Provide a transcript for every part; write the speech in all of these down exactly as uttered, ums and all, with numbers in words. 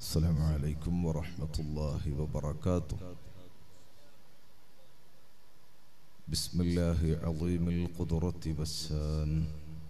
السلام عليكم ورحمة الله وبركاته. بسم الله عظيم القدرة والسان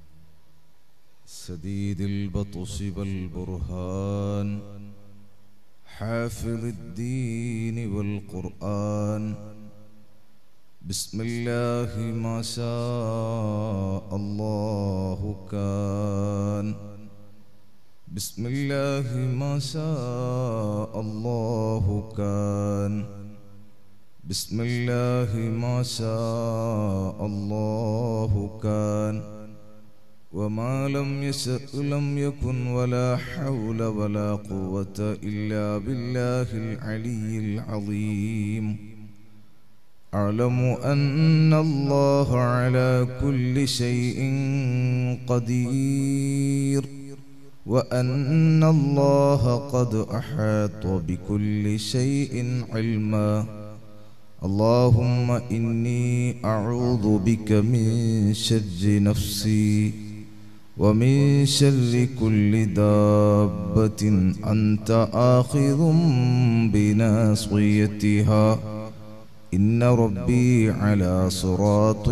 سديد البطش والبرهان حافظ الدين والقرآن. بسم الله ما شاء الله كان. بسم الله ما شاء الله كان. بسم الله ما شاء الله كان. وما لم يشأ لم يكن ولا حول ولا قوة إلا بالله العلي العظيم. أعلم أن الله على كل شيء قدير وأن الله قد أحاط بكل شيء علما. اللهم إني أعوذ بك من شر نفسي ومن شر كل دابة أنت آخذ بناصيتها. إن ربي على صراط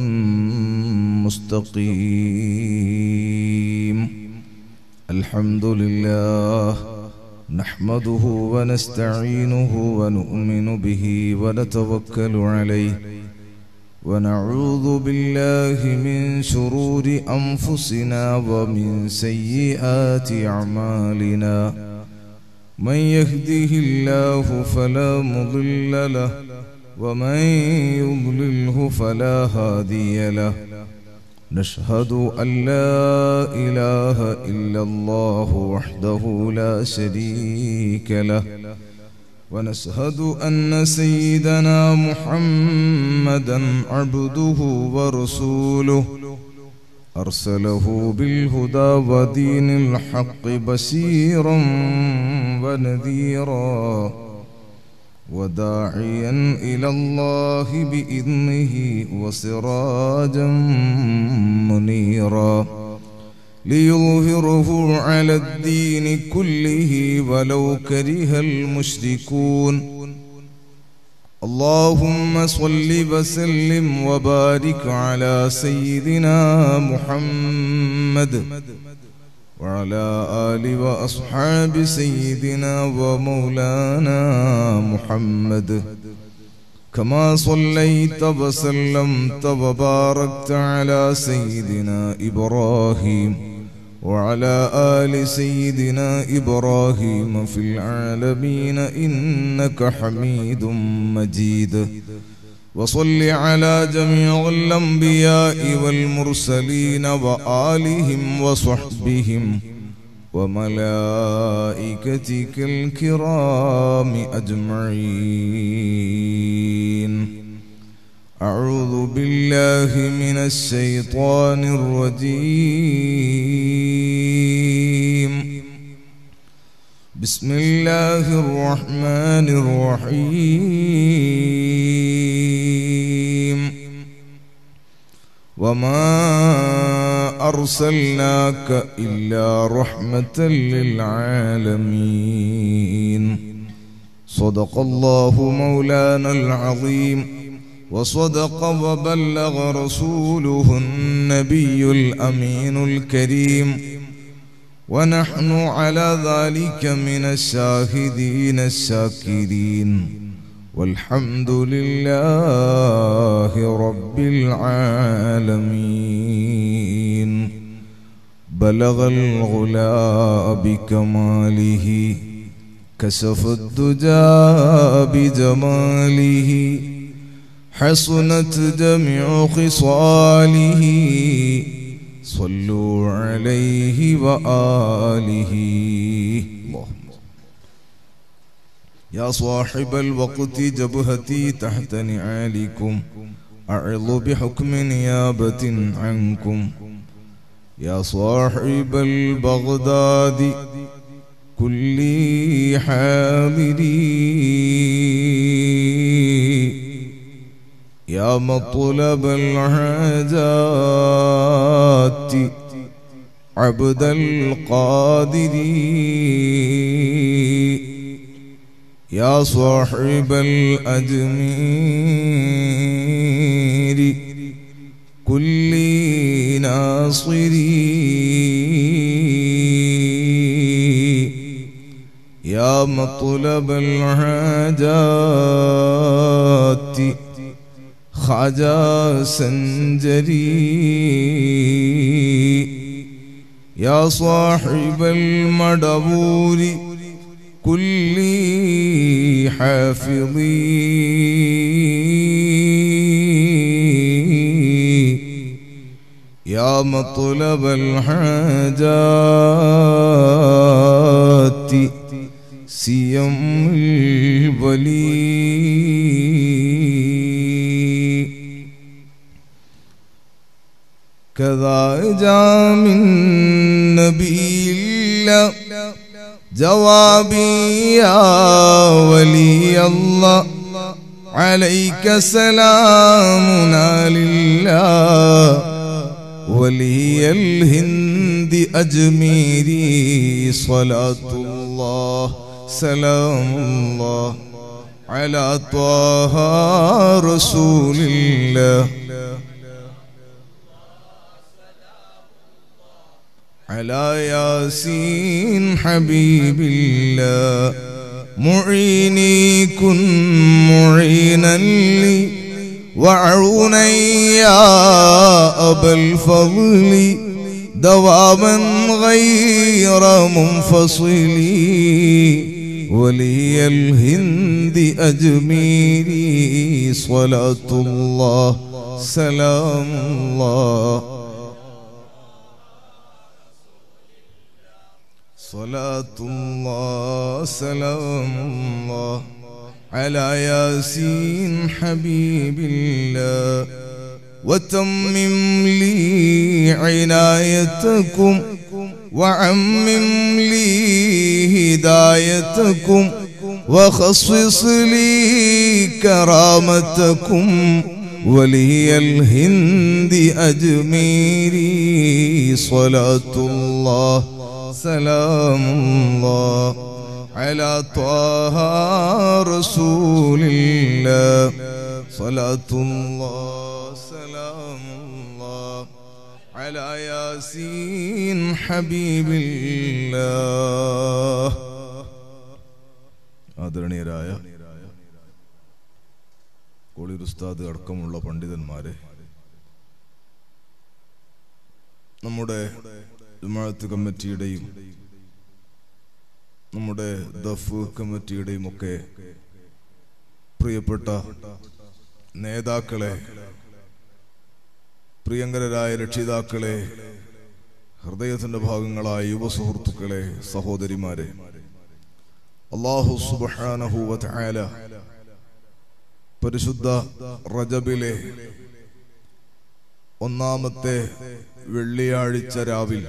مستقيم. الحمد لله نحمده ونستعينه ونؤمن به ونتوكل عليه ونعوذ بالله من شرور أنفسنا ومن سيئات أعمالنا. من يهده الله فلا مضل له ومن يضلله فلا هادي له. نشهد أن لا إله إلا الله وحده لا شريك له ونشهد أن سيدنا محمدا عبده ورسوله أرسله بالهدى ودين الحق بشيرا ونذيرا وداعيا إلى الله بإذنه وسراجا منيرا ليظهره على الدين كله ولو كره المشركون. اللهم صل وسلم وبارك على سيدنا محمد وعلى آل وأصحاب سيدنا ومولانا محمد كما صليت وسلمت وباركت على سيدنا إبراهيم وعلى آل سيدنا إبراهيم في العالمين إنك حميد مجيد. وصل على جميع الأنبياء والمرسلين وآلهم وصحبهم وملائكتك الكرام أجمعين. أعوذ بالله من الشيطان الرجيم. بسم الله الرحمن الرحيم. وما أرسلناك إلا رحمة للعالمين. صدق الله مولانا العظيم وصدق وبلغ رسوله النبي الأمين الكريم. ونحن على ذلك من الشاهدين الشاكرين والحمد لله رب العالمين. بلغ الغلا بكماله كشف الدجى بجماله حسنت جميع خصاله. صلوا عليه وآله. اللهم يا صاحب الوقت جبهتي تحت نعالكم أعظ بحكم نيابة عنكم. يا صاحب البغداد كلي حاضري. يا مطلب الحاجات عبد القادر يا صاحب الأجمير كل ناصري يا مطلب الحاجات خواجة سنجري يا صاحب المدبور كل حافظي يا مطلب الحاجات سيم الولي كذا جاء من نبي الله جوابي يا ولي الله عليك سلامنا لله ولي الهند أجميري صلاة الله سلام الله على طه رسول الله على ياسين حبيب الله معيني كن معينا لي وعونا يا أبا الفضل دواما غير منفصل ولي الهند أجميري صلاة الله سلام الله صلاة الله سلام الله على ياسين حبيب الله وتمم لي عنايتكم وعمم لي هدايتكم وخصص لي كرامتكم ولي الهند أجميري صلاة الله سلام الله على طه رسول الله صلاة الله سلام الله على ياسين حبيب الله ആദരണീയരായ കോളി ഉസ്താദ് അടക്കമുള്ള പണ്ഡിതന്മാരെ, നമ്മുടെ ജമാഅത്ത് കമ്മിറ്റിയുടെയും നമ്മുടെ ദഫ് കമ്മിറ്റിയുടെയും ഒക്കെ പ്രിയപ്പെട്ട നേതാക്കളെ, പ്രിയങ്കരായ രക്ഷിതാക്കളെ, ഹൃദയത്തിന്റെ ഭാഗങ്ങളായ യുവ സുഹൃത്തുക്കളെ, സഹോദരിമാരെ, അല്ലാഹു സുബ്ഹാനഹു വ തആല പരിശുദ്ധ റജബിലെ ഒന്നാമത്തെ വെള്ളിയാഴ്ച രാവിൽ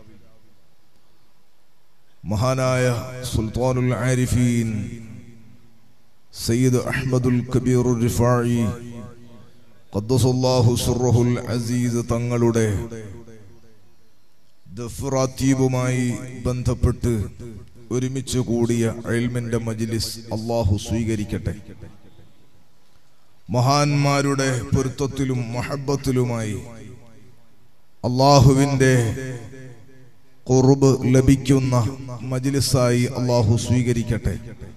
മഹാനായ സുൽത്താനുൽ ആരിഫീൻ സയ്യിദ് അഹ്മദുൽ കബീർ റിഫായി ഖദ്ദസല്ലാഹു സിർറഹുൽ അസീസ് തങ്ങളുടെ ദഫ്റാത്തീബുമായി ബന്ധപ്പെട്ട് ഒരുമിച്ച് കൂടിയ ഇൽമിന്റെ മജ്ലിസ് അല്ലാഹു സ്വീകരിക്കട്ടെ. മഹാന്മാരുടെ പൊരുത്തത്തിലും മഹബ്ബത്തിലുമായി അല്ലാഹുവിന്റെ ഖുർബ് ലഭിക്കുന്ന മജ്ലിസായി അല്ലാഹു സ്വീകരിക്കട്ടെ.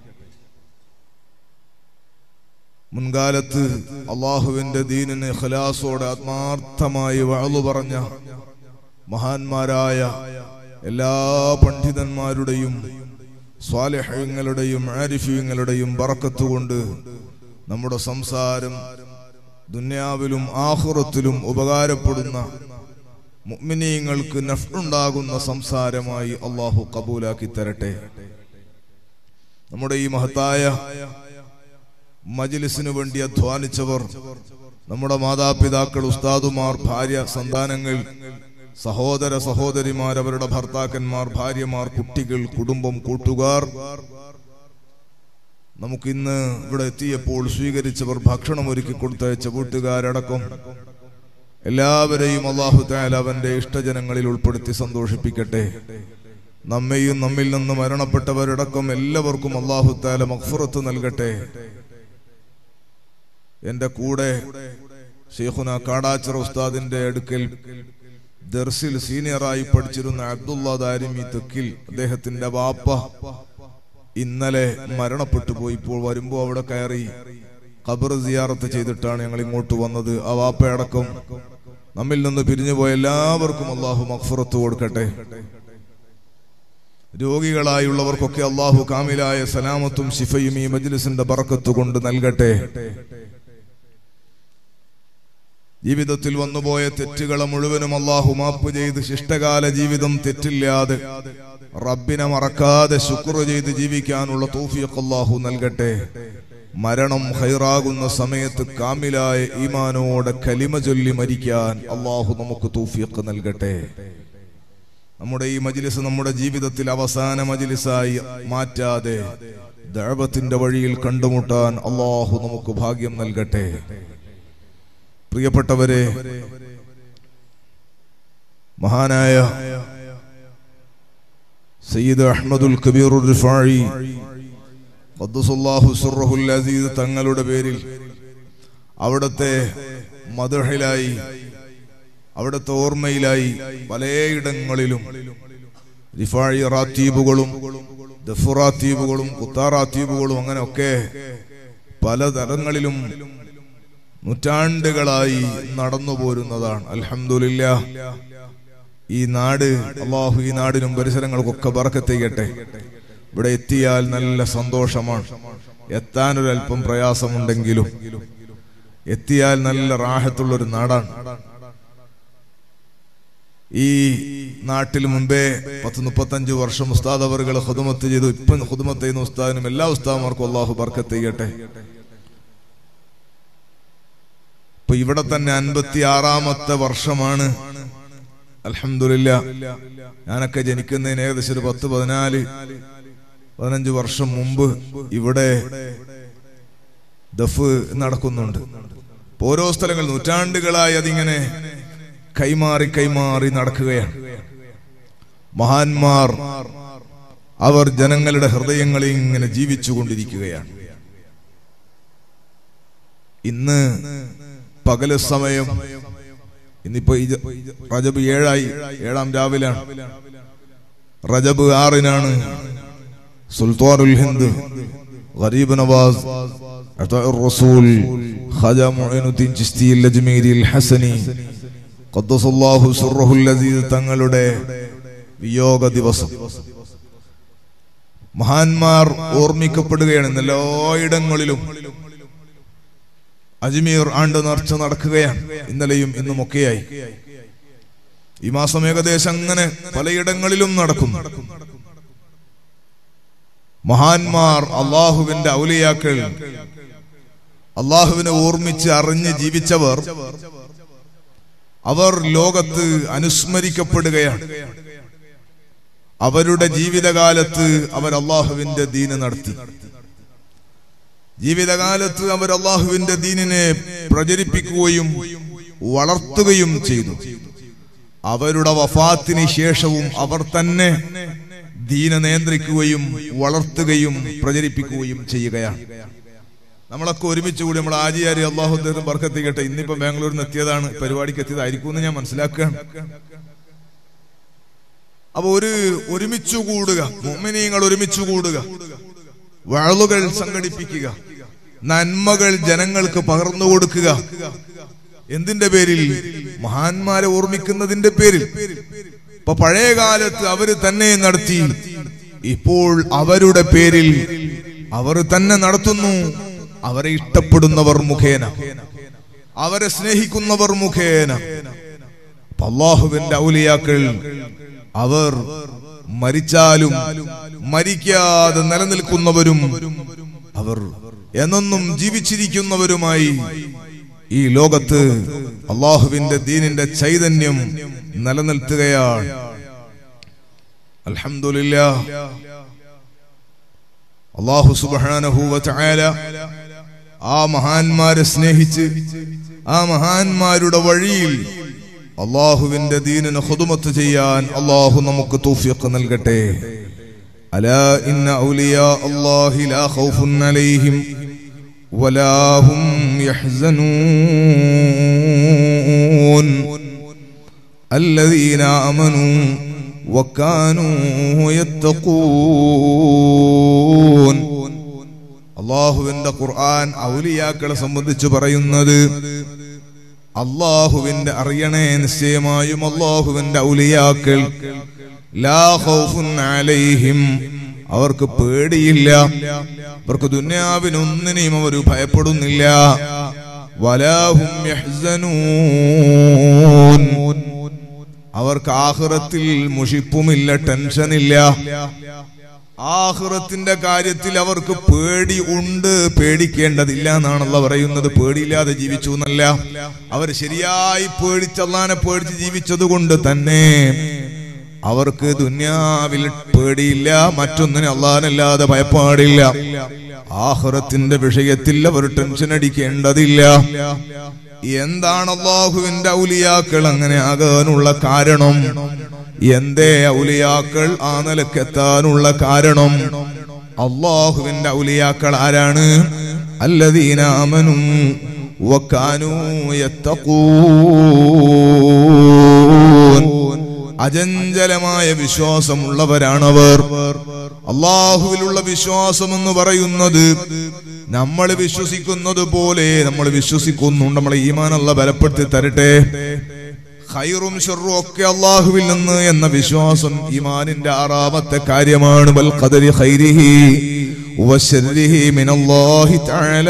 മുൻകാലത്ത് അല്ലാഹുവിന്റെ ദീനിന് ഇഖ്ലാസോടെ ആത്മാർത്ഥമായി വഅള് പറഞ്ഞ മഹാന്മാരായ എല്ലാ പണ്ഡിതന്മാരുടെയും സ്വാലിഹീങ്ങളുടെയും ആരിഫീങ്ങളുടെയും ബറക്കത്ത് കൊണ്ട് നമ്മുടെ സംസാരം ദുനിയാവിലും ആഖിറത്തിലും ഉപകാരപ്പെടുന്ന മുഅ്മിനീങ്ങൾക്ക് നഫ്ഉണ്ടാകുന്ന സംസാരമായി അല്ലാഹു കബൂലാക്കി തരട്ടെ. നമ്മുടെ ഈ മഹത്തായ മജ്ലിസിനു വേണ്ടി അധ്വാനിച്ചവർ, നമ്മുടെ മാതാപിതാക്കൾ, ഉസ്താദുമാർ, ഭാര്യ, സന്താനങ്ങൾ, സഹോദര സഹോദരിമാർ, അവരുടെ ഭർത്താക്കന്മാർ, ഭാര്യമാർ, കുട്ടികൾ, കുടുംബം, കൂട്ടുകാർ, നമുക്കിന്ന് ഇവിടെ എത്തിയപ്പോൾ സ്വീകരിച്ചവർ, ഭക്ഷണം ഒരുക്കി കൊടുത്തയച്ച വീട്ടുകാരടക്കം എല്ലാവരെയും അല്ലാഹു തആല അവന്റെ ഇഷ്ടജനങ്ങളിൽ ഉൾപ്പെടുത്തി സന്തോഷിപ്പിക്കട്ടെ. നമ്മെയും നമ്മിൽ നിന്ന് മരണപ്പെട്ടവരടക്കം എല്ലാവർക്കും അല്ലാഹു തആല മഗ്ഫിറത്ത് നൽകട്ടെ. എന്റെ കൂടെ ശൈഖുന കാടാച്ചിറ ഉസ്താദിന്റെ അടുക്കൽ ദർസിൽ സീനിയറായി പഠിച്ചിരുന്ന അബ്ദുള്ള ദാരിമി തെക്കിൽ, അദ്ദേഹത്തിന്റെ വാപ്പ ഇന്നലെ മരണപ്പെട്ടു പോയി. ഇപ്പോൾ വരുമ്പോ അവിടെ കയറി ഖബർ സിയാറത്ത് ചെയ്തിട്ടാണ് ഞങ്ങൾ ഇങ്ങോട്ട് വന്നത്. ആ വാപ്പയടക്കം നമ്മിൽ നിന്ന് പിരിഞ്ഞുപോയ എല്ലാവർക്കും അല്ലാഹു മഗ്ഫിറത്ത് കൊടുക്കട്ടെ. രോഗികളായുള്ളവർക്കൊക്കെ അല്ലാഹു കാമിലായ സലാമത്തും ശിഫയും ഈ മജ്ലിസിന്റെ ബറക്കത്ത് കൊണ്ട് നൽകട്ടെ. ജീവിതത്തിൽ വന്നുപോയ തെറ്റുകളെ മുഴുവനും അല്ലാഹു മാപ്പ് ചെയ്ത് ശിഷ്ടകാല ജീവിതം തെറ്റില്ലാതെ റബ്ബിനെ മറക്കാതെ ശുക്ർ ചെയ്ത് ജീവിക്കാനുള്ള തൗഫീഖ് അല്ലാഹു നൽകട്ടെ. മരണം ഖൈറാകുന്ന സമയത്ത് കാമിലായ ഈമാനോടെ കലിമ ചൊല്ലി മരിക്കാൻ അല്ലാഹു നമുക്ക് തൗഫീഖ് നൽകട്ടെ. നമ്മുടെ ഈ മജ്ലിസ് നമ്മുടെ ജീവിതത്തിൽ അവസാന മജ്ലിസായി മാറ്റാതെ ദഅവത്തിന്റെ വഴിയിൽ കണ്ടുമുട്ടാൻ അല്ലാഹു നമുക്ക് ഭാഗ്യം നൽകട്ടെ. പ്രിയപ്പെട്ടവരെ, മഹാനായ സയ്യിദ് അഹ്മദുൽ കബീർ റിഫായി ഖദ്ദസല്ലാഹു സിർറഹുൽ അസീസ് തങ്ങളുടെ പേരിൽ അവിടുത്തെ മദ്ഹിലായി, അവിടുത്തെ ഓർമ്മയിലായി പലയിടങ്ങളിലും റിഫായി റാത്തീബുകളും ദഫ് റാത്തീബുകളും കുത്താറാത്തീബുകളും അങ്ങനെയൊക്കെ പലതരങ്ങളിലും നൂറ്റാണ്ടുകളായി നടന്നു പോരുന്നതാണ്. അൽഹംദുലില്ലാഹ്, ഈ നാട് അല്ലാഹു ഈ നാടിനും പരിസരങ്ങൾക്കൊക്കെ ബറക്കത്ത് ചെയ്യട്ടെ. ഇവിടെ എത്തിയാൽ നല്ല സന്തോഷമാണ്. എത്താനൊരൽപ്പം പ്രയാസമുണ്ടെങ്കിലും എത്തിയാൽ നല്ല റാഹത്തുള്ളൊരു നാടാണ്. ഈ നാട്ടിൽ മുമ്പേ പത്ത് മുപ്പത്തഞ്ചു വർഷം ഉസ്താദ് അവറുകൾ ഖുദ്മത്ത് ചെയ്തു. ഇപ്പം ഖുദ്മത്ത് ചെയ്യുന്ന ഉസ്താദിനും എല്ലാ ഉസ്താദുമാർക്കും അല്ലാഹു ബർക്കത്ത് ചെയ്യട്ടെ. ഇപ്പൊ ഇവിടെ തന്നെ അൻപത്തി ആറാമത്തെ വർഷമാണ്. അൽഹംദുലില്ലാഹ്, ഞാനൊക്കെ ജനിക്കുന്നതിന് ഏകദേശം ഒരു പത്ത് പതിനാല് പതിനഞ്ച് വർഷം മുമ്പ് ഇവിടെ ദഫ് നടക്കുന്നുണ്ട്. ഓരോ സ്ഥലങ്ങൾ നൂറ്റാണ്ടുകളായി അതിങ്ങനെ കൈമാറി കൈമാറി നടക്കുകയാണ്. മഹാന്മാർ അവർ ജനങ്ങളുടെ ഹൃദയങ്ങളിൽ ഇങ്ങനെ ജീവിച്ചു കൊണ്ടിരിക്കുകയാണ്. ഇന്ന് പകല് സമയം, ഇന്നിപ്പോ റജബ് ഏഴായി, ഏഴാം രാവിലാണ്. റജബ് ആറിനാണ് സുൽത്താനുൽ ഹിന്ദ് ഗരീബ് നവാസ് അതാഉർ റസൂൽ ഖാജ മുഈനുദ്ദീൻ ചിശ്തി അൽ-അജ്മീരി അൽ-ഹസനി ഖദ്ദസല്ലാഹു സിർറഹുൽ അസീസ് തങ്ങളുടെ വിയോഗ ദിവസം. മഹാന്മാർ ഓർമ്മിക്കപ്പെടുകയാണ്. എല്ലായിടങ്ങളിലും അജ്മീർ ആണ്ട് നേർച്ച നടക്കുകയാണ്. ഇന്നലെയും ഇന്നുമൊക്കെയായി ഈ മാസം ഏകദേശം അങ്ങനെ പലയിടങ്ങളിലും നടക്കുന്നു. മഹാന്മാർ, അള്ളാഹുവിന്റെ ഔലിയാക്കൾ, അള്ളാഹുവിനെ ഓർമ്മിച്ച് അറിഞ്ഞ് ജീവിച്ചവർ, അവർ ലോകത്ത് അനുസ്മരിക്കപ്പെടുകയാണ്. അവരുടെ ജീവിതകാലത്ത് അവർ അള്ളാഹുവിന്റെ ദീന് നടത്തി. ജീവിതകാലത്ത് അവർ അള്ളാഹുവിന്റെ ദീനിനെ പ്രചരിപ്പിക്കുകയും വളർത്തുകയും ചെയ്തു. അവരുടെ വഫാത്തിന് ശേഷവും അവർ തന്നെ ദീന നിയന്ത്രിക്കുകയും വളർത്തുകയും പ്രചരിപ്പിക്കുകയും ചെയ്യുകയാണ്. നമ്മളൊക്കെ ഒരുമിച്ച് കൂടി നമ്മൾ ആജിയാരി അള്ളാഹു അദ്ദേഹം ബർക്കത്ത് ചെയ്യട്ടെ. ഇന്നിപ്പോ ബാംഗ്ലൂരിൽ നിന്ന് എത്തിയതാണ്, പരിപാടിക്ക് എത്തിയതായിരിക്കും എന്ന് ഞാൻ മനസ്സിലാക്കുകയാണ്. അപ്പൊ ഒരു ഒരുമിച്ചു കൂടുക, മുഅ്മിനീങ്ങൾ ഒരുമിച്ചു കൂടുക, വഅളുകൾ സംഘടിപ്പിക്കുക, നന്മകൾ ജനങ്ങൾക്ക് പകർന്നു കൊടുക്കുക. എന്തിന്റെ പേരിൽ? മഹാന്മാരെ ഓർമ്മിക്കുന്നതിന്റെ പേരിൽ. ഇപ്പൊ പഴയ കാലത്ത് അവര് തന്നെ നടത്തി, ഇപ്പോൾ അവരുടെ പേരിൽ അവർ തന്നെ നടത്തുന്നു. അവരെ ഇഷ്ടപ്പെടുന്നവർ മുഖേന, അവരെ സ്നേഹിക്കുന്നവർ മുഖേന. അല്ലാഹുവിന്റെ ഔലിയാക്കൾ അവർ മരിച്ചാലും മരിക്കാതെ നിലനിൽക്കുന്നവരും അവർ എന്നെന്നും ജീവിച്ചിരിക്കുന്നവരുമായി ഈ ലോകത്ത് അല്ലാഹുവിന്റെ ദീനിന്റെ ചൈതന്യം നിലനിർത്തുകയാണ്. അൽഹംദുലില്ലാഹ്, അല്ലാഹു സുബ്ഹാനഹു വ തആല ആ മഹാന്മാരെ സ്നേഹിച്ച് ആ മഹാന്മാരുടെ വഴിയിൽ അല്ലാഹുവിന്റെ ദീനിനെ ഖുദ്മത്ത് ചെയ്യാൻ അല്ലാഹു നമുക്ക് തൗഫീഖ് നൽകട്ടെ. അലാ ഇന്ന ഔലിയാ അല്ലാഹി ലാ ഖൗഫുൻ അലൈഹിം വലാ ഹും യഹ്സനൂൻ الذين آمنوا وكانوا يتقون. അല്ലാഹുവിന്റെ ഖുർആൻ ഔലിയാക്കളെ സംബന്ധിച്ച് പറയുന്നത്, അല്ലാഹുവിന്റെ അറിയണേ നിശ്ചയമായും അല്ലാഹുവിന്റെ ഔലിയാക്കൾ ലാ ഖൗഫുൻ അലൈഹിം, അവർക്ക് പേടിയില്ല, അവർക്ക് ദുനിയാവിനൊന്നിനെയും അവർ ഭയപ്പെടുന്നില്ല. വലാ ഹും യഹ്സനൂൻ, അവർക്ക് ആഖിറത്തിൽ മുഷിപ്പുമില്ല, ടെൻഷനില്ല. ആഖിറത്തിന്റെ കാര്യത്തിൽ അവർക്ക് പേടി ഉണ്ട്, പേടിക്കേണ്ടതില്ല എന്നാണ് അല്ലാഹു പറയുന്നത്. പേടിയില്ലാതെ ജീവിച്ചു എന്നല്ല, അവർ ശരിയായി പേടിച്ച് അല്ലാഹനെ പേടിച്ച് ജീവിച്ചത് കൊണ്ട് തന്നെ അവർക്ക് ദുനിയാവിൽ പേടിയില്ല, മറ്റൊന്നിനെ അല്ലാഹനല്ലാതെ ഭയപ്പാടില്ല. ആഖിറത്തിന്റെ വിഷയത്തിൽ അവർ ടെൻഷൻ അടിക്കേണ്ടതില്ല. എന്താണ് അല്ലാഹുവിന്റെ ഔലിയാക്കൾ അങ്ങനെ ആകാനുള്ള കാരണം? എന്തേ ഔലിയാക്കൾ ആ നിലക്കെത്താനുള്ള കാരണം? അല്ലാഹുവിന്റെ ഔലിയാക്കൾ ആരാണ്? അല്ലദീന ആമനൂ വകാനൂ യത്തഖൂൻ, അചഞ്ചലമായ വിശ്വാസമുള്ളവരാണവർ. അല്ലാഹുവിലുള്ള വിശ്വാസം എന്ന് പറയുന്നത് നമ്മൾ വിശ്വസിക്കുന്നത് പോലെ നമ്മൾ വിശ്വസിക്കുന്നു. നമ്മളെ ഈമാൻ അല്ലാഹു ബലപ്പെടുത്തി തരട്ടെ. ഖൈറും ശർറും ഒക്കെ അല്ലാഹുവിൽ നിന്ന് എന്ന വിശ്വാസം ഈമാനിന്റെ ആറാമത്തെ കാര്യമാണ്. ബൽ ഖദരി ഖൈരിഹി വശർരിഹി മിനല്ലാഹി തആല.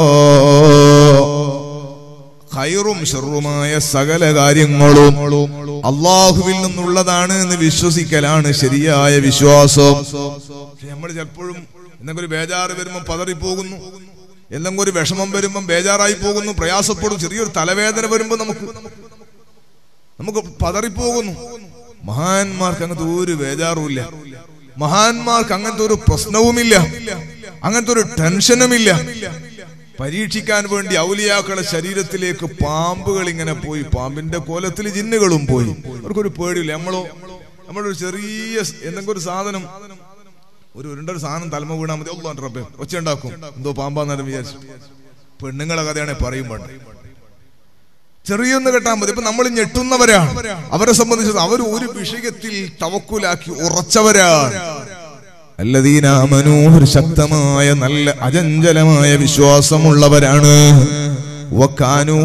ഖൈറും ശർറുമായ സകല കാര്യങ്ങളും അല്ലാഹുവിൽ നിന്നുള്ളതാണ് എന്ന് വിശ്വസിക്കലാണ് ശരിയായ വിശ്വാസം. നമ്മൾ ചിലപ്പോഴും എന്തെങ്കിലും ഒരു ബേജാറ് വരുമ്പോൾ പതറിപ്പോകുന്നു, എന്തെങ്കിലും ഒരു വിഷമം വരുമ്പോൾ ബേജാറായി പോകുന്നു, പ്രയാസപ്പെടും. ചെറിയൊരു തലവേദന വരുമ്പോൾ നമുക്ക് നമുക്ക് പതറിപ്പോകുന്നു. മഹാന്മാർക്ക് അങ്ങനത്തെ ഒരു ബേജാറുമില്ല, മഹാന്മാർക്ക് അങ്ങനത്തെ ഒരു പ്രശ്നവുമില്ല, അങ്ങനത്തെ ഒരു ടെൻഷനുമില്ല. പരീക്ഷിക്കാൻ വേണ്ടി ഔലിയാക്കളുടെ ശരീരത്തിലേക്ക് പാമ്പുകൾ ഇങ്ങനെ പോയി, പാമ്പിന്റെ കോലത്തിൽ ജിന്നുകളും പോയി. അവർക്കൊരു പേടിയില്ല. നമ്മളോ നമ്മളൊരു ചെറിയ എന്തെങ്കിലും ഒരു സാധനം, ഒരു ഉരുണ്ടൊരു സാധനം തലമ വീണാൽ മതി, അല്ലാഹു റബ്ബേ ഒച്ച ഉണ്ടാക്കും, എന്തോ പാമ്പാന്നേരം വിചാരിച്ചു. പെണ്ണുങ്ങളെ കഥയാണെ പറയുമ്പോൾ ചെറിയൊന്ന് കേട്ടാൽ മതി. ഇപ്പൊ നമ്മൾ ഞെട്ടുന്നവരാണ്. അവരെ സംബന്ധിച്ച് അവർ ഒരു വിഷയത്തിൽ തവക്കുലാക്കി ഉറച്ചവരാണ്. അല്ലദീന ആമനൂ, ഒരു ശക്തമായ നല്ല അചഞ്ചലമായ വിശ്വാസമുള്ളവരാണ്. വകാനൂ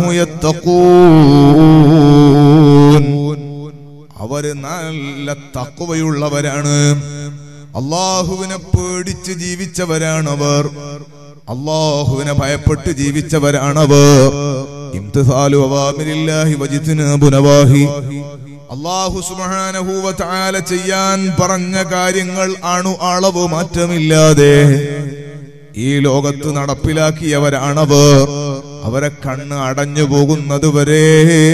യത്തഖൂൻ, അവര് നല്ല തഖ്വയുള്ളവരാണ്. അല്ലാഹുവിനെ പേടിച്ച് ജീവിച്ചവരാണവർ, അല്ലാഹുവിനെ ഭയപ്പെട്ട് ജീവിച്ചവരാണവർ. ഇംതിസാലു അവാമിരില്ലാഹി വജിത്നാബു നവാഹി, അല്ലാഹു സുബ്ഹാനഹു വ തആല ചെയ്യാൻ പറഞ്ഞ കാര്യങ്ങൾ അണു അളവ് മാറ്റമില്ലാതെ ഈ ലോകത്ത് നടപ്പിലാക്കിയവരാണവർ. അവരെ കണ്ണ് അടഞ്ഞു പോകുന്നത് വരെ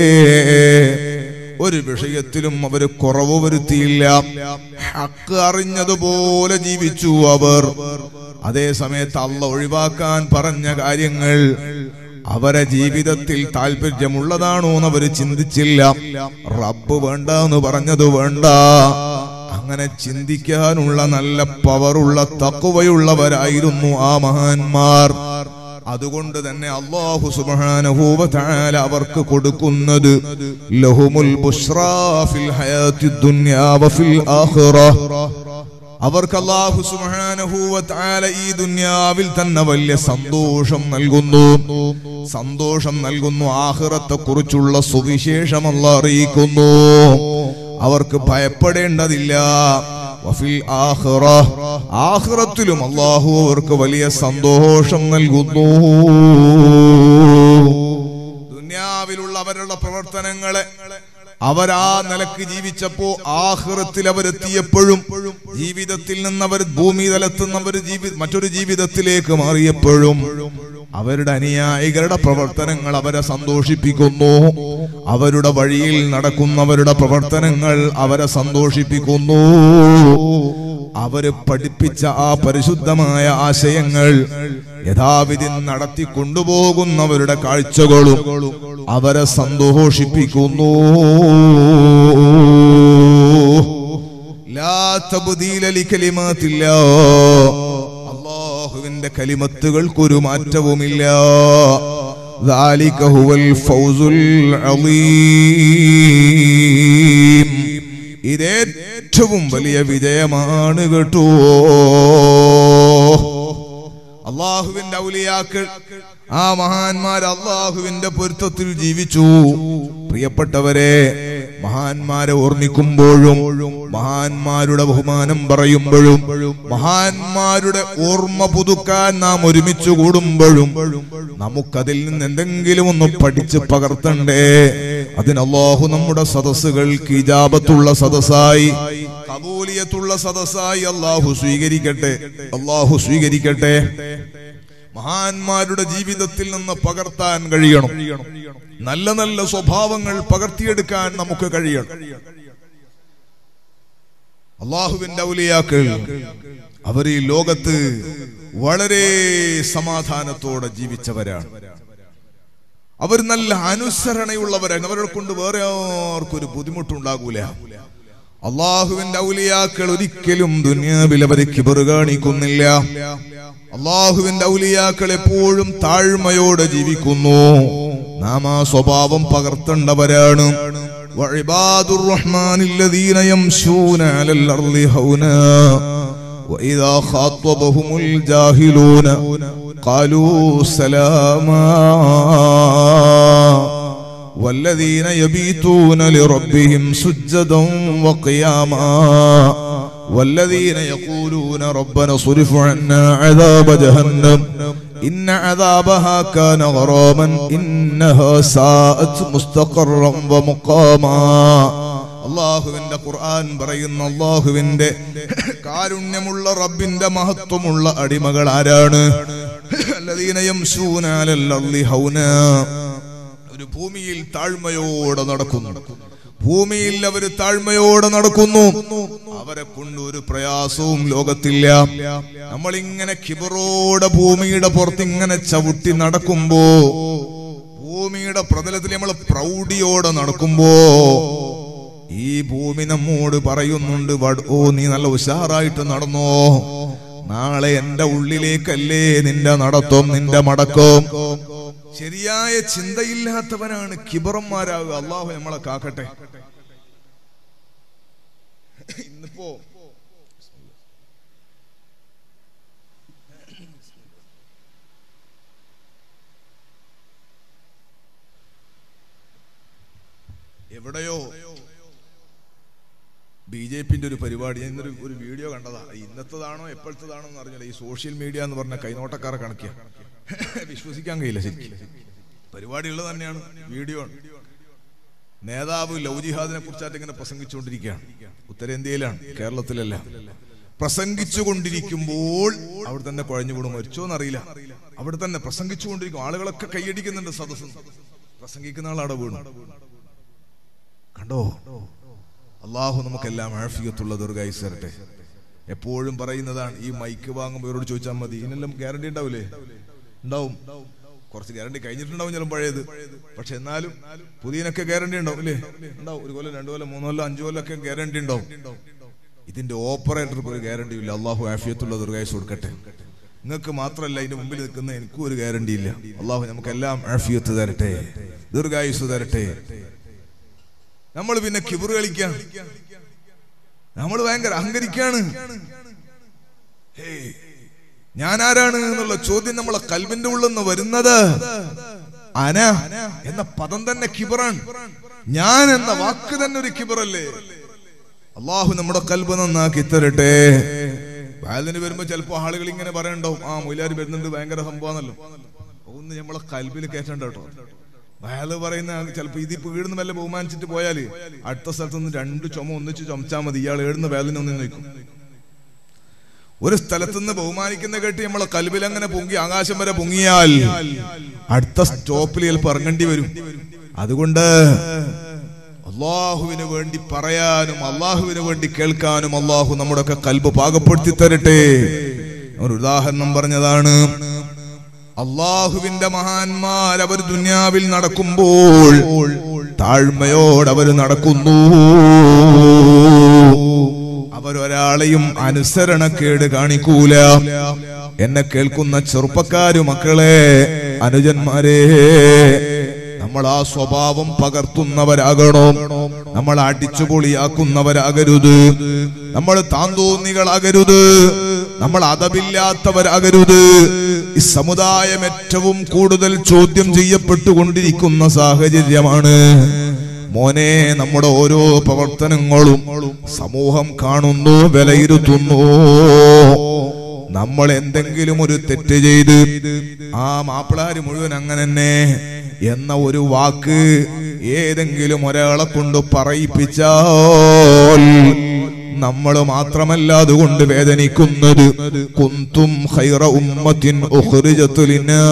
ഒരു വിഷയത്തിലും അവർ കുറവ് വരുത്തിയില്ല. ഹക്ക് അറിഞ്ഞതുപോലെ ജീവിച്ചു അവർ. അതേ സമയത്ത് അല്ലാഹു ഒഴിവാക്കാൻ പറഞ്ഞ കാര്യങ്ങൾ അവരെ ജീവിതത്തിൽ താല്പര്യമുള്ളതാണോ എന്ന് അവര് ചിന്തിച്ചില്ല. റബ്ബ് വേണ്ട എന്ന് പറഞ്ഞത് വേണ്ട. അങ്ങനെ ചിന്തിക്കാനുള്ള നല്ല പവറുള്ള തഖ്വയുള്ളവരായിരുന്നു ആ മഹാന്മാർ. അതുകൊണ്ട് തന്നെ അല്ലാഹു സുബ്ഹാനഹു വ തആല അവർക്ക് കൊടുക്കുന്നത് ലഹുമുൽ ബുശ്റാ ഫിൽ ഹയാത്തിദ് ദുനിയാ വ ഫിൽ ആഖിറഹ. അവർക്ക് അല്ലാഹു സുബ്ഹാനഹു വ തആല ഈ ദുനിയാവിൽ തന്നെ വലിയ സന്തോഷം നൽകുന്നു, സന്തോഷം നൽകുന്നു. ആഖിറത്തെ കുറിച്ചുള്ള സുവിശേഷം അല്ലാഹു അറിയിക്കുന്നു. അവർക്ക് ഭയപ്പെടേണ്ടതില്ല. വഫിൽ ആഖിറഹ, ആഖിറത്തിലും അല്ലാഹു അവർക്ക് വലിയ സന്തോഷം നൽകുന്നു. ദുനിയാവിലുള്ള അവരുടെ പ്രവർത്തനങ്ങളെ അവരാ നിലക്ക് ജീവിച്ചപ്പോ ആഖിറത്തിൽ അവരെത്തിയപ്പോഴും ജീവിതത്തിൽ നിന്ന് അവർ ഭൂമി തലത്തുന്നവർ ജീവി മറ്റൊരു ജീവിതത്തിലേക്ക് മാറിയപ്പോഴും അവരുടെ അനുയായികളുടെ പ്രവർത്തനങ്ങൾ അവരെ സന്തോഷിപ്പിക്കുന്നു. അവരുടെ വഴിയിൽ നടക്കുന്നവരുടെ പ്രവർത്തനങ്ങൾ അവരെ സന്തോഷിപ്പിക്കുന്നു. അവര് പഠിപ്പിച്ച ആ പരിശുദ്ധമായ ആശയങ്ങൾ യഥാവിധി നടത്തി കൊണ്ടുപോകുന്നവരുടെ കാഴ്ചകളും അവരെ സന്തോഷിപ്പിക്കുന്നു. ലാ തബ്ദീല ലികലിമാത്തില്ലാഹ്, അല്ലാഹുവിന്റെ കലിമത്തുകൾക്കൊരു മാറ്റവുമില്ല. ذلك هو الفوز العظيم, ഇതേറ്റവും വലിയ വിജയമാണ് കേട്ടോ. അല്ലാഹുവിന്റെ ഔലിയാക്കൾ, ആ മഹാന്മാർ അല്ലാഹുവിന്റെ പൊരുത്തത്തിൽ ജീവിച്ചു. പ്രിയപ്പെട്ടവരെ, മഹാന്മാരെ ഓർമ്മിക്കുമ്പോഴും മഹാന്മാരുടെ ബഹുമാനം പറയുമ്പോഴും മഹാന്മാരുടെ ഓർമ്മ പുതുക്കാൻ നാം ഒരുമിച്ച് കൂടുമ്പോഴും നമുക്കതിൽ നിന്ന് എന്തെങ്കിലും ഒന്ന് പഠിച്ച് പകർത്തണ്ടേ? അതിന് അല്ലാഹു നമ്മുടെ സദസ്സുകൾക്ക് ഇജാബത്തുള്ള സദസ്സായി, കബൂലിയത്തുള്ള സദസ്സായി അല്ലാഹു സ്വീകരിക്കട്ടെ, അല്ലാഹു സ്വീകരിക്കട്ടെ. മഹാന്മാരുടെ ജീവിതത്തിൽ നിന്ന് പകർത്താൻ കഴിയണം. നല്ല നല്ല സ്വഭാവങ്ങൾ പകർത്തിയെടുക്കാൻ നമുക്ക് കഴിയണം. അല്ലാഹുവിന്റെ ഔലിയാക്കൾ അവർ ഈ ലോകത്ത് വളരെ സമാധാനത്തോടെ ജീവിച്ചവരാണ്. അവർ നല്ല അനുസരണയുള്ളവരാണ്. അവരെ കൊണ്ട് വേറെ ആർക്കൊരു ബുദ്ധിമുട്ടുണ്ടാകൂല. അല്ലാഹുവിന്റെ ഔലിയാക്കൾ ഒരിക്കലും ദുനിയാവിൽ അവരെ കിബറ് കാണിക്കുന്നില്ല. അല്ലാഹുവിന്റെ ഔലിയാക്കൾ എപ്പോഴും താഴ്മയോടെ ജീവിക്കുന്നു. നാം ആ സ്വഭാവം പകർത്തേണ്ടവരാണ്. വഇബാദുർ റഹ്മാനില്ലദീന യംശൂന അലൽ അർളി ഹൗനാ വഇദാ ഖാതബഹുമുൽ ജാഹിലൂന ഖാലൂ സലാമാ വല്ലദീന യബീതൂന ലിറബ്ബിഹിം സുജ്ജദൻ വഖിയാമാ വല്ലദീന യഖൂലൂന റബ്ബന സ്രിഫ് അന്നാ അദാബ ജഹന്നം ഇന്ന അദാബഹാ കാന ഗറാമൻ ഇന്നഹാ സാഅത് മുസ്തഖറൻ വമുഖാമാ. അല്ലാഹുവിന്റെ ഖുർആൻ പറയുന്ന അല്ലാഹുവിന്റെ കാരുണ്യമുള്ള റബ്ബിന്റെ മഹത്വമുള്ള അടിമകൾ ആരാണ്? അല്ലദീന യംശൂന അലൽ അർളി ഹൗനാ, ഒരു ഭൂമിയിൽ താഴ്മയോടെ നടക്കുന്നു. ഭൂമിയിൽ അവർ താഴ്മയോടെ നടക്കുന്നു. അവരെ കൊണ്ട് ഒരു പ്രയാസവും ലോകത്തില്ല. നമ്മളിങ്ങനെ കിബറോടെ ഭൂമിയുടെ പുറത്ത് ഇങ്ങനെ ചവിട്ടി നടക്കുമ്പോ, ഭൂമിയുടെ പ്രതലത്തിൽ നമ്മൾ പ്രൗഢിയോടെ നടക്കുമ്പോ ഈ ഭൂമി നമ്മോട് പറയുന്നുണ്ട്, ഓ നീ നല്ല ഉഷാറായിട്ട് നടന്നോ, നാളെ എന്റെ ഉള്ളിലേക്കല്ലേ നിന്റെ നടത്തം, നിന്റെ മടക്കം. ശരിയായ ചിന്തയില്ലാത്തവനാണ് കിബറന്മാരാകുക. അല്ലാഹു നമ്മളെ കാക്കട്ടെ. ഇന്നിപ്പോ എവിടെയോ ബി ജെ പിന്റെ ഒരു പരിപാടി, ഞാൻ ഇന്നൊരു ഒരു വീഡിയോ കണ്ടതാ. ഇന്നത്തേതാണോ എപ്പോഴത്തേതാണോ എന്ന് അറിഞ്ഞില്ല. ഈ സോഷ്യൽ മീഡിയ എന്ന് പറഞ്ഞ കൈനോട്ടക്കാരെ കണക്കിയ വിശ്വസിക്കാൻ കഴിയില്ല. ശരിക്കും പരിപാടി ഉള്ളത് തന്നെയാണ്, വീഡിയോ ആണ്. നേതാവ് ലവ് ജിഹാദിനെ കുറിച്ചായിട്ട് ഇങ്ങനെ പ്രസംഗിച്ചുകൊണ്ടിരിക്കുകയാണ്. ഉത്തരേന്ത്യയിലാണ്, കേരളത്തിലല്ല. പ്രസംഗിച്ചു കൊണ്ടിരിക്കുമ്പോൾ അവിടെ തന്നെ കുഴഞ്ഞു കൂടും. മരിച്ചോന്നറിയില്ല. അവിടെ തന്നെ പ്രസംഗിച്ചുകൊണ്ടിരിക്കും. ആളുകളൊക്കെ കൈയടിക്കുന്നുണ്ട്. സദസ്സ് പ്രസംഗിക്കുന്ന ആളവിടെ വീണു. കണ്ടോ? അള്ളാഹു നമുക്കെല്ലാം ആഫിയത്തുള്ള ദീർഘായുസ്സ് തരട്ടെ. എപ്പോഴും പറയുന്നതാണ്, ഈ മൈക്ക് വാങ്ങുമ്പോൾ ഇവരോട് ചോദിച്ചാൽ മതി, ഇതിനെല്ലാം ഗ്യാരണ്ടി ഉണ്ടാവില്ലേ? ഉണ്ടാവും. കുറച്ച് ഗ്യാരണ്ടി കഴിഞ്ഞിട്ടുണ്ടാവും ചിലപ്പോൾ പഴയത്. പക്ഷെ എന്നാലും പുതിയനൊക്കെ ഗ്യാരണ്ടി ഉണ്ടാവും അല്ലേ? ഉണ്ടാവും. ഒരു കൊല്ലം, രണ്ടു കൊല്ലം, മൂന്നു കൊല്ലം, അഞ്ചു കൊല്ലം ഒക്കെ ഗ്യാരണ്ടി ഉണ്ടാവും. ഇതിന്റെ ഓപ്പറേറ്റർക്ക് ഒരു ഗ്യാരണ്ടി ഇല്ല. അള്ളാഹു ആഫിയത്തുള്ള ദീർഘായുസ്സ് കൊടുക്കട്ടെ. നിങ്ങൾക്ക് മാത്രമല്ല, ഇതിന്റെ മുമ്പിൽ നിൽക്കുന്ന എനിക്കും ഒരു ഗ്യാരണ്ടി ഇല്ല. അള്ളാഹു നമുക്കെല്ലാം ആഫിയത്ത് തരട്ടെ, ദീർഘായുസ്സ് തരട്ടെ. നമ്മൾ പിന്നെ കിബർ കളിക്കാണ്, നമ്മൾ ഭയങ്കര അഹങ്കരിക്കാണ്. ഞാൻ ആരാണ് എന്നുള്ള ചോദ്യം നമ്മളെ കൽബിന്റെ ഉള്ളിൽ നിന്ന് വരുന്നത്. അന എന്ന പദം തന്നെ കിബറാണ്. ഞാൻ എന്ന വാക്ക് തന്നെ ഒരു കിബറല്ലേ? അള്ളാഹു നമ്മുടെ കൽബ് നന്നാക്കി തരട്ടെ. വാലിന് വരുമ്പോ ചിലപ്പോ ആളുകൾ ഇങ്ങനെ പറയണ്ടാവും, ആ മൊയിലാര് വരുന്നുണ്ട്, ഭയങ്കര സംഭവമാണല്ലോ. ഒന്ന് നമ്മളെ കൽബിൽ കയറ്റണ്ട കേട്ടോ. വയല് പറയുന്ന ചിലപ്പോ ഇതിപ്പോ വീടുന്ന് വല്ല ബഹുമാനിച്ചിട്ട് പോയാല് അടുത്ത സ്ഥലത്തുനിന്ന് രണ്ട് ചുമ ഒന്നിച്ച് ചുമച്ചാൽ മതി. ഇയാൾ ഏടുന്ന വേലിനൊന്നും നോക്കും. ഒരു സ്ഥലത്തുനിന്ന് ബഹുമാനിക്കുന്ന കേട്ട് നമ്മളെ കൽബിൽ അങ്ങനെ പൊങ്ങി ആകാശം വരെ പൊങ്ങിയാൽ അടുത്ത സ്റ്റോപ്പിൽ ചിലപ്പോൾ ഇറങ്ങേണ്ടി വരും. അതുകൊണ്ട് അള്ളാഹുവിന് വേണ്ടി പറയാനും അള്ളാഹുവിന് വേണ്ടി കേൾക്കാനും അള്ളാഹു നമ്മുടെ ഒക്കെ കൽബ് പാകപ്പെടുത്തി തരട്ടെ. ഒരു ഉദാഹരണം പറഞ്ഞതാണ്. അള്ളാഹുവിന്റെ മഹാന്മാർ അവർ ദുനിയാവിൽ നടക്കുമ്പോൾ താഴ്മയോടെ അവർ നടക്കുന്നു. അവരൊരാളെയും അനുസരണക്കേട് കാണിക്കൂല. എന്നെ കേൾക്കുന്ന ചെറുപ്പക്കാരു മക്കളെ, അനുജന്മാരെ, നമ്മൾ ആ സ്വഭാവം പകർത്തുന്നവരാകണം. നമ്മൾ അടിച്ചുപൊളിയാക്കുന്നവരാകരുത്. നമ്മൾ താന്തോന്നികളാകരുത്. നമ്മൾ അതവില്ലാത്തവരാകരുത്. ഈ സമുദായം ഏറ്റവും കൂടുതൽ ചോദ്യം ചെയ്യപ്പെട്ടുകൊണ്ടിരിക്കുന്ന സാഹചര്യമാണ്. മോനെ, നമ്മുടെ ഓരോ പ്രവർത്തനങ്ങളും സമൂഹം കാണുന്നു, വിലയിരുത്തുന്നു. നമ്മൾ എന്തെങ്കിലും ഒരു തെറ്റ് ചെയ്ത് ആ മാപ്പിളാര് മുഴുവൻ അങ്ങനെ തന്നെ എന്ന ഒരു വാക്ക് ഏതെങ്കിലും ഒരാളെ കൊണ്ട് പറയിപ്പിച്ചാൽ നമ്മൾ മാത്രമല്ല അതുകൊണ്ട് വേദനിക്കുന്നത്. കുന്തും ഖൈറ ഉമ്മത്തിൻ ഉഖ്രിജത്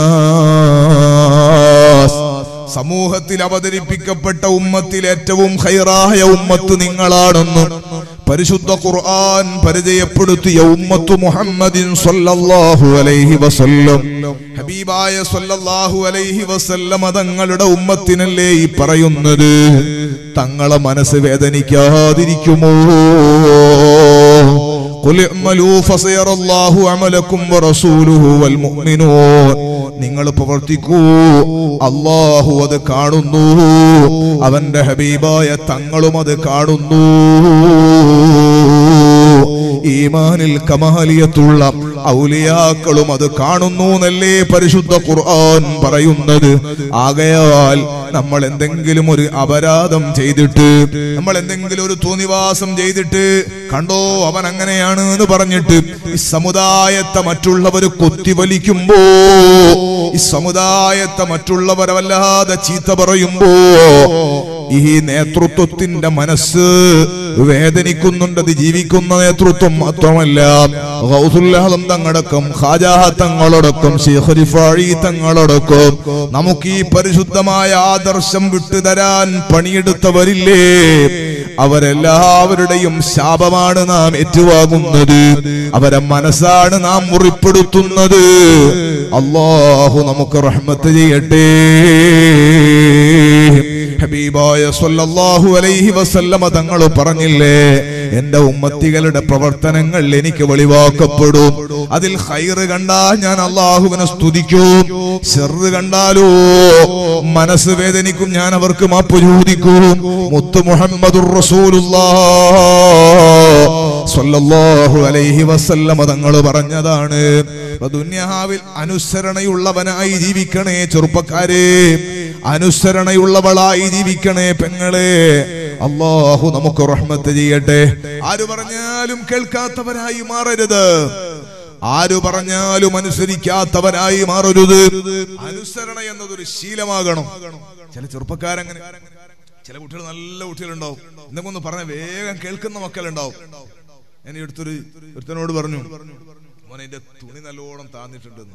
ലിന്നാസ്, സമൂഹത്തിൽ അവതരിപ്പിക്കപ്പെട്ട ഉമ്മത്തിൽ ഏറ്റവും ഖൈറായ ഉമ്മത്ത് നിങ്ങളാണെന്ന് പരിശുദ്ധ ഖുർആൻ പരിചയപ്പെടുത്തിയ ഉമ്മത്തു മുഹമ്മദിൻ സ്വല്ലല്ലാഹു അലൈഹി വസല്ലം, ഹബീബായ സ്വല്ലല്ലാഹു അലൈഹി വസല്ലം തങ്ങളുടെ ഉമ്മത്തിനല്ലേ ഈ പറയുന്നത്. തങ്ങളെ മനസ്സ് വേദനിക്കാതിരിക്കുമോ? ഖുൽ ഇഅ്മലൂ ഫസയറല്ലാഹു അമലക്കും വറസൂലുഹു വൽ മുഅ്മിനൂൻ, നിങ്ങൾ പ്രവർത്തിക്കൂ, അല്ലാഹു അത് കാണുന്നു, അവന്റെ ഹബീബായ തങ്ങളും അത് കാണുന്നു. ഈമാനിൽ കമാലിയത്തുള്ള ഔലിയാക്കളും അത് കാണുന്നു എന്നല്ലേ പരിശുദ്ധ ഖുർആൻ പറയുന്നത്. ആകയാൽ നമ്മൾ എന്തെങ്കിലും ഒരു അപരാധം ചെയ്തിട്ട്, നമ്മൾ എന്തെങ്കിലും ഒരു തോന്നിവാസം ചെയ്തിട്ട്, കണ്ടോ അവൻ അങ്ങനെയാണ് എന്ന് പറഞ്ഞിട്ട് ഈ സമുദായത്തെ മറ്റുള്ളവർ കൊത്തിവലിക്കുമ്പോ, ഈ സമുദായത്തെ മറ്റുള്ളവരെ വല്ലാതെ ചീത്ത പറയുമ്പോ ഈ നേതൃത്വത്തിന്റെ മനസ്സ് വേദനിക്കുന്നുണ്ട്. അത് ജീവിക്കുന്ന നേതൃത്വം മാത്രമല്ല, ഗൗസുൽ ആലം തങ്ങളടക്കം, ഖാജാ തങ്ങളടക്കം, ശൈഖ് റിഫാഈ തങ്ങളടക്കം നമുക്ക് ഈ പരിശുദ്ധമായ ആദർശം വിട്ടുതരാൻ പണിയെടുത്തവരില്ലേ, അവരെല്ലാവരുടെയും ശാപമാണ് നാം ഏറ്റുവാങ്ങുന്നത്. അവരെ മനസ്സാണ് നാം മുറിപ്പെടുത്തുന്നത്. അല്ലാഹു നമുക്ക് റഹ്മത്ത് ചെയ്യട്ടെ. ഹബീബായ സ്വല്ലല്ലാഹു അലൈഹി വസല്ലമ തങ്ങൾ പറഞ്ഞില്ലേ, എന്റെ ഉമ്മത്തികളുടെ പ്രവർത്തനങ്ങൾ എനിക്ക് വെളിവാക്കപ്പെടും. അതിൽ ഖൈറ് കണ്ടാൽ ഞാൻ അല്ലാഹുവിനെ സ്തുതിക്കും, ശർറ് കണ്ടാലോ മനസ്സ് വേദനിക്കും, ഞാൻ അവർക്ക് മാപ്പ് ചോദിക്കും. മുത്ത് മുഹമ്മദുർ റസൂലുള്ളാഹ് സ്വല്ലല്ലാഹു അലൈഹി വസല്ലമ തങ്ങൾ പറഞ്ഞതാണ്. ദുനിയാവിൽ അനുസരണയുള്ളവനായി ജീവിക്കണേ ചെറുപ്പക്കാരെ, അനുസരണയുള്ളവളായി ജീവിക്കണേ പെങ്ങളെ. അല്ലാഹു നമുക്ക് റഹ്മത്ത് ചെയ്യട്ടെ. ആര് പറഞ്ഞാലും കേൾക്കാത്തവരായി മാറരുത്, ആര് പറഞ്ഞാലും അനുസരിക്കാത്തവരായി മാറരുത്. അനുസരണ എന്നതൊരു ശീലമാകണം. ചില ചെറുപ്പക്കാരങ്ങനെ, ചില കുട്ടികൾ നല്ല കുട്ടികളുണ്ടാവും, എന്തെങ്കിലും പറഞ്ഞ വേഗം കേൾക്കുന്ന മക്കളുണ്ടാവും. ഞാൻ ഈ അടുത്തൊരു ഒരുത്തനോട് പറഞ്ഞു, മോനെ എന്റെ തുണി നല്ലോണം താന്നിട്ടുണ്ടെന്ന്,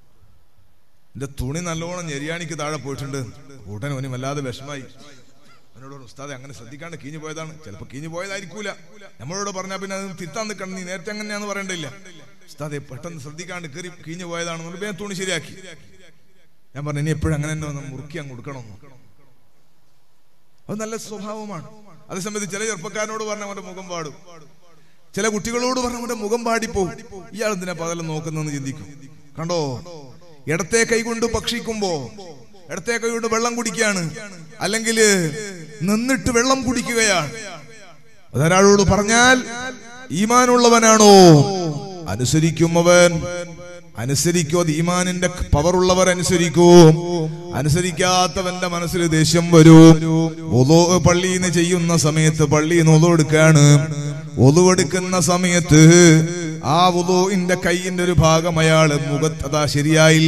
എന്റെ തുണി നല്ലോണം ഞെരിയാണിക്ക് താഴെ പോയിട്ടുണ്ട്. കൂട്ടൻ അവന് വല്ലാതെ വിഷമായി. അവനോട് ഉസ്താദെ അങ്ങനെ ശ്രദ്ധിക്കാണ്ട് കീഞ്ഞു പോയതാണ്. ചിലപ്പോ കീഞ്ഞു പോയതായിരിക്കൂല, നമ്മളോട് പറഞ്ഞാൽ പിന്നെ അത് തിരുത്താൻ നിൽക്കണം, നീ നേരത്തെ അങ്ങനെയാന്ന് പറയണ്ടില്ല. ഉസ്താദെ പെട്ടെന്ന് ശ്രദ്ധിക്കാണ്ട് കയറി കീഞ്ഞു പോയതാണെന്ന് വേഗം തുണി ശരിയാക്കി. ഞാൻ പറഞ്ഞു ഇനി എപ്പോഴും അങ്ങനെ തന്നെ മുറുക്കി അങ്ങ് കൊടുക്കണമെന്ന്. അത് നല്ല സ്വഭാവമാണ്. അതേസമയത്ത് ചില ചെറുപ്പക്കാരനോട് പറഞ്ഞ അവന്റെ മുഖം പാടും, ചില കുട്ടികളോട് പറഞ്ഞ അവന്റെ മുഖം പാടിപ്പോ, ഇയാൾ എന്തിനാ പകലം നോക്കുന്നതെന്ന് ചിന്തിക്കും. കണ്ടോ, ഇടത്തെ കൈ കൊണ്ട് ഭക്ഷിക്കുമ്പോ ഇടത്തെ കൈ കൊണ്ട് വെള്ളം കുടിക്കുകയാണ്, അല്ലെങ്കിൽ നിന്നിട്ട് വെള്ളം കുടിക്കുകയാണ്. അതൊരാളോട് പറഞ്ഞാൽ ഈമാനുള്ളവനാണോ? അനുസരിക്കുമവൻ അനുസരിക്കോ? അത് ഈമാനിന്റെ പവറുള്ളവർ അനുസരിക്കും. അനുസരിക്കാത്തവന്റെ മനസ്സിൽ ദേഷ്യം വരും. ഒളു പള്ളിയിൽ നിന്ന് ചെയ്യുന്ന സമയത്ത് പള്ളിയിൽ നിന്ന് ഒളു എടുക്കാണ്, ഒളു എടുക്കുന്ന സമയത്ത് ആ വുളൂഇന്റെ കൈയിന്റെ ഒരു ഭാഗം അയാള് മുഖത്ത് അതാ ശരിയായില്ല,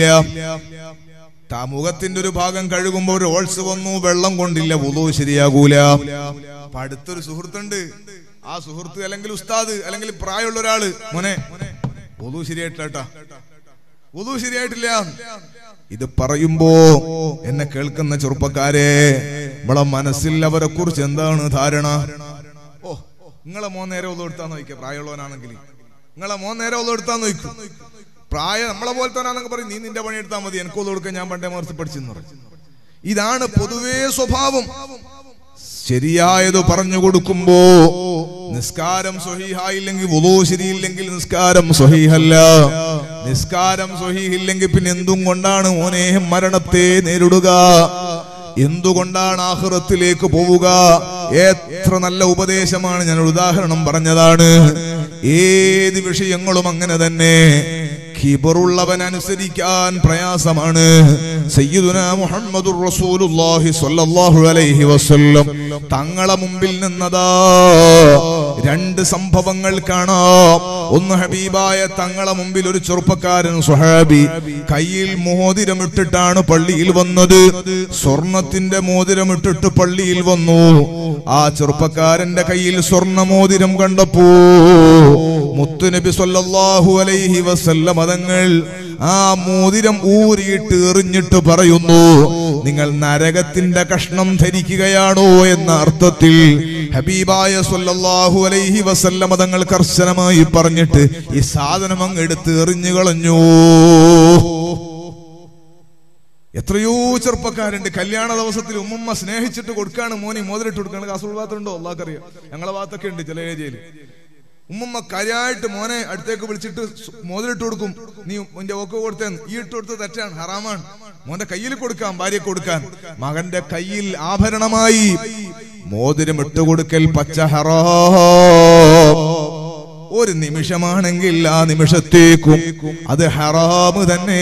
ആ മുഖത്തിന്റെ ഒരു ഭാഗം കഴുകുമ്പോ ഒരു ഓൾസ് വന്നു, വെള്ളം കൊണ്ടില്ല, വുളൂ ശരിയാകൂല. അപ്പൊ അടുത്തൊരു സുഹൃത്തുണ്ട്, ആ സുഹൃത്ത് അല്ലെങ്കിൽ ഉസ്താദ് അല്ലെങ്കിൽ പ്രായമുള്ള ഒരാള്, മോനെ വുളൂ ശരിയായിട്ടില്ല, വുളൂ ശരിയായിട്ടില്ല, ഇത് പറയുമ്പോ എന്നെ കേൾക്കുന്ന ചെറുപ്പക്കാരെ, നമ്മളെ മനസ്സിൽ അവരെ കുറിച്ച് എന്താണ് ധാരണ? ഓ, നിങ്ങളെ മോൻ നേരെ ഒന്നും എടുത്താന്ന് നോക്കിയ പ്രായമുള്ളവനാണെങ്കിൽ നിങ്ങളെ മോൻ നേരെ ഒന്നും എടുത്താന്ന് നോക്കും. പ്രായം നമ്മളെ പോലത്തവനാന്നൊക്കെ പറയും, നീ നിന്റെ പണി എടുത്താൽ മതി, എനിക്കൊന്നും കൊടുക്കാൻ ഞാൻ പണ്ടേ മറിച്ച് പഠിച്ചെന്ന് പറയും. ഇതാണ് പൊതുവേ സ്വഭാവം. ശരിയായത് പറഞ്ഞു കൊടുക്കുമ്പോ നിസ്കാരം സ്വഹീഹായില്ലെങ്കിൽ, വുളൂ ശരിയില്ലെങ്കിൽ നിസ്കാരം സ്വഹീഹല്ല. നിസ്കാരം സ്വഹീഹില്ലെങ്കിൽ പിന്നെ എന്തും കൊണ്ടാണ് മോനെ മരണത്തെ നേരിടുക? എന്തുകൊണ്ടാണ് ആഖിറത്തിലേക്ക് പോവുക? എത്ര നല്ല ഉപദേശമാണ്. ഞാൻ ഉദാഹരണം പറഞ്ഞതാണ്. ഏത് വിഷയങ്ങളും അങ്ങനെ തന്നെ. കിബറുള്ളവൻ അനുസരിക്കാൻ പ്രയാസമാണ്. സയ്യിദുനാ മുഹമ്മദുർ റസൂലുള്ളാഹി സ്വല്ലല്ലാഹു അലൈഹി വസല്ലം തങ്ങളെ മുമ്പിൽ നിന്നതാ രണ്ട് സംഭവങ്ങൾ കാണാം. ഒന്ന്, ഹബീബായ തങ്ങളെ മുമ്പിൽ ഒരു ചെറുപ്പക്കാരൻ സ്വഹാബി കയ്യിൽ മോതിരമിട്ടിട്ടാണ് പള്ളിയിൽ വന്നത്. സ്വർണത്തിന്റെ മോതിരമിട്ടിട്ട് പള്ളിയിൽ വന്നു. ആ ചെറുപ്പക്കാരന്റെ കയ്യിൽ സ്വർണ്ണ മോതിരം കണ്ടപ്പോ മുത്തുനബി സ്വല്ലല്ലാഹു അലൈഹി വസല്ലം തങ്ങൾ ആ മോതിരം ഊരിയിട്ട് എറിഞ്ഞിട്ട് പറയുന്നു, നിങ്ങൾ നരകത്തിന്റെ കഷ്ണം ധരിക്കുകയാണോ എന്ന അർത്ഥത്തിൽ ഹബീബായ സ്വല്ലല്ലാഹു അലൈഹി വസല്ലം തങ്ങൾ കർശനമായി പറഞ്ഞിട്ട് ഈ സാധനം അങ്ങ് എടുത്ത് എറിഞ്ഞു കളഞ്ഞു. എത്രയോ ചെറുപ്പക്കാരുണ്ട് കല്യാണ ദിവസത്തിൽ ഉമ്മമ്മ സ്നേഹിച്ചിട്ട് കൊടുക്കാണ് മോനി മോതിരിട്ട് കൊടുക്കാണ്. കാസർഗോഡ് ഭാഗത്തുണ്ടോ? അള്ളാഹ്ക്കറിയാം. ഞങ്ങളെ ഭാഗത്തൊക്കെ ഉണ്ട് ചില ഏരിയയിൽ. ഉമ്മമ്മ കാര്യമായിട്ട് മോനെ അടുത്തേക്ക് വിളിച്ചിട്ട് മോതിരിട്ട് കൊടുക്കും. നീ നിന്റെ ഓക്ക് കൊടുത്തേന്ന്, ഈ ഇട്ട് കൊടുത്ത് തെറ്റാണ്, ഹറാമാണ്. മോന്റെ കയ്യിൽ കൊടുക്കാം, ഭാര്യ കൊടുക്കാൻ. മകന്റെ കയ്യിൽ ആഭരണമായി മോതിരം ഇട്ടുകൊടുക്കൽ പച്ച ഹറാം. ഒരു നിമിഷമാണെങ്കിൽ ആ നിമിഷത്തേക്കും അത് ഹറാമ് തന്നെ,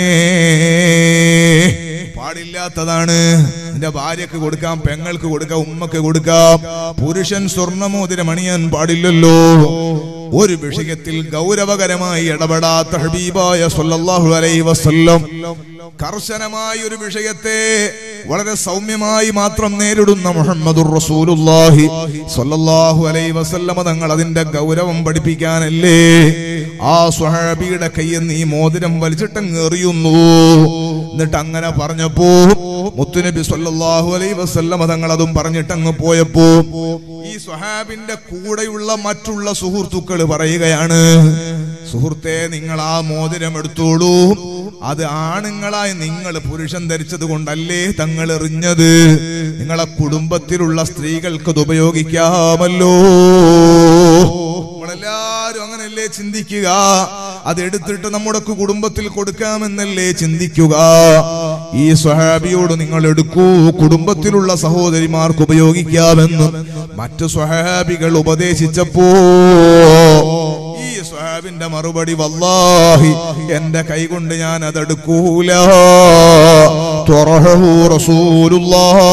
പാടില്ലാത്തതാണ്. നിന്റെ ഭാര്യക്ക് കൊടുക്കാം, പെങ്ങൾക്ക് കൊടുക്കാം, ഉമ്മക്ക് കൊടുക്കാം. പുരുഷൻ സ്വർണ്ണമോതിരം അണിയാൻ പാടില്ലല്ലോ. ഒരു വിഷയത്തിൽ ഗൗരവകരമായി ഇടപെടാത്ത ഹബീബായ സ്വല്ലല്ലാഹു അലൈഹി വസല്ലം കർശനമായ ഒരു വിഷയത്തെ വളരെ സൗമ്യമായി മാത്രം നേരിടുന്ന മുഹമ്മദുർ റസൂലുള്ളാഹി സ്വല്ലല്ലാഹു അലൈഹി വസല്ലം തങ്ങൾ അതിന്റെ ഗൗരവം പഠിപ്പിക്കാനല്ലേ ആ സ്വഹാബിയുടെ കയ്യിൽ നിന്ന് ഈ മോതിരം വലിച്ചിട്ടങ്ങ് എറിയുന്നു. എന്നിട്ട് അങ്ങനെ പറഞ്ഞപ്പോ മുത്തുനബി സ്വല്ലല്ലാഹു അലൈഹി വസല്ലം തങ്ങൾ അതും പറഞ്ഞിട്ടങ്ങ് പോയപ്പോ ഈ സ്വഹാബിന്റെ കൂടെയുള്ള മറ്റുള്ള സുഹൃത്തുക്കൾ പറയുകയാണ്, സുഹൃത്തെ, നിങ്ങൾ ആ മോതിരം എടുത്തോളൂ. അത് ആണുങ്ങളായി നിങ്ങൾ പുരുഷൻ ധരിച്ചത് കൊണ്ടല്ലേ തങ്ങൾ എറിഞ്ഞത്. നിങ്ങളെ കുടുംബത്തിലുള്ള സ്ത്രീകൾക്ക് അത് ഉപയോഗിക്കാമല്ലോ. നമ്മളെല്ലാരും അങ്ങനല്ലേ ചിന്തിക്കുക. അതെടുത്തിട്ട് നമ്മുടെ കുടുംബത്തിൽ കൊടുക്കാമെന്നല്ലേ ചിന്തിക്കുക. ഈ സ്വഹാബിയോട് നിങ്ങൾ എടുക്കൂ, കുടുംബത്തിലുള്ള സഹോദരിമാർക്ക് ഉപയോഗിക്കാമെന്ന് മറ്റു സ്വഹാബികൾ ഉപദേശിച്ചപ്പോ ഈ സ്വഹാബിന്റെ മറുപടി, വല്ലാഹി എന്റെ കൈകൊണ്ട് ഞാൻ അതെടുക്കൂല. ത്വറഹു റസൂലുള്ളാഹ്,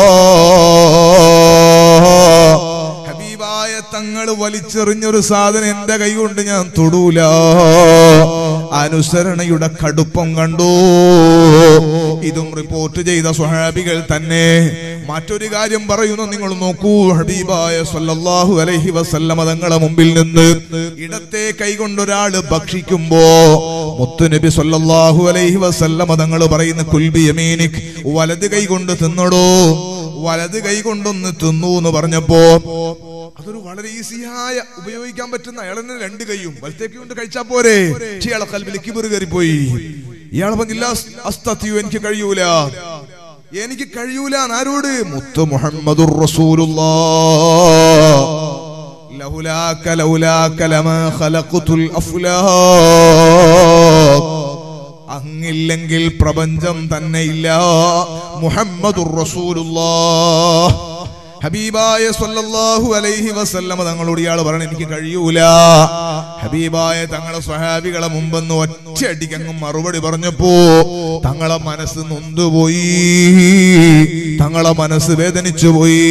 ഹബീബായ തങ്ങൾ വലിച്ചെറിഞ്ഞൊരു സാധനം എന്റെ കൈ കൊണ്ട് ഞാൻ തൊടൂല. അനുസരണയുടെ കടുപ്പം കണ്ടു. ഇതും റിപ്പോർട്ട് ചെയ്ത സ്വഹാബികൾ തന്നെ. മറ്റൊരു കാര്യം പറയുന്നു, നിങ്ങൾ നോക്കൂ, ഹബീബായ സ്വല്ലല്ലാഹു അലൈഹി വസല്ലം തങ്ങളെ മുമ്പിൽ നിന്ന് ഇടത്തെ കൈകൊണ്ടൊരാള് ഭക്ഷിക്കുമ്പോ മുത്തുനബി സ്വല്ലല്ലാഹു അലൈഹി വസല്ലം തങ്ങൾ പറയുന്ന കുൽബി യമീനിക്, വലത് കൈ കൊണ്ട് തിന്നടോ, വലത് കൈ കൊണ്ടൊന്ന് തിന്നു എന്ന് പറഞ്ഞപ്പോ അതൊരു വളരെ ഈസിയായ ഉപയോഗിക്കാൻ പറ്റുന്ന, അയാളെന്നെ രണ്ട് കൈയും വലത്തേക്ക് കൊണ്ട് കഴിച്ചാ പോരെ. ഇയാളെ കൽബിൽ കിബർ കയറിപ്പോയി. ഇയാളെ പറഞ്ഞില്ല, അസ്തതിയു, എനിക്ക് കഴിയൂല, എനിക്ക് കഴിയൂല. ആരോട്? മുത്ത് മുഹമ്മദുർ റസൂലുള്ളാഹ്. ലൗലാക ലൗലാക ലമാ ഖലഖതുൽ അഫ്ലാഖ്, അങ്ങില്ലെങ്കിൽ പ്രപഞ്ചം തന്നെ ഇല്ല. മുഹമ്മദുർ റസൂലുള്ളാഹ്. ഹബീബായ സ്വല്ലല്ലാഹു അലൈഹി വസല്ലം തങ്ങളോട് ഇയാൾ പറഞ്ഞു, എനിക്ക് കഴിയൂല. ഹബീബായ തങ്ങളെ സ്വഹാബികളെ മുമ്പെന്ന് ഒറ്റയടിക്കങ്ങ് മറുപടി പറഞ്ഞപ്പോ തങ്ങളെ മനസ്സ് നൊന്തുപോയി, തങ്ങളെ മനസ്സ് വേദനിച്ചു പോയി.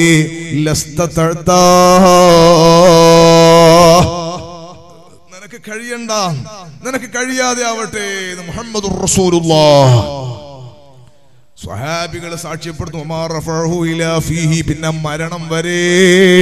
നിനക്ക് കഴിയണ്ട, നിനക്ക് കഴിയാതെ ആവട്ടെ. മുഹമ്മദുർ റസൂലുള്ളാഹ്. സ്വഹാബികൾ സാക്ഷ്യപ്പെടുത്തുന്നു, പിന്നെ മരണം വരെ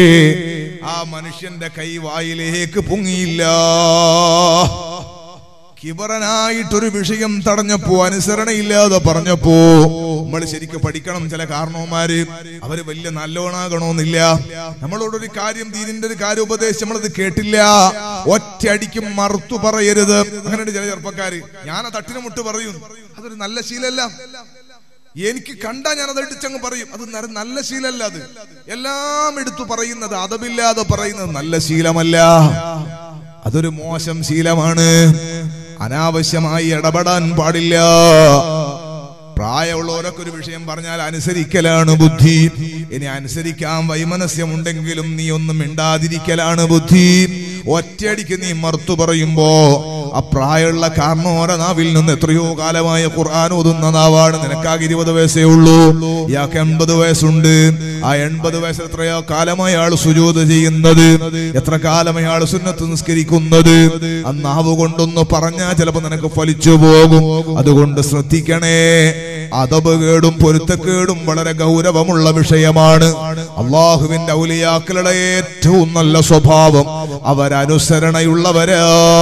ആ മനുഷ്യന്റെ കൈ വായിലേക്ക് പൊങ്ങിയില്ല. കിബറനായിട്ടൊരു വിഷയം തടഞ്ഞപ്പോ, അനുസരണയില്ലാതെ പറഞ്ഞപ്പോ നമ്മൾ ശരിക്കും പഠിക്കണം. ചില കാരണവന്മാര് അവര് വലിയ നല്ലോണാകണമെന്നില്ല. നമ്മളോടൊരു കാര്യം, ദീനിന്റെ ഒരു കാര്യം ഉപദേശിച്ച് നമ്മളത് കേട്ടില്ല, ഒറ്റയടിക്കും മറുത്തു പറയരുത്. അങ്ങനെയുണ്ട് ചില ചെറുപ്പക്കാര്. ഞാൻ തട്ടിന് മുട്ട് പറയും, അതൊരു നല്ല ശീലമല്ല. എനിക്ക് കണ്ടാ ഞാൻ അത് എടുത്തങ്ങ് പറയും, അത് നല്ല ശീലമല്ല. അത് എല്ലാം എടുത്തു പറയുന്നത്, അതമില്ലാതെ പറയുന്നത് നല്ല ശീലമല്ല, അതൊരു മോശം ശീലമാണ്. അനാവശ്യമായി ഇടപെടാൻ പാടില്ല. പ്രായമുള്ളവരൊക്കെ ഒരു വിഷയം പറഞ്ഞാൽ അനുസരിക്കലാണ് ബുദ്ധി. ഇനി അനുസരിക്കാൻ വൈമനസ്യമുണ്ടെങ്കിലും നീ ഒന്നും മിണ്ടാതിരിക്കലാണ് ബുദ്ധി. ഒറ്റയടിക്ക് നീ മറുത്തു പറയുമ്പോ ആ പ്രായമുള്ള കാരണോര നാവിൽ നിന്ന് എത്രയോ കാലമായ ഖുർആൻ ഓതുന്ന നാവാണ്. നിനക്കാകെ ഇരുപത് വയസ്സേ ഉള്ളൂ, ഇയാൾക്ക് എൺപത് വയസ്സുണ്ട്. ആ എൺപത് വയസ്സിൽ എത്രയോ കാലമായി ആൾ സുജൂദ് ചെയ്യുന്നത്, എത്ര കാലമായി ആൾ സുന്നത്ത് നിസ്കരിക്കുന്നത്. ആ നാവ് കൊണ്ടൊന്ന് പറഞ്ഞാൽ ചിലപ്പോ നിനക്ക് ഫലിച്ചു പോകും. അതുകൊണ്ട് ശ്രദ്ധിക്കണേ. അദബ് കേടും പൊരുത്തക്കേടും വളരെ ഗൗരവമുള്ള വിഷയമാണ്. അള്ളാഹുവിന്റെ ഔലിയാക്കളുടെ ഏറ്റവും നല്ല സ്വഭാവം അവരനുസരണയുള്ളവരാ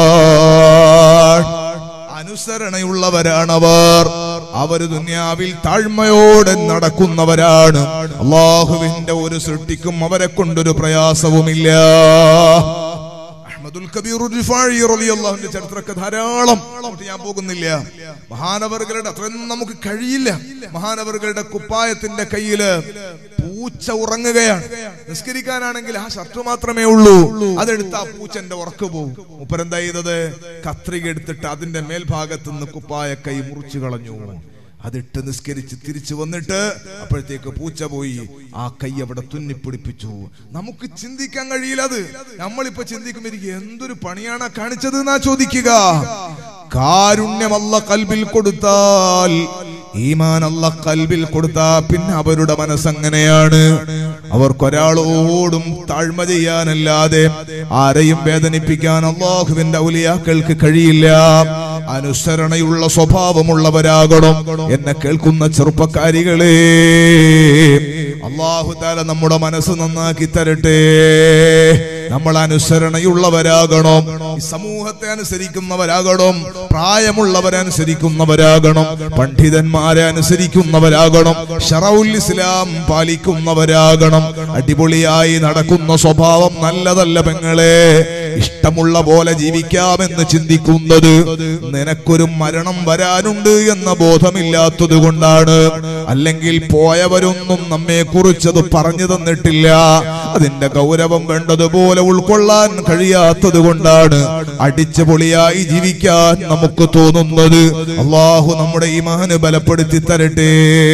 അനുസരണയുള്ളവരാണവർ. അവര് ദുനിയാവിൽ താഴ്മയോടെ നടക്കുന്നവരാണ്. അള്ളാഹുവിന്റെ ഒരു സൃഷ്ടിക്കും അവരെ കൊണ്ടൊരു പ്രയാസവുമില്ല. അഹ്മദുൽ കബീർ റിഫാഇ റളിയല്ലാഹുവിന്റെ ചരിത്രമൊക്കെ ധാരാളം, ഞാൻ പോകുന്നില്ല. മഹാനവറുകളുടെ അത്രയൊന്നും നമുക്ക് കഴിയില്ല. മഹാനവറുകളുടെ കുപ്പായത്തിന്റെ കയ്യില് പൂച്ച ഉറങ്ങുകയാണ്. നിസ്കരിക്കാനാണെങ്കിൽ ആ ഷർട്ട് മാത്രമേ ഉള്ളൂ. അതെടുത്ത് ആ പൂച്ചന്റെ ഉറക്ക് പോകും. മുപ്പരെന്താ ചെയ്തത്? കത്രിക എടുത്തിട്ട് അതിന്റെ മേൽഭാഗത്ത് നിന്ന് കുപ്പായ കൈ മുറിച്ചു കളഞ്ഞു. അതിട്ട് നിസ്കരിച്ച് തിരിച്ചു വന്നിട്ട് അപ്പോഴത്തേക്ക് പൂച്ച പോയി. ആ കൈ അവിടെ തുന്നിപ്പിടിപ്പിച്ചു. നമുക്ക് ചിന്തിക്കാൻ കഴിയില്ല. അത് നമ്മളിപ്പോ ചിന്തിക്കുമ്പോ എന്തൊരു പണിയാണ് കാണിച്ചത് എന്നാ ചോദിക്കുക. കാരുണ്യം അല്ലാഹ് കൽബിൽ കൊടുത്താൽ, ഈമാൻ അല്ലാഹ് കൽബിൽ കൊടുത്താ പിന്നെ അവരുടെ മനസ്സങ്ങനെയാണ്. അവർക്കൊരാളോടും താഴ്മ ചെയ്യാനല്ലാതെ ആരെയും വേദനിപ്പിക്കാൻ അല്ലാഹുവിന്റെ ഔലിയാക്കൾക്ക് കഴിയില്ല. അനുസരണയുള്ള സ്വഭാവമുള്ളവരാകണം. എന്നെ കേൾക്കുന്ന ചെറുപ്പക്കാരികളെ, അല്ലാഹു തആല നമ്മുടെ മനസ്സ് നന്നാക്കി തരട്ടെ. നമ്മൾ അനുസരണയുള്ളവരാകണം. സമൂഹത്തെ അനുസരിക്കുന്നവരാകണം, പ്രായമുള്ളവരെ അനുസരിക്കുന്നവരാകണം, പണ്ഡിതന്മാരെ അനുസരിക്കുന്നവരാകണം, ശറഉൽ ഇസ്ലാം പാലിക്കുന്നവരാകണം. അടിപൊളിയായി നടക്കുന്ന സ്വഭാവം നല്ലതല്ല പെങ്ങളെ. ഇഷ്ടമുള്ള പോലെ ജീവിക്കാമെന്ന് ചിന്തിക്കുന്നത് നിനക്കൊരു മരണം വരാനുണ്ട് എന്ന ബോധമില്ലാത്തത് കൊണ്ടാണ്. അല്ലെങ്കിൽ പോയവരൊന്നും നമ്മെ കുറിച്ചത് പറഞ്ഞു തന്നിട്ടില്ല. അതിന്റെ ഗൗരവം വേണ്ടതുപോലെ ഉൾക്കൊള്ളാൻ കഴിയാത്തത് കൊണ്ടാണ് അടിച്ചു പൊളിയായി ജീവിക്കാൻ നമുക്ക് തോന്നുന്നത്. അല്ലാഹു നമ്മുടെ ഈമാന് ബലപ്പെടുത്തി തരട്ടെ.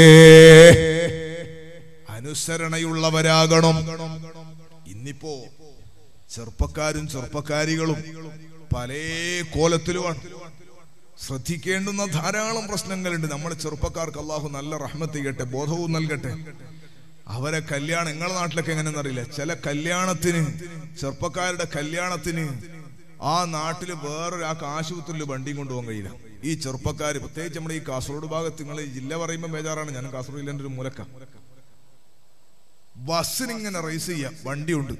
അനുസരണയുള്ളവരാകണം. ഇന്നിപ്പോ ചെറുപ്പക്കാരും ചെറുപ്പക്കാരികളും പല കോലത്തിലുമാണ്. ശ്രദ്ധിക്കേണ്ടുന്ന ധാരാളം പ്രശ്നങ്ങളുണ്ട്. നമ്മുടെ ചെറുപ്പക്കാർക്ക് അല്ലാഹു നല്ല റഹ്മത്ത് ചെയ്യട്ടെ, ബോധവും നൽകട്ടെ. അവരെ കല്യാണം, നിങ്ങളുടെ നാട്ടിലൊക്കെ എങ്ങനെയെന്ന് അറിയില്ല, ചില കല്യാണത്തിന്, ചെറുപ്പക്കാരുടെ കല്യാണത്തിന് ആ നാട്ടില് വേറൊരാൾക്ക് ആശുപത്രിയിൽ വണ്ടിയും കൊണ്ടുപോകാൻ കഴിയില്ല. ഈ ചെറുപ്പക്കാർ, പ്രത്യേകിച്ച് നമ്മുടെ ഈ കാസർഗോഡ് ഭാഗത്ത്, നിങ്ങൾ ഈ ജില്ല പറയുമ്പോൾ ബേജാറാണ്. ഞാൻ കാസർഗോഡ് ജില്ലേന്റെ ഒരു മൂലക്ക. ബസ്സിനിങ്ങനെ റേസ് ചെയ്യാം, വണ്ടിയുണ്ട്.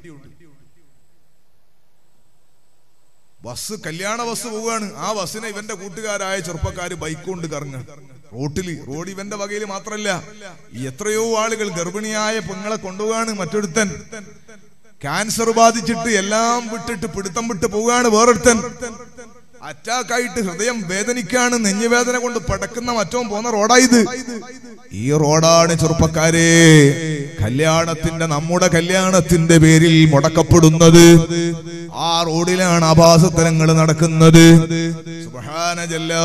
ബസ്, കല്യാണ ബസ് പോവുകയാണ്. ആ ബസ്സിനെ ഇവന്റെ കൂട്ടുകാരായ ചെറുപ്പക്കാര് ബൈക്ക് കൊണ്ട് കറങ്ങുക റോട്ടില്. റോഡ് ഇവന്റെ വകയിൽ മാത്രല്ല, എത്രയോ ആളുകൾ ഗർഭിണിയായ പെങ്ങളെ കൊണ്ടുപോവാണ്. മറ്റൊരുത്തൻ ക്യാൻസർ ബാധിച്ചിട്ട് എല്ലാം വിട്ടിട്ട് പിടുത്തം വിട്ട് പോവുകയാണ്. വേറൊരുത്തൻ അറ്റാക്കായിട്ട് ഹൃദയം വേദനിക്കാണ്, നെഞ്ഞുവേദന കൊണ്ട് പടക്കുന്ന മറ്റോ പോന്ന റോഡായത്. ഈ റോഡാണ് ചെറുപ്പക്കാരെ കല്യാണത്തിന്റെ, നമ്മുടെ കല്യാണത്തിന്റെ പേരിൽ മുടക്കപ്പെടുന്നത്. ആ റോഡിലാണ് ആഭാസത്തരങ്ങൾ നടക്കുന്നത്. സുബ്ഹാനല്ലാ.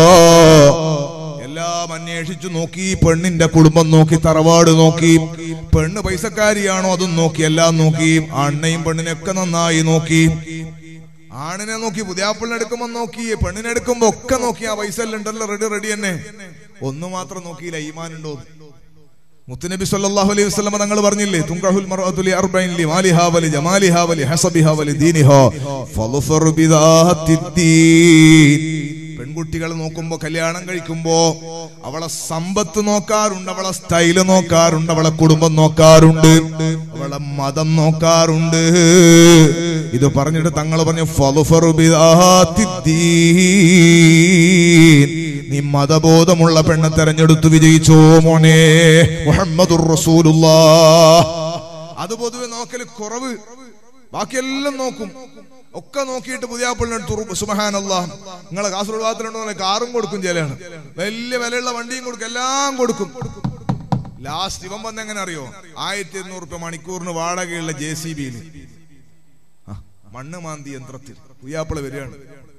എല്ലാം അന്വേഷിച്ചു നോക്കി, പെണ്ണിന്റെ കുടുംബം നോക്കി, തറവാട് നോക്കി, പെണ്ണ് പൈസക്കാരിയാണോ അതും നോക്കി, എല്ലാം നോക്കി. ആണിനെയും പെണ്ണിനെയൊക്കെ നന്നായി നോക്കി. ആണിനെ നോക്കി, പുതിയാപ്പിളിനെ എടുക്കുമ്പോ നോക്കി, പെണ്ണിനെ എടുക്കുമ്പോ ഒക്കെ നോക്കി. ആ പൈസ എല്ലാം ഉണ്ടല്ലോ, റെഡി റെഡി തന്നെ. ഒന്നു മാത്രം നോക്കിയില്ല, ഈമാൻ ഉണ്ടോ. മുത്തുനബി സല്ലല്ലാഹു അലൈഹി വസല്ലം തങ്ങൾ പറഞ്ഞില്ലേ, തുൻകഹുൽ മർഅതു ലി അർബഇൻ ലി മാലിഹാ വലി ജമാലിഹാ വലി ഹസബിഹാ വലി ദീനിഹാ ഫളുഫർ ബിദാത്തിദ്ദീൻ. പെൺകുട്ടികൾ നോക്കുമ്പോ, കല്യാണം കഴിക്കുമ്പോ അവളെ സമ്പത്ത് നോക്കാറുണ്ട്, അവളെ സ്റ്റൈല് നോക്കാറുണ്ട്, അവളെ കുടുംബം നോക്കാറുണ്ട്, അവളെ മതം നോക്കാറുണ്ട്. ഇത് പറഞ്ഞിട്ട് തങ്ങൾ പറഞ്ഞു ഫളുഫറു ബിദാത്തിദ്ദീൻ, നീ മതബോധമുള്ള പെണ്ണെ തെരഞ്ഞെടുത്തു വിജയിച്ചോ മോനെ. മുഹമ്മദുർ റസൂലുള്ളാഹ്. അത് പൊതുവെ നോക്കല് കുറവ്, ബാക്കിയെല്ലാം നോക്കും. ഒക്കെ നോക്കിയിട്ട് പുതിയാപ്പിളിനടുത്ത് സുബ്ഹാനല്ലാഹ്, നിങ്ങളെ കാസർഗോഡ് ഭാഗത്തിലുണ്ടോ കാറും കൊടുക്കും, ചിലയാണ് വലിയ വിലയുള്ള വണ്ടിയും കൊടുക്കും, എല്ലാം കൊടുക്കും. ലാസ്റ്റ് ഇവൻ വന്ന് എങ്ങനെ അറിയോ, ആയിരത്തി ഇരുന്നൂറ് രൂപ മണിക്കൂറിന് വാടകയുള്ള ജെ സി ബിയില് മണ്ണ് മാന്തി യന്ത്രത്തിൽ പുതിയാപ്പിള വരികയാണ്.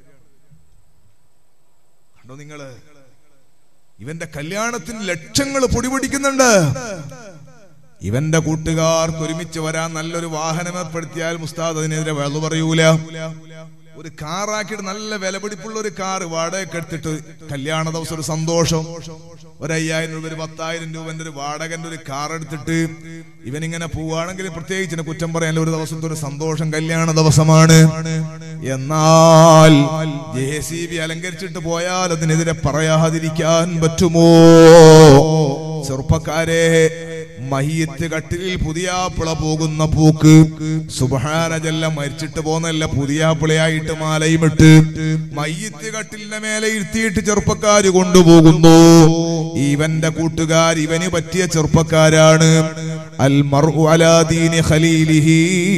കണ്ടോ നിങ്ങള്, ഇവന്റെ കല്യാണത്തിന് ലക്ഷങ്ങൾ പൊടിപൊടിക്കുന്നുണ്ട്. ഇവന്റെ കൂട്ടുകാർക്ക് ഒരുമിച്ച് വരാൻ നല്ലൊരു വാഹനം ഏർപ്പെടുത്തിയാൽ മുസ്താദ് അതിനെതിരെ വെളു പറയൂല. ഒരു കാറാക്കിയിട്ട് നല്ല വിലപിടിപ്പുള്ള ഒരു കാറ് വാടകയ്ക്ക് എടുത്തിട്ട് കല്യാണ ദിവസം ഒരു സന്തോഷം, ഒരു അയ്യായിരം രൂപ ഒരു പത്തായിരം രൂപന്റെ ഒരു വാടകന്റെ ഒരു കാർ എടുത്തിട്ട് ഇവനിങ്ങനെ പോവുകയാണെങ്കിൽ പ്രത്യേകിച്ച് കുറ്റം പറയാൻ ഒരു ദിവസത്തെ ഒരു സന്തോഷം, കല്യാണ ദിവസമാണ്. എന്നാൽ ജെ സി ബി അലങ്കരിച്ചിട്ട് പോയാൽ അതിനെതിരെ പറയാതിരിക്കാൻ പറ്റുമോ? ചെറുപ്പക്കാരെ, മയ്യത്ത് കട്ടിലിൽ പുതിയാപ്പിള പോകുന്ന പൂക്ക് സുബ്ഹാന ജല്ല മരിച്ചിട്ട് പോന്നല്ല, പുതിയാപ്പിളയായിട്ട് മാലയുമിട്ട് മയ്യത്ത് കട്ടിലിന്റെ മേലെ ഇരുത്തിയിട്ട് ചെറുപ്പക്കാര് കൊണ്ടുപോകുന്നു. ഇവന്റെ കൂട്ടുകാർ ഇവന് പറ്റിയ ചെറുപ്പക്കാരാണ്. അൽ മർഉ അലാ ദീനി ഖലീലിഹി,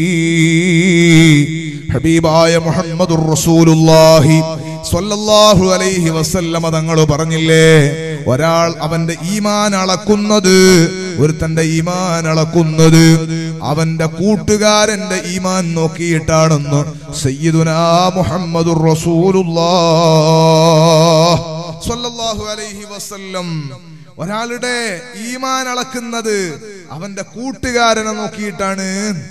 ഹബീബായ മുഹമ്മദുർ റസൂലുള്ളാഹി സ്വല്ലല്ലാഹു അലൈഹി വസല്ലമ തങ്ങൾ പറഞ്ഞില്ലേ, ഒരാൾ അവന്റെ ഈമാൻ അളക്കുന്നത്, ഒരുത്തന്റെ ഈമാൻ അളക്കുന്നത് അവന്റെ കൂട്ടുകാരന്റെ ഈമാൻ നോക്കിയിട്ടാണെന്ന് സയ്യിദുനാ മുഹമ്മദുർ റസൂലുള്ളാഹ് സ്വല്ലല്ലാഹു അലൈഹി വസല്ലം. ഒരാളുടെ ഈമാൻ അളക്കുന്നത് അവന്റെ കൂട്ടുകാരനെ നോക്കിയിട്ടാണ്.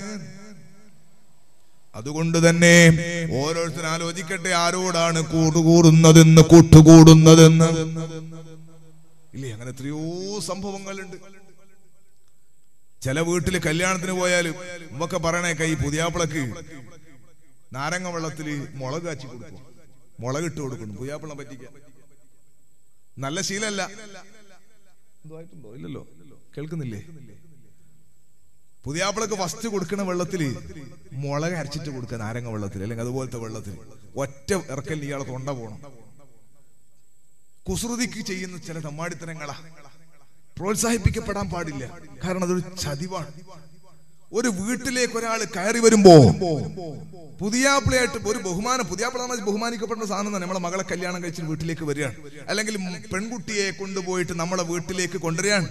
അതുകൊണ്ട് തന്നെ ഓരോരുത്തരും ആലോചിക്കട്ടെ, ആരോടാണ് കൂടുകൂടുന്നതെന്ന്, കൂട്ടുകൂടുന്നതെന്ന്. ഇല്ലേ, അങ്ങനെ എത്രയോ സംഭവങ്ങളുണ്ട്. ചില വീട്ടില് കല്യാണത്തിന് പോയാലും ഉമ്മൊക്കെ പറയണേക്ക, ഈ പുതിയാപ്പിളക്ക് നാരങ്ങ വെള്ളത്തില് മുളക് കാച്ചി കൊടുക്കും, മുളക് ഇട്ട് കൊടുക്കുന്നു പുതിയാപ്പിളെ പറ്റിക്കാൻ. നല്ല ശീലല്ല. ഇല്ലല്ലോ, കേൾക്കുന്നില്ലേ? പുതിയാപ്പിളക്ക് ഫസ്റ്റ് കൊടുക്കുന്ന വെള്ളത്തില് മുളക് അരച്ചിട്ട് കൊടുക്കുക, നാരങ്ങ വെള്ളത്തിൽ അല്ലെങ്കിൽ അതുപോലത്തെ വെള്ളത്തിൽ. ഒറ്റ ഇറക്കൽ ഇയാളെ തൊണ്ട പോണം. കുസൃതിക്ക് ചെയ്യുന്ന ചില തമ്മാടിത്തരങ്ങളാ, പ്രോത്സാഹിപ്പിക്കപ്പെടാൻ പാടില്ല. കാരണം അതൊരു ചതിവാണ്. ഒരു വീട്ടിലേക്ക് ഒരാൾ കയറി വരുമ്പോ പുതിയാപ്പിളയായിട്ട് ഒരു ബഹുമാനം, പുതിയാപ്പിള ബഹുമാനിക്കപ്പെടുന്ന സാധനം തന്നെ. നമ്മളെ മകളെ കല്യാണം കഴിച്ച് വീട്ടിലേക്ക് വരികയാണ്, അല്ലെങ്കിൽ പെൺകുട്ടിയെ കൊണ്ടുപോയിട്ട് നമ്മളെ വീട്ടിലേക്ക് കൊണ്ടുവരികയാണ്.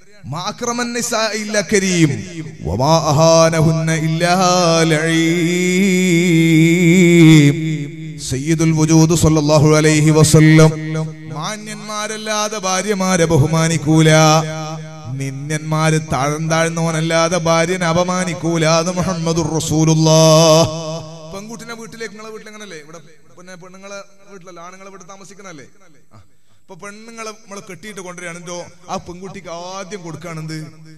സയ്യിദുൽ വജൂദ് സ്വല്ലല്ലാഹു അലൈഹി വസല്ലം മാന്യന്മാരല്ലാതെ ഭാര്യമാരെ ബഹുമാനിക്കൂല, നിന്യന്മാര് താഴ്ന്ന താഴ്ന്നവനല്ലാതെ ഭാര്യനെ അപമാനിക്കൂല. അത് മുഹമ്മദുർ റസൂലുള്ളാഹ്. പെൺകുട്ടിനെ വീട്ടിലേക്ക്, നിങ്ങളെ വീട്ടിൽ എങ്ങനല്ലേ, ഇവിടെ പിന്നെ പെണ്ണുങ്ങളെ വീട്ടിലല്ല, ആണുങ്ങളെ വീട്ടിൽ താമസിക്കണല്ലേ. ഇപ്പൊ പെണ്ണുങ്ങളെ നമ്മള് കെട്ടിയിട്ട് കൊണ്ടുവരികയാണെന്തോ ആ പെൺകുട്ടിക്ക് ആദ്യം കൊടുക്കുകയാണെന്ത്,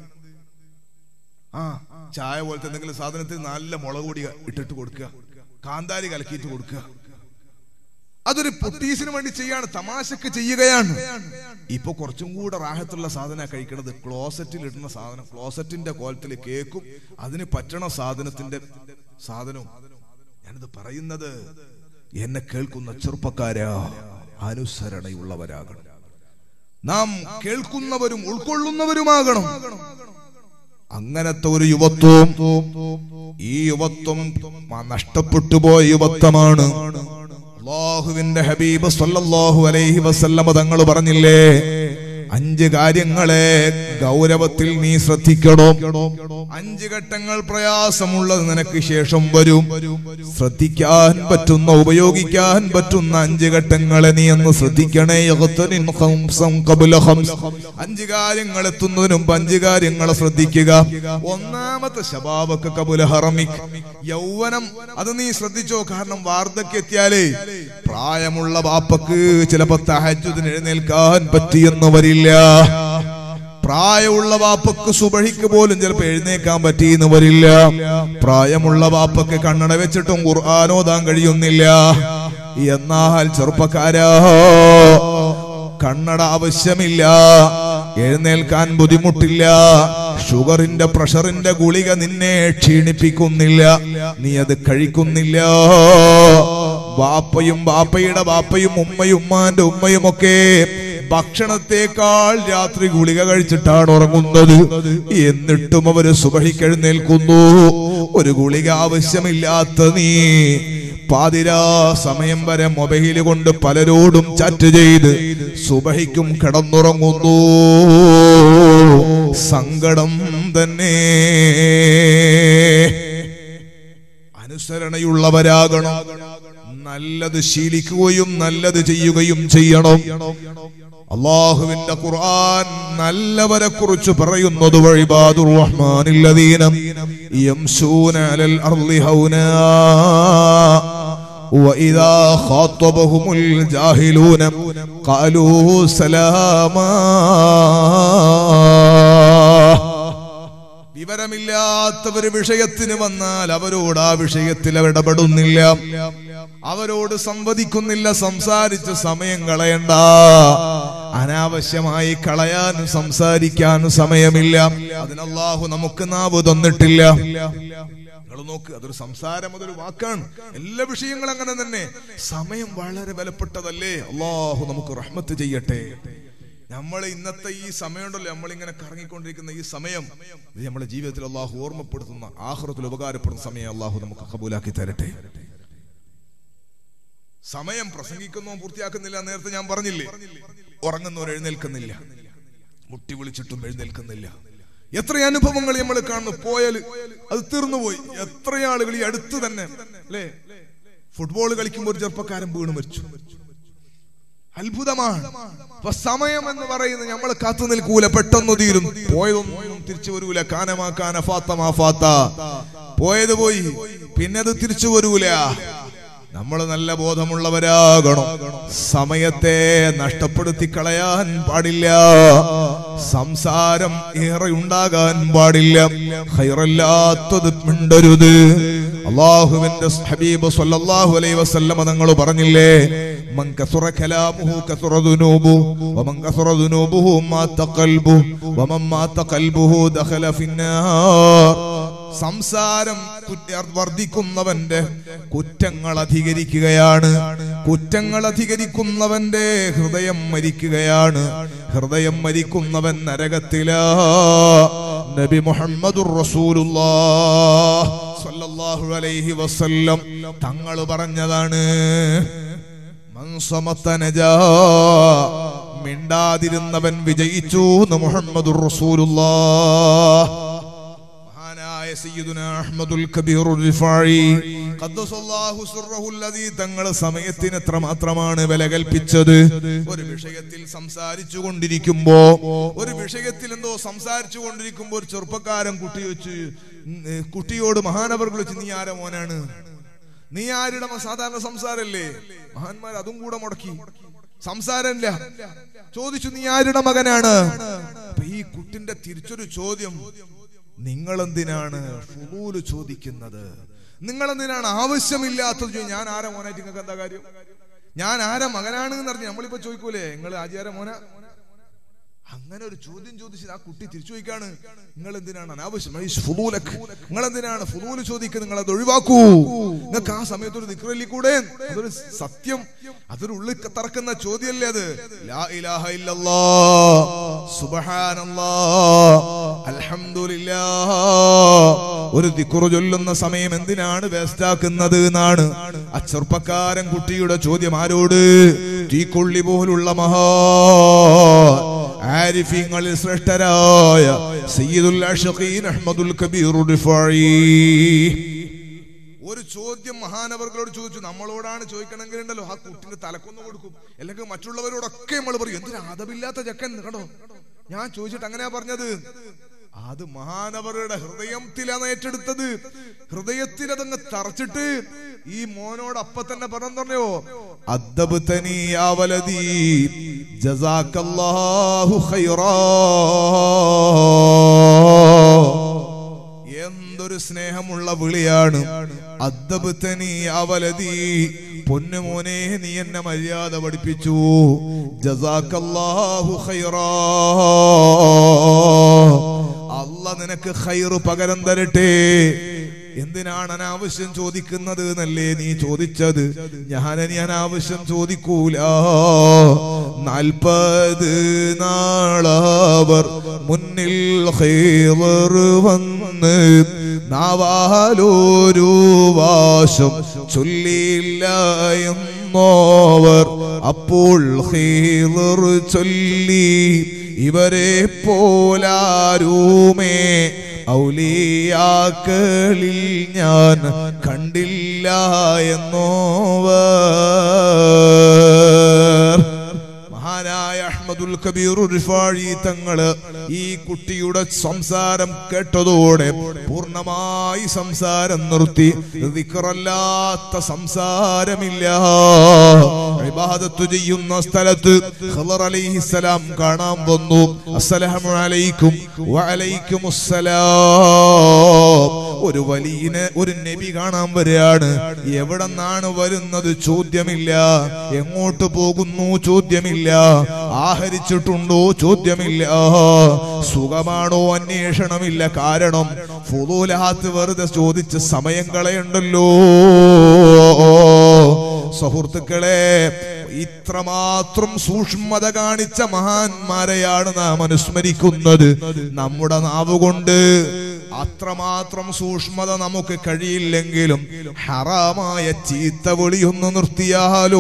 ആ ചായ പോലത്തെ എന്തെങ്കിലും സാധനത്തിൽ നല്ല മുളക് പൊടി ഇട്ടിട്ട് കൊടുക്കുക, കാന്താരി കലക്കിയിട്ട് കൊടുക്കുക. അതൊരു പൊട്ടീസിന് വേണ്ടി ചെയ്യാണ്, തമാശക്ക് ചെയ്യുകയാണ്. ഇപ്പൊ കുറച്ചും കൂടെ റാഹത്തുള്ള സാധനം കഴിക്കണത്, ക്ലോസറ്റിൽ ഇടുന്ന സാധനം, ക്ലോസറ്റിന്റെ കോലത്തിൽ കേക്കും അതിന് പറ്റണ സാധനത്തിന്റെ സാധനവും. ഞാനിത് പറയുന്നത് എന്നെ കേൾക്കുന്ന ചെറുപ്പക്കാരാ, അനുസരണയുള്ളവരാകണം. നാം കേൾക്കുന്നവരും ഉൾക്കൊള്ളുന്നവരുമാകണം. അങ്ങനത്തെ ഒരു യുവത്വം, ഈ യുവത്വം നഷ്ടപ്പെട്ടു പോയ യുവത്വമാണ്. അല്ലാഹുവിന്റെ ഹബീബ് സ്വല്ലല്ലാഹു അലൈഹി വസല്ലമ തങ്ങൾ പറഞ്ഞില്ലേ, അഞ്ച് കാര്യങ്ങളെ ഗൗരവത്തിൽ നീ ശ്രദ്ധിക്കണം. അഞ്ച് ഘട്ടങ്ങൾ പ്രയാസമുള്ളത് നിനക്ക് ശേഷം വരും. ശ്രദ്ധിക്കാൻ പറ്റുന്ന, ഉപയോഗിക്കാൻ പറ്റുന്ന അഞ്ച് ഘട്ടങ്ങളെ നീ ഒന്ന് ശ്രദ്ധിക്കണേ. അഞ്ച് കാര്യങ്ങൾ എത്തുന്നതിനും അഞ്ച് കാര്യങ്ങളെ ശ്രദ്ധിക്കുക. ഒന്നാമത്തെ ശബാബക ഖബല ഹറമിക്, യൗവനം. അത് നീ ശ്രദ്ധിച്ചോ. കാരണം വാർദ്ധക്യം എത്തിയാലേ പ്രായമുള്ള ബാപ്പക്ക് ചിലപ്പോ തഹജ്ജുദിന് എഴുന്നേൽക്കാൻ പറ്റിയെന്ന് വരില്ല. പ്രായമുള്ള വാപ്പക്ക് സുബഹിക്ക് പോലും ചിലപ്പോൾ എഴുന്നേക്കാൻ പറ്റിയെന്ന് വരില്ല. പ്രായമുള്ള വാപ്പക്ക് കണ്ണട വെച്ചിട്ടും ഖുർആൻ ഓതാൻ കഴിയുന്നില്ല. എന്നാൽ ചെറുപ്പക്കാരാ, കണ്ണട ആവശ്യമില്ല, എഴുന്നേൽക്കാൻ ബുദ്ധിമുട്ടില്ല, ഷുഗറിന്റെ പ്രഷറിന്റെ ഗുളിക നിന്നെ ക്ഷീണിപ്പിക്കുന്നില്ല, നീ അത് കഴിക്കുന്നില്ല. ബാപ്പയും ബാപ്പയുടെ ബാപ്പയും ഉമ്മയും ഉമ്മാന്റെ ഉമ്മയും ഒക്കെ ഭക്ഷണത്തെക്കാൾ രാത്രി ഗുളിക കഴിച്ചിട്ടാണ് ഉറങ്ങുന്നത്. എന്നിട്ടും അവര് സുബഹിക്ക് എഴുന്നേൽക്കുന്നു. ഒരു ഗുളിക ആവശ്യമില്ലാത്ത നീ പാതിരാ സമയം വരെ മൊബൈൽ കൊണ്ട് പലരോടും ചാറ്റ് ചെയ്ത് സുബഹിക്കും കിടന്നുറങ്ങുന്നു. സങ്കടം തന്നെ. അനുസരണയുള്ളവരാകണം, നല്ലത് ശീലിക്കുകയും നല്ലത് ചെയ്യുകയും ചെയ്യണം. അല്ലാഹുവിന്റെ ഖുർആൻ നല്ലവരെ കുറിച്ച് പറയുന്നത് വഇബാദുർ റഹ്മാനില്ലദീന യംശൂന അലൽ അർളി ഹൗനാ വഇദാ ഖാതബഹുമുൽ ജാഹിലൂന ഖാലൂ സലാമാ. വിവരമില്ലാത്തവര് വിഷയത്തിന് വന്നാൽ അവരോട് ആ വിഷയത്തിൽ ഇടപെടുന്നില്ല, അവരോട് സംവദിക്കുന്നില്ല. സംസാരിച്ച് സമയം കളയണ്ട. അനാവശ്യമായി കളയാനും സംസാരിക്കാനും സമയമില്ല. അതിന് അല്ലാഹു നമുക്ക് നാവ് തന്നിട്ടില്ല. നിങ്ങൾ നോക്ക്, അതൊരു സംസാരം, അതൊരു വാക്കാണ്. എല്ലാ വിഷയങ്ങളും അങ്ങനെ തന്നെ. സമയം വളരെ വിലപ്പെട്ടതല്ലേ. അല്ലാഹു നമുക്ക് റഹ്മത്ത് ചെയ്യട്ടെ. നമ്മൾ ഇന്നത്തെ ഈ സമയമുണ്ടല്ലോ, നമ്മളിങ്ങനെ കറങ്ങിക്കൊണ്ടിരിക്കുന്ന ഈ സമയം, ഇത് നമ്മുടെ ജീവിതത്തിൽ അല്ലാഹു ഓർമ്മപ്പെടുത്തുന്ന, ആഖിറത്തിൽ ഉപകാരപ്പെടുന്ന സമയം അല്ലാഹു നമുക്ക് കബൂലാക്കി തരട്ടെ. സമയം പ്രസംഗിക്കുന്നോ പൂർത്തിയാക്കുന്നില്ല. നേരത്തെ ഞാൻ പറഞ്ഞില്ലേ, ഉറങ്ങുന്നവർ എഴുന്നേൽക്കുന്നില്ല, മുട്ടി വിളിച്ചിട്ടും എഴുന്നേൽക്കുന്നില്ല. എത്ര അനുഭവങ്ങൾ നമ്മൾ കാണുന്നു. പോയാൽ അത് തീർന്നുപോയി. എത്ര ആളുകൾ ഈ അടുത്ത് തന്നെ അല്ലേ, ഫുട്ബോൾ കളിക്കുമ്പോൾ ഒരു ചെറുപ്പക്കാരൻ വീണ് മരിച്ചു. അത്ഭുതമാണ്. അപ്പൊ സമയം എന്ന് പറയുന്നത് നമ്മൾ കാത്തു നിൽക്കൂല, പെട്ടെന്ന് തീരും. പോയതൊന്നും തിരിച്ചു വരൂല. കാനമാ കാന ഫാത്തമാ ഫാത്ത, പോയത് പോയി, പിന്നെ അത് തിരിച്ചു വരൂല. നമ്മൾ നല്ല ബോധമുള്ളവരാകണം. സമയത്തെ നഷ്ടപ്പെടുത്തി കളയാൻ പാടില്ല. സംസാരം ഏറെ ഉണ്ടാകാൻ പാടില്ല. ഖൈറല്ലാത്തത് മിണ്ടരുത്. അല്ലാഹുവിന്റെ ഹബീബ് സ്വല്ലല്ലാഹു അലൈഹി വസല്ലം തങ്ങൾ പറഞ്ഞില്ലേ, മൻ കസറ കലാമുഹു കസറ ദുനൂബുഹു വമൻ കസറ ദുനൂബുഹു മാത ഖൽബുഹു വമൻ മാത ഖൽബുഹു ദഖല ഫിന്നാർ. സംസാരം വർദ്ധിക്കുന്നവന്റെ കുറ്റങ്ങൾ അധികരിക്കുകയാണ്. കുറ്റങ്ങൾ അധികരിക്കുന്നവന്റെ ഹൃദയം മരിക്കുകയാണ്. ഹൃദയം മരിക്കുന്നവൻ നരകത്തിലാ. നബി മുഹമ്മദുർ റസൂലുള്ളാഹ് സ്വല്ലല്ലാഹു അലൈഹി വസല്ലം തങ്ങൾ പറഞ്ഞതാണ്, മൻ സമത നജാ, മിണ്ടാതിരുന്നവൻ വിജയിച്ചു എന്ന് മുഹമ്മദുർ റസൂലുള്ളാഹ്. സയ്യിദുനാ അഹ്മദുൽ കബീർ റിഫായി ഖദ്ദസല്ലാഹു സിർറഹു അല്ലദീ തങ്ങൾ സമയത്തിന് എത്ര മാത്രമാണ് വില കൽപ്പിച്ചത്. ഒരു വിഷയത്തിൽ സംസാരിച്ചു കൊണ്ടിരിക്കുമ്പോ ഒരു വിഷയത്തിൽ എന്തോ സംസാരിച്ചു കൊണ്ടിരിക്കുമ്പോ ഒരു ചെറുപ്പക്കാരൻ കുട്ടി വെച്ച് കുട്ടിയോട് മഹാനവർകൾ വെച്ച്, നീ ആരെ മോനാണ്, നീ ആരുടെ സാധാരണ സംസാരല്ലേ. മഹാന്മാർ അതും കൂടെ മുടക്കി, സംസാരമില്ല. ചോദിച്ചു, നീ ആരുടെ മകനാണ്. അപ്പൊ ഈ കുട്ടിന്റെ തിരിച്ചൊരു ചോദ്യം, നിങ്ങൾ എന്തിനാണ് ഫുളൂല് ചോദിക്കുന്നത്, നിങ്ങൾ എന്തിനാണ് ആവശ്യമില്ലാത്തത്. ഞാൻ ആരാ മോനായിട്ട് നിങ്ങൾക്ക് എന്താ കാര്യം, ഞാൻ ആരാ മകനാണ് എന്ന് പറഞ്ഞ് നമ്മളിപ്പോ ചോദിക്കൂലേ, നിങ്ങൾ ആചാര മോന. അങ്ങനെ ഒരു ചോദ്യം ചോദിച്ചത് ആ കുട്ടി തിരിച്ചു ചോദിക്കാണ്, നിങ്ങൾ എന്തിനാണ് അനാവശ്യം, നിങ്ങൾ എന്തിനാണ് ഫുളൂല് ചോദിക്കുക, നിങ്ങൾ അത് ഒഴിവാക്കൂ. നിങ്ങൾക്ക് ആ സമയത്ത് ഒരു ദിക്റല്ലി കൂടെ. അതൊരു സത്യം, അതൊരു ഉള്ളിൽ തറക്കുന്ന ചോദ്യമല്ലേ അത്. ലാ ഇലാഹ ഇല്ലല്ലാഹ് സുബ്ഹാനല്ലാഹ് അൽഹംദുലില്ലാഹ്. ഒരു ദിക്റ് ചൊല്ലുന്ന സമയം എന്തിനാണ് വേസ്റ്റാക്കുന്നത് എന്നാണ് ആ ചെറുപ്പക്കാരൻ കുട്ടിയുടെ ചോദ്യം. ആരോട്? തീക്കൊള്ളി പോലുള്ള മഹാ ആരിഫീങ്ങളിൽ ശ്രേഷ്ഠരായ സയ്യിദുൽ ആശിഖീൻ അഹ്മദുൽ കബീർ റിഫായി ഒരു ചോദ്യം മഹാനവർകളോട് ചോദിച്ചു. നമ്മളോടാണ് ചോദിക്കണമെങ്കിൽ ഉണ്ടല്ലോ ആ കുട്ടിന്റെ തലക്കൊന്ന് കൊടുക്കും, അല്ലെങ്കിൽ മറ്റുള്ളവരോടൊക്കെ നമ്മൾ പറയും, എന്തിനാ അതമില്ലാത്ത ചെക്കൻ കണ്ടോ, ഞാൻ ചോദിച്ചിട്ട് അങ്ങനെയാ പറഞ്ഞത്. അത് മഹാനവരുടെ ഹൃദയത്തിലാണ് ഏറ്റെടുത്തത്. ഹൃദയത്തിൽ അതങ്ങ് തറച്ചിട്ട് ഈ മോനോട് അപ്പൊ തന്നെ പറഞ്ഞു, പറഞ്ഞോ, അദ്ദബ്തനി യാ വലദീ ജസാക്കല്ലാഹു ഖൈറാ. എന്തൊരു ഒരു സ്നേഹമുള്ള വിളിയാണ്. അദ്ദബ്തനി യാ വലദി, പൊന്നുമോനെ നീ എന്നെ മര്യാദ പഠിപ്പിച്ചു. ജസാക്കല്ലാഹു ഖൈറാ, അല്ലാഹ് നിനക്ക് ഖൈറ് പകരം തരട്ടെ. എന്തിനാണ് അനാവശ്യം ചോദിക്കുന്നത് എന്നല്ലേ നീ ചോദിച്ചത്? ഞാനനി അനാവശ്യം ചോദിക്കൂല. നാൽപ്പത് നാളവർ മുന്നിൽ ഖൈർ വന്ന് നാവാലൊരു വാശം ചൊല്ലിയില്ല എന്നോവർ. അപ്പോൾ ഖൈർ ചൊല്ലി ഇവരെ പോലാരുമേ ഔലിയാക്കളിൽ ഞാൻ കണ്ടില്ല എന്നോവർ. മഹാനായ അഹ്മദുൽ കബീർ റിഫാഴി തങ്ങള് ഈ കുട്ടിയുടെ സംസാരം കേട്ടതോടെ പൂർണ്ണമായി സംസാരം നിർത്തി. ദിക്റല്ലാത്ത സംസാരമില്ല. ഇബാദത്ത് ചെയ്യുന്ന സ്ഥലത്ത് ഖളർ അലൈഹിസ്സലാം കാണാൻ വന്നു. അസ്സലാമു അലൈക്കും വഅലൈക്കുമുസ്സലാം. ഒരു വലിയ ഒരു നബി കാണാൻ വരികയാണ്. എവിടെ നിന്നാണ് വരുന്നത് ചോദ്യമില്ല, എങ്ങോട്ട് പോകുന്നു ചോദ്യമില്ല, ആഹരിച്ചിട്ടുണ്ടോ ചോദ്യമില്ല, സുഖമാണോ അന്വേഷണമില്ല. കാരണം ഫുളൂലാത്ത് വെറുതെ ചോദിച്ച് സമയം കളയണ്ടല്ലോ. സുഹൃത്തുക്കളെ, ഇത്രമാത്രം സൂക്ഷ്മത കാണിച്ച മഹാന്മാരെയാണ് നാം അനുസ്മരിക്കുന്നത്. നമ്മുടെ നാവുകൊണ്ട് അത്രമാത്രം സൂക്ഷ്മത നമുക്ക് കഴിയില്ലെങ്കിലും ഹറാമായ ചീത്ത വിളിയൊന്ന് നിർത്തിയാലോ,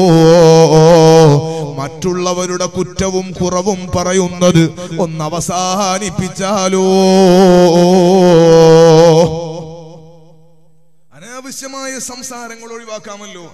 മറ്റുള്ളവരുടെ കുറ്റവും കുറവും പറയുന്നത് ഒന്ന് അവസാനിപ്പിച്ചാലോ. അനാവശ്യമായ സംസാരങ്ങൾ ഒഴിവാക്കാമല്ലോ.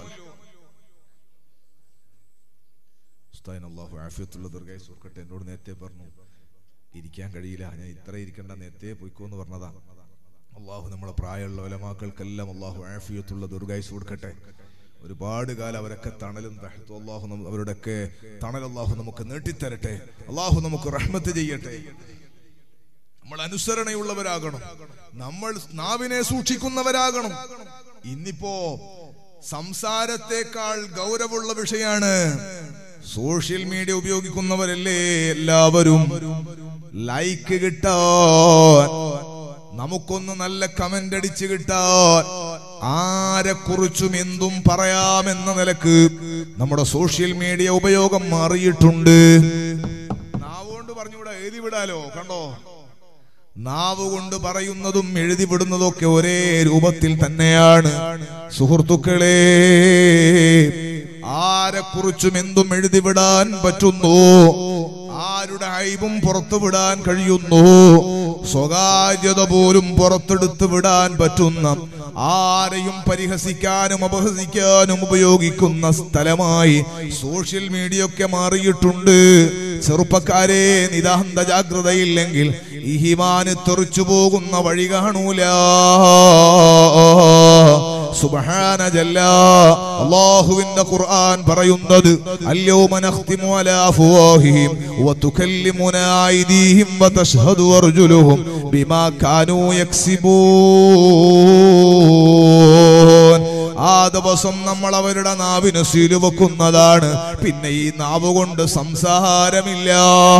അല്ലാഹു ആഫിയത്തുള്ള ദീർഘായുസ്സ് കൊടുക്കട്ടെ. എന്നോട് നേരത്തെ പറഞ്ഞു ഇരിക്കാൻ കഴിയില്ല, ഞാൻ ഇത്ര ഇരിക്കേണ്ട, നേരത്തെ പോയിക്കോന്ന് പറഞ്ഞതാ. അള്ളാഹു നമ്മളെ പ്രായമുള്ള ഉലമാക്കൾക്കെല്ലാം അള്ളാഹു ആഫിയത്തുള്ള ദീർഘായുസ്സ് കൊടുക്കട്ടെ. ഒരുപാട് കാലം അവരൊക്കെ തണലും റഹ്മത്തും അള്ളാഹു അവരുടെയൊക്കെ തണൽ അള്ളാഹു നമുക്ക് നീട്ടിത്തരട്ടെ. അള്ളാഹു നമുക്ക് റഹ്മത്ത് ചെയ്യട്ടെ. നമ്മൾ അനുസരണയുള്ളവരാകണം, നമ്മൾ നാവിനെ സൂക്ഷിക്കുന്നവരാകണം. ഇന്നിപ്പോ സംസാരത്തെക്കാൾ ഗൗരവമുള്ള വിഷയാണ് സോഷ്യൽ മീഡിയ ഉപയോഗിക്കുന്നവരല്ലേ എല്ലാവരും. ലൈക്ക് കിട്ടാൻ, നമുക്കൊന്ന് നല്ല കമന്റ് അടിച്ച് കിട്ടാൻ, ആരെ കുറിച്ചും എന്തും പറയാമെന്ന നിലക്ക് നമ്മുടെ സോഷ്യൽ മീഡിയ ഉപയോഗം മാറിയിട്ടുണ്ട്. നാവുകൊണ്ട് പറഞ്ഞുകൂടാ, എഴുതി വിടാലോ. കണ്ടോ, നാവ് കൊണ്ട് പറയുന്നതും എഴുതി വിടുന്നതും ഒക്കെ ഒരേ രൂപത്തിൽ തന്നെയാണ്. സുഹൃത്തുക്കളെ, ആരെ കുറിച്ചും എന്തും എഴുതി വിടാൻ പറ്റുന്നു, ആരുടെ ഐബും പുറത്തു വിടാൻ കഴിയുന്നു, സ്വകാര്യത പോലും പുറത്തെടുത്ത് വിടാൻ പറ്റുന്ന, ആരെയും പരിഹസിക്കാനും അപഹസിക്കാനും ഉപയോഗിക്കുന്ന സ്ഥലമായി സോഷ്യൽ മീഡിയ ഒക്കെ മാറിയിട്ടുണ്ട്. ചെറുപ്പക്കാരെ, നിതാന്ത ജാഗ്രതയില്ലെങ്കിൽ ഈമാന് തെറിച്ചു പോകുന്ന വഴി കാണൂല. സുബ്ഹാന ജല്ല, അല്ലാഹുവിന്റെ ഖുർആൻ പറയുന്നത് അൽയൗമ നഖ്തിമു അലാ അഫ്വാഹിഹിം വതുകല്ലിമുനാ ഐദീഹിം വതശ്ഹദു അർജുലുഹും ബിമാ കാനൂ യക്സിബൂൻ. ആ ദിവസം നമ്മൾ അവരുടെ നാവിന് സീല് വെക്കുന്നതാണ്. പിന്നെ ഈ നാവ് കൊണ്ട് സംസാരമില്ല.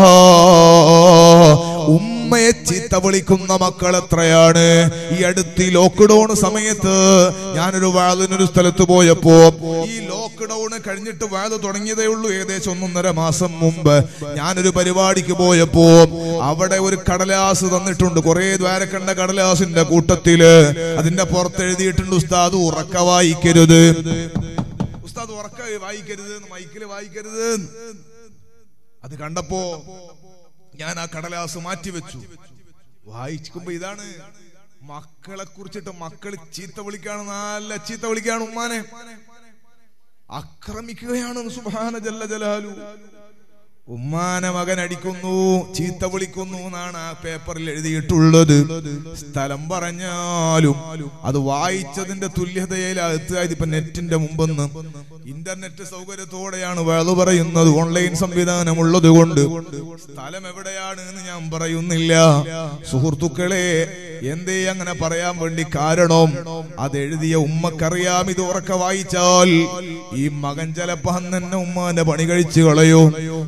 ഉമ്മയെ ചീത്ത വിളിക്കുന്ന മക്കൾ എത്രയാണ്. ഈ അടുത്ത് ലോക്ക്ഡൌൺ സമയത്ത് ഞാനൊരു വാതിനൊരു സ്ഥലത്ത് പോയപ്പോ, ഈ ലോക്ക്ഡൌൺ കഴിഞ്ഞിട്ട് വാത് തുടങ്ങിയതേ ഉള്ളൂ, ഏകദേശം ഒന്നൊന്നര മാസം മുമ്പ് ഞാനൊരു പരിപാടിക്ക് പോയപ്പോ അവിടെ ഒരു കടലാസ് തന്നിട്ടുണ്ട്. കുറെ ദ്വാരക്കണ്ട കടലാസിന്റെ കൂട്ടത്തില് അതിന്റെ പുറത്ത് എഴുതിയിട്ടുണ്ട്, ഉസ്താദ് ഉറക്ക വായിക്കരുത്, ഉസ്താദ് ഉറക്ക വായിക്കരുത്, മൈക്കില് വായിക്കരുത്. അത് കണ്ടപ്പോ ഞാൻ ആ കടലാസ് മാറ്റിവെച്ചു. വായിക്കുമ്പോ ഇതാണ് മക്കളെ കുറിച്ചിട്ട്. മക്കൾ ചീത്ത വിളിക്കാണ്, നല്ല ചീത്ത വിളിക്കാണ്, ഉമ്മാനെ ആക്രമിക്കുകയാണ്. സുബ്ഹാന ജല്ല ജലാലു. ഉമ്മാനെ മകൻ അടിക്കുന്നു, ചീത്ത വിളിക്കുന്നു എന്നാണ് ആ പേപ്പറിൽ എഴുതിയിട്ടുള്ളത്. സ്ഥലം പറഞ്ഞാലും അത് വായിച്ചതിന്റെ തുല്യതയിലകത്ത്. ഇതിപ്പോ നെറ്റിന്റെ മുമ്പെന്ന് ഇന്റർനെറ്റ് സൗകര്യത്തോടെയാണ് വഅദ് പറയുന്നത്, ഓൺലൈൻ സംവിധാനം ഉള്ളത് കൊണ്ട്. സ്ഥലം എവിടെയാണ് എന്ന് ഞാൻ പറയുന്നില്ല. സുഹൃത്തുക്കളെ, എന്തേ അങ്ങനെ പറയാൻ വേണ്ടി കാരണം അതെഴുതിയ ഉമ്മക്കറിയാം ഇത് ഉറക്കെ വായിച്ചാൽ ഈ മകൻ ചിലപ്പോ അന്ന് തന്നെ ഉമ്മാന്റെ പണി കഴിച്ചു കളയോ.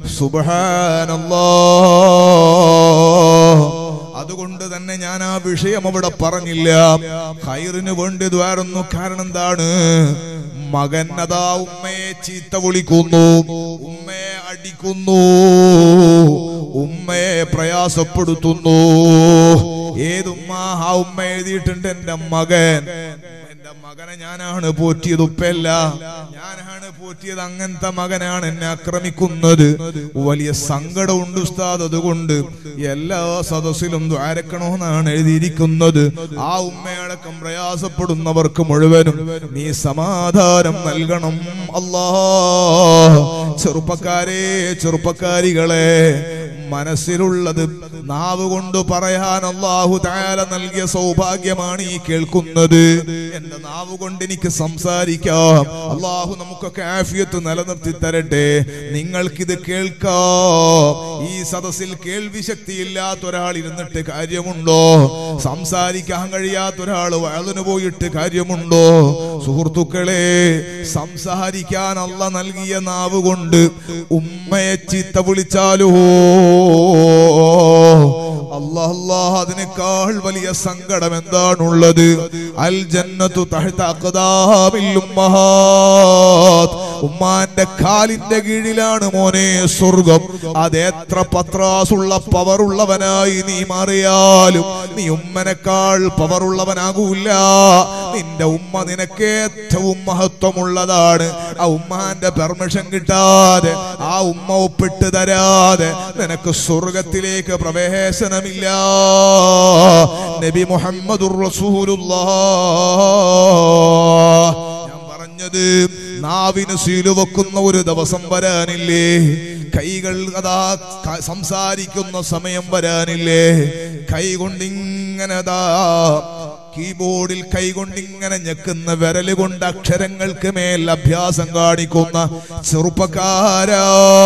സുബ്ഹാനല്ലാഹ്. അതുകൊണ്ട് തന്നെ ഞാൻ ആ വിഷയം അവിടെ പറഞ്ഞില്ല. ഖൈറിന് വേണ്ടി ദ്വാരുന്നു. കാരണം എന്താണ്? മകൻ അതാ ഉമ്മയെ ചീത്ത വിളിക്കുന്നു, ഉമ്മയെ അടിക്കുന്നു, ഉമ്മയെ പ്രയാസപ്പെടുത്തുന്നു. ഏതുമ്മ? ആ ഉമ്മ എഴുതിയിട്ടുണ്ട്, എന്റെ മകൻ, എന്റെ മകനെ ഞാനാണ് പോറ്റിയത്, ഉപ്പയല്ല, ഞാനാണ് പോറ്റിയത്. അങ്ങനത്തെ മകനാണ് എന്നെ ആക്രമിക്കുന്നത്. വലിയ സങ്കടമുണ്ട് ഉസ്താദ്. അതുകൊണ്ട് എല്ലാ സദസ്സിലും ദ്വാരക്കണമെന്നാണ് എഴുതിയിരിക്കുന്നത്. ആ ഉമ്മയടക്കം പ്രയാസപ്പെടുന്നവർക്ക് മുഴുവനും നീ സമാധാനം നൽകണം അല്ലാഹ്. ചെറുപ്പക്കാരെ, ചെറുപ്പക്കാരികളെ, മനസ്സിലുള്ളത് നാവ് കൊണ്ട് പറയാൻ അല്ലാഹു തആല നൽകിയ സൗഭാഗ്യമാണ് ഈ കേൾക്കുന്നത്. എന്റെ നാവ് കൊണ്ട് എനിക്ക് സംസാരിക്കാം. അല്ലാഹു നമുക്കൊക്കെ ആഫിയത്ത് നിലനിർത്തി തരട്ടെ. നിങ്ങൾക്കിത് കേൾക്കാം. ഈ സദസ്സിൽ കേൾവി ശക്തിയില്ലാത്ത ഒരാൾ ഇരുന്നിട്ട് കാര്യമുണ്ടോ? സംസാരിക്കാൻ കഴിയാത്ത ഒരാൾ വഅദിന് പോയിട്ട് കാര്യമുണ്ടോ? സുഹൃത്തുക്കളെ, സംസാരിക്കാൻ അല്ലാഹ് നൽകിയ നാവ് കൊണ്ട് ഉമ്മയെ ചീത്ത വിളിച്ചാലോ അല്ലാഹ് അല്ലാഹ്, അതിനേക്കാൾ വലിയ സങ്കടം എന്താണുള്ളത്? അൽ ജന്നത്തു തഹ്ത അഖ്ദാമിൽ ഉമ്മഹാത്ത്. ഉമ്മാന്റെ കാലിന്റെ കീഴിലാണ് മോനെ സ്വർഗം. അതെത്ര പത്രാസുള്ള പവറുള്ളവനായി നീ മാറിയാലും നീ ഉമ്മനേക്കാൾ പവറുള്ളവനാകൂല. നിന്റെ ഉമ്മ നിനക്ക് ഏറ്റവും മഹത്വമുള്ളതാണ്. ആ ഉമ്മാന്റെ പെർമിഷൻ കിട്ടാതെ, ആ ഉമ്മ ഒപ്പിട്ട് തരാതെ നിനക്ക് സ്വർഗത്തിലേക്ക് പ്രവേശനമില്ല. നബി മുഹമ്മദുർ റസൂലുള്ളാഹ്. ഞാൻ പറഞ്ഞത്, നാവിന് സീല് വെക്കുന്ന ഒരു ദിവസം വരാനില്ലേ? കൈകൾ അതാ സംസാരിക്കുന്ന സമയം വരാനില്ലേ? കൈ കൊണ്ടിങ്ങനെതാ കീബോർഡിൽ കൈകൊണ്ടിങ്ങനെ ഞെക്കുന്ന വിരല് കൊണ്ട് അക്ഷരങ്ങൾക്ക് മേൽ അഭ്യാസം കാണിക്കുന്ന ചെറുപ്പക്കാരാ,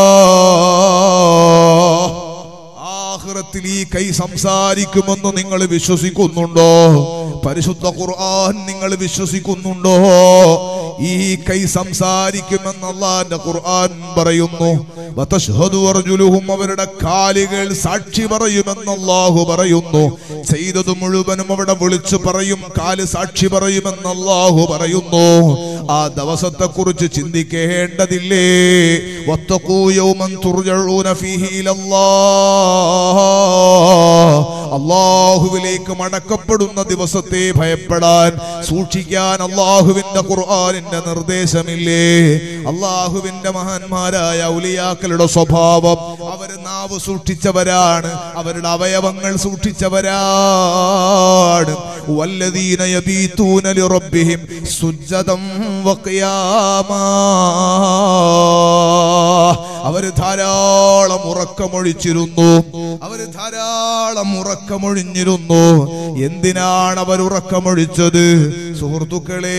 ആഖിറത്തിൽ ഈ കൈ സംസാരിക്കുമെന്ന് നിങ്ങൾ വിശ്വസിക്കുന്നുണ്ടോ? പരിശുദ്ധ ഖുർആൻ നിങ്ങൾ വിശ്വസിക്കുന്നുണ്ടോ? ഈ കൈ സംസാരിക്കുമെന്ന് അല്ലാഹുവിന്റെ ഖുർആൻ പറയുന്നു. വതശ്ഹദു അർജുലുഹും, അവരുടെ കാലുകൾ സാക്ഷി പറയുമെന്ന് അല്ലാഹു പറയുന്നു. ചെയ്തത് മുഴുവനും അവിടെ വിളിച്ചു പറയും, കാല് സാക്ഷി പറയുമെന്ന് അല്ലാഹു പറയുന്നു. ആ ദിവസത്തെ കുറിച്ച് ചിന്തിക്കേണ്ടതില്ലേ? വത്തഖൂ യൗമൻ തുർജഊന ഫീഹി ഇലല്ലാഹ്, അല്ലാഹുവിലേക്ക് മടക്കപ്പെടുന്ന ദിവസത്തെ ഭയപ്പെടാൻ സൂക്ഷിക്കാൻ അല്ലാഹുവിന്റെ ഖുർആനിന്റെ നിർദ്ദേശമില്ലേ? അല്ലാഹുവിന്റെ മഹാന്മാരായ ഔലിയാക്കളുടെ സ്വഭാവം, അവര് നാവ് സൂക്ഷിച്ചവരാണ്, അവരുടെ അവയവങ്ങൾ സൂക്ഷിച്ചവരാണ്. വല്ലദീന യബീതൂന ലിറബ്ബിഹിം സുജ്ജദൻ വഖിയാമാ, അവര് ധാരാളം ഉറക്കമൊഴിച്ചിരുന്നു, അവര് ധാരാളം ഉറക്കമൊഴിഞ്ഞിരുന്നു. എന്തിനാണ് അവർ ഉറക്കമൊഴിച്ചത്? സുഹൃത്തുക്കളെ,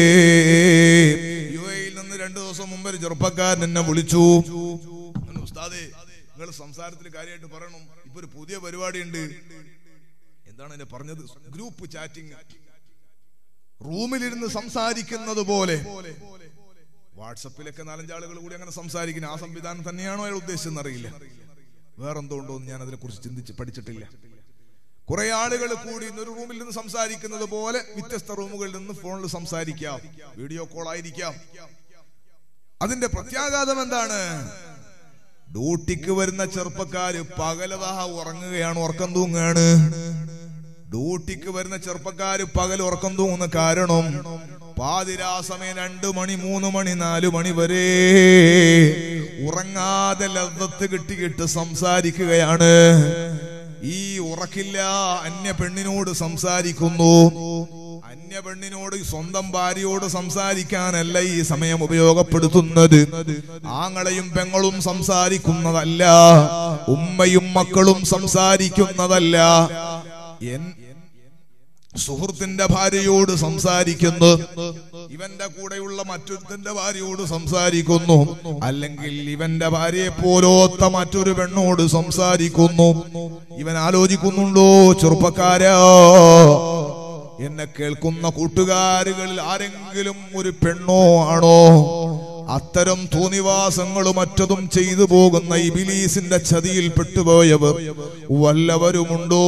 യു എയിൽ നിന്ന് രണ്ടു ദിവസം മുമ്പ് ഒരു ചെറുപ്പക്കാരൻ എന്നെ വിളിച്ചു. ഉസ്താദേ, നിങ്ങൾ സംസാരത്തിൽ കാര്യമായിട്ട് പറയണം, ഇപ്പൊ ഒരു പുതിയ പരിപാടി ഉണ്ട്. എന്താണ് എന്നെ പറഞ്ഞത്? ഗ്രൂപ്പ് ചാറ്റിംഗ്, റൂമിലിരുന്ന് സംസാരിക്കുന്നത് പോലെ. വാട്സപ്പിലൊക്കെ നാലഞ്ചാളുകൾ കൂടി അങ്ങനെ സംസാരിക്കുന്ന ആ സംവിധാനം തന്നെയാണോ അയാൾ ഉദ്ദേശിച്ചെന്നറിയില്ല. വേറെന്തോ ഉണ്ടോ എന്ന് ഞാൻ അതിനെ കുറിച്ച് ചിന്തിച്ച് പഠിച്ചിട്ടില്ല. കുറെ ആളുകൾ കൂടി ഒരു റൂമിൽ നിന്ന് സംസാരിക്കുന്നത് പോലെ വ്യത്യസ്ത റൂമുകളിൽ നിന്ന് ഫോണിൽ സംസാരിക്കാം, വീഡിയോ കോൾ ആയിരിക്കാം. അതിന്റെ പ്രത്യാഘാതം എന്താണ്? ഡ്യൂട്ടിക്ക് വരുന്ന ചെറുപ്പക്കാര് പകലതാ ഉറങ്ങുകയാണ്, ഉറക്കം തൂങ്ങുകയാണ്. ഡ്യൂട്ടിക്ക് വരുന്ന ചെറുപ്പക്കാര് പകൽ ഉറക്കം തൂങ്ങുന്ന കാരണം പാതിരാ സമയം രണ്ടു മണി മൂന്ന് മണി നാലു മണി വരെ ഉറങ്ങാതെ ലദ്ദത്ത് കിട്ടിയിട്ട് സംസാരിക്കുകയാണ്. ഈ ഉറക്കില്ല, അന്യ പെണ്ണിനോട് സംസാരിക്കുന്നു. അന്യ പെണ്ണിനോട്, സ്വന്തം ഭാര്യയോട് സംസാരിക്കാനല്ല ഈ സമയം ഉപയോഗപ്പെടുത്തുന്നത്. ആങ്ങളെയും പെങ്ങളും സംസാരിക്കുന്നതല്ല, ഉമ്മയും മക്കളും സംസാരിക്കുന്നതല്ല. സുഹൃത്തിന്റെ ഭാര്യയോട് സംസാരിക്കുന്നു, ഇവന്റെ കൂടെയുള്ള മറ്റൊരുത്തന്റെ ഭാര്യയോട് സംസാരിക്കുന്നു, അല്ലെങ്കിൽ ഇവന്റെ ഭാര്യയെ പോലോത്ത മറ്റൊരു പെണ്ണോട് സംസാരിക്കുന്നു. ഇവൻ ആലോചിക്കുന്നുണ്ടോ, ചെറുപ്പക്കാരാ, എന്നെ കേൾക്കുന്ന കൂട്ടുകാരുകളിൽ ആരെങ്കിലും ഒരു പെണ്ണോ ആണോ അത്തരം തോന്നിവാസങ്ങളും മറ്റതും ചെയ്തു പോകുന്ന ഇബ്ലീസിന്റെ ചതിയിൽ പെട്ടുപോയവർ വല്ലവരുമുണ്ടോ?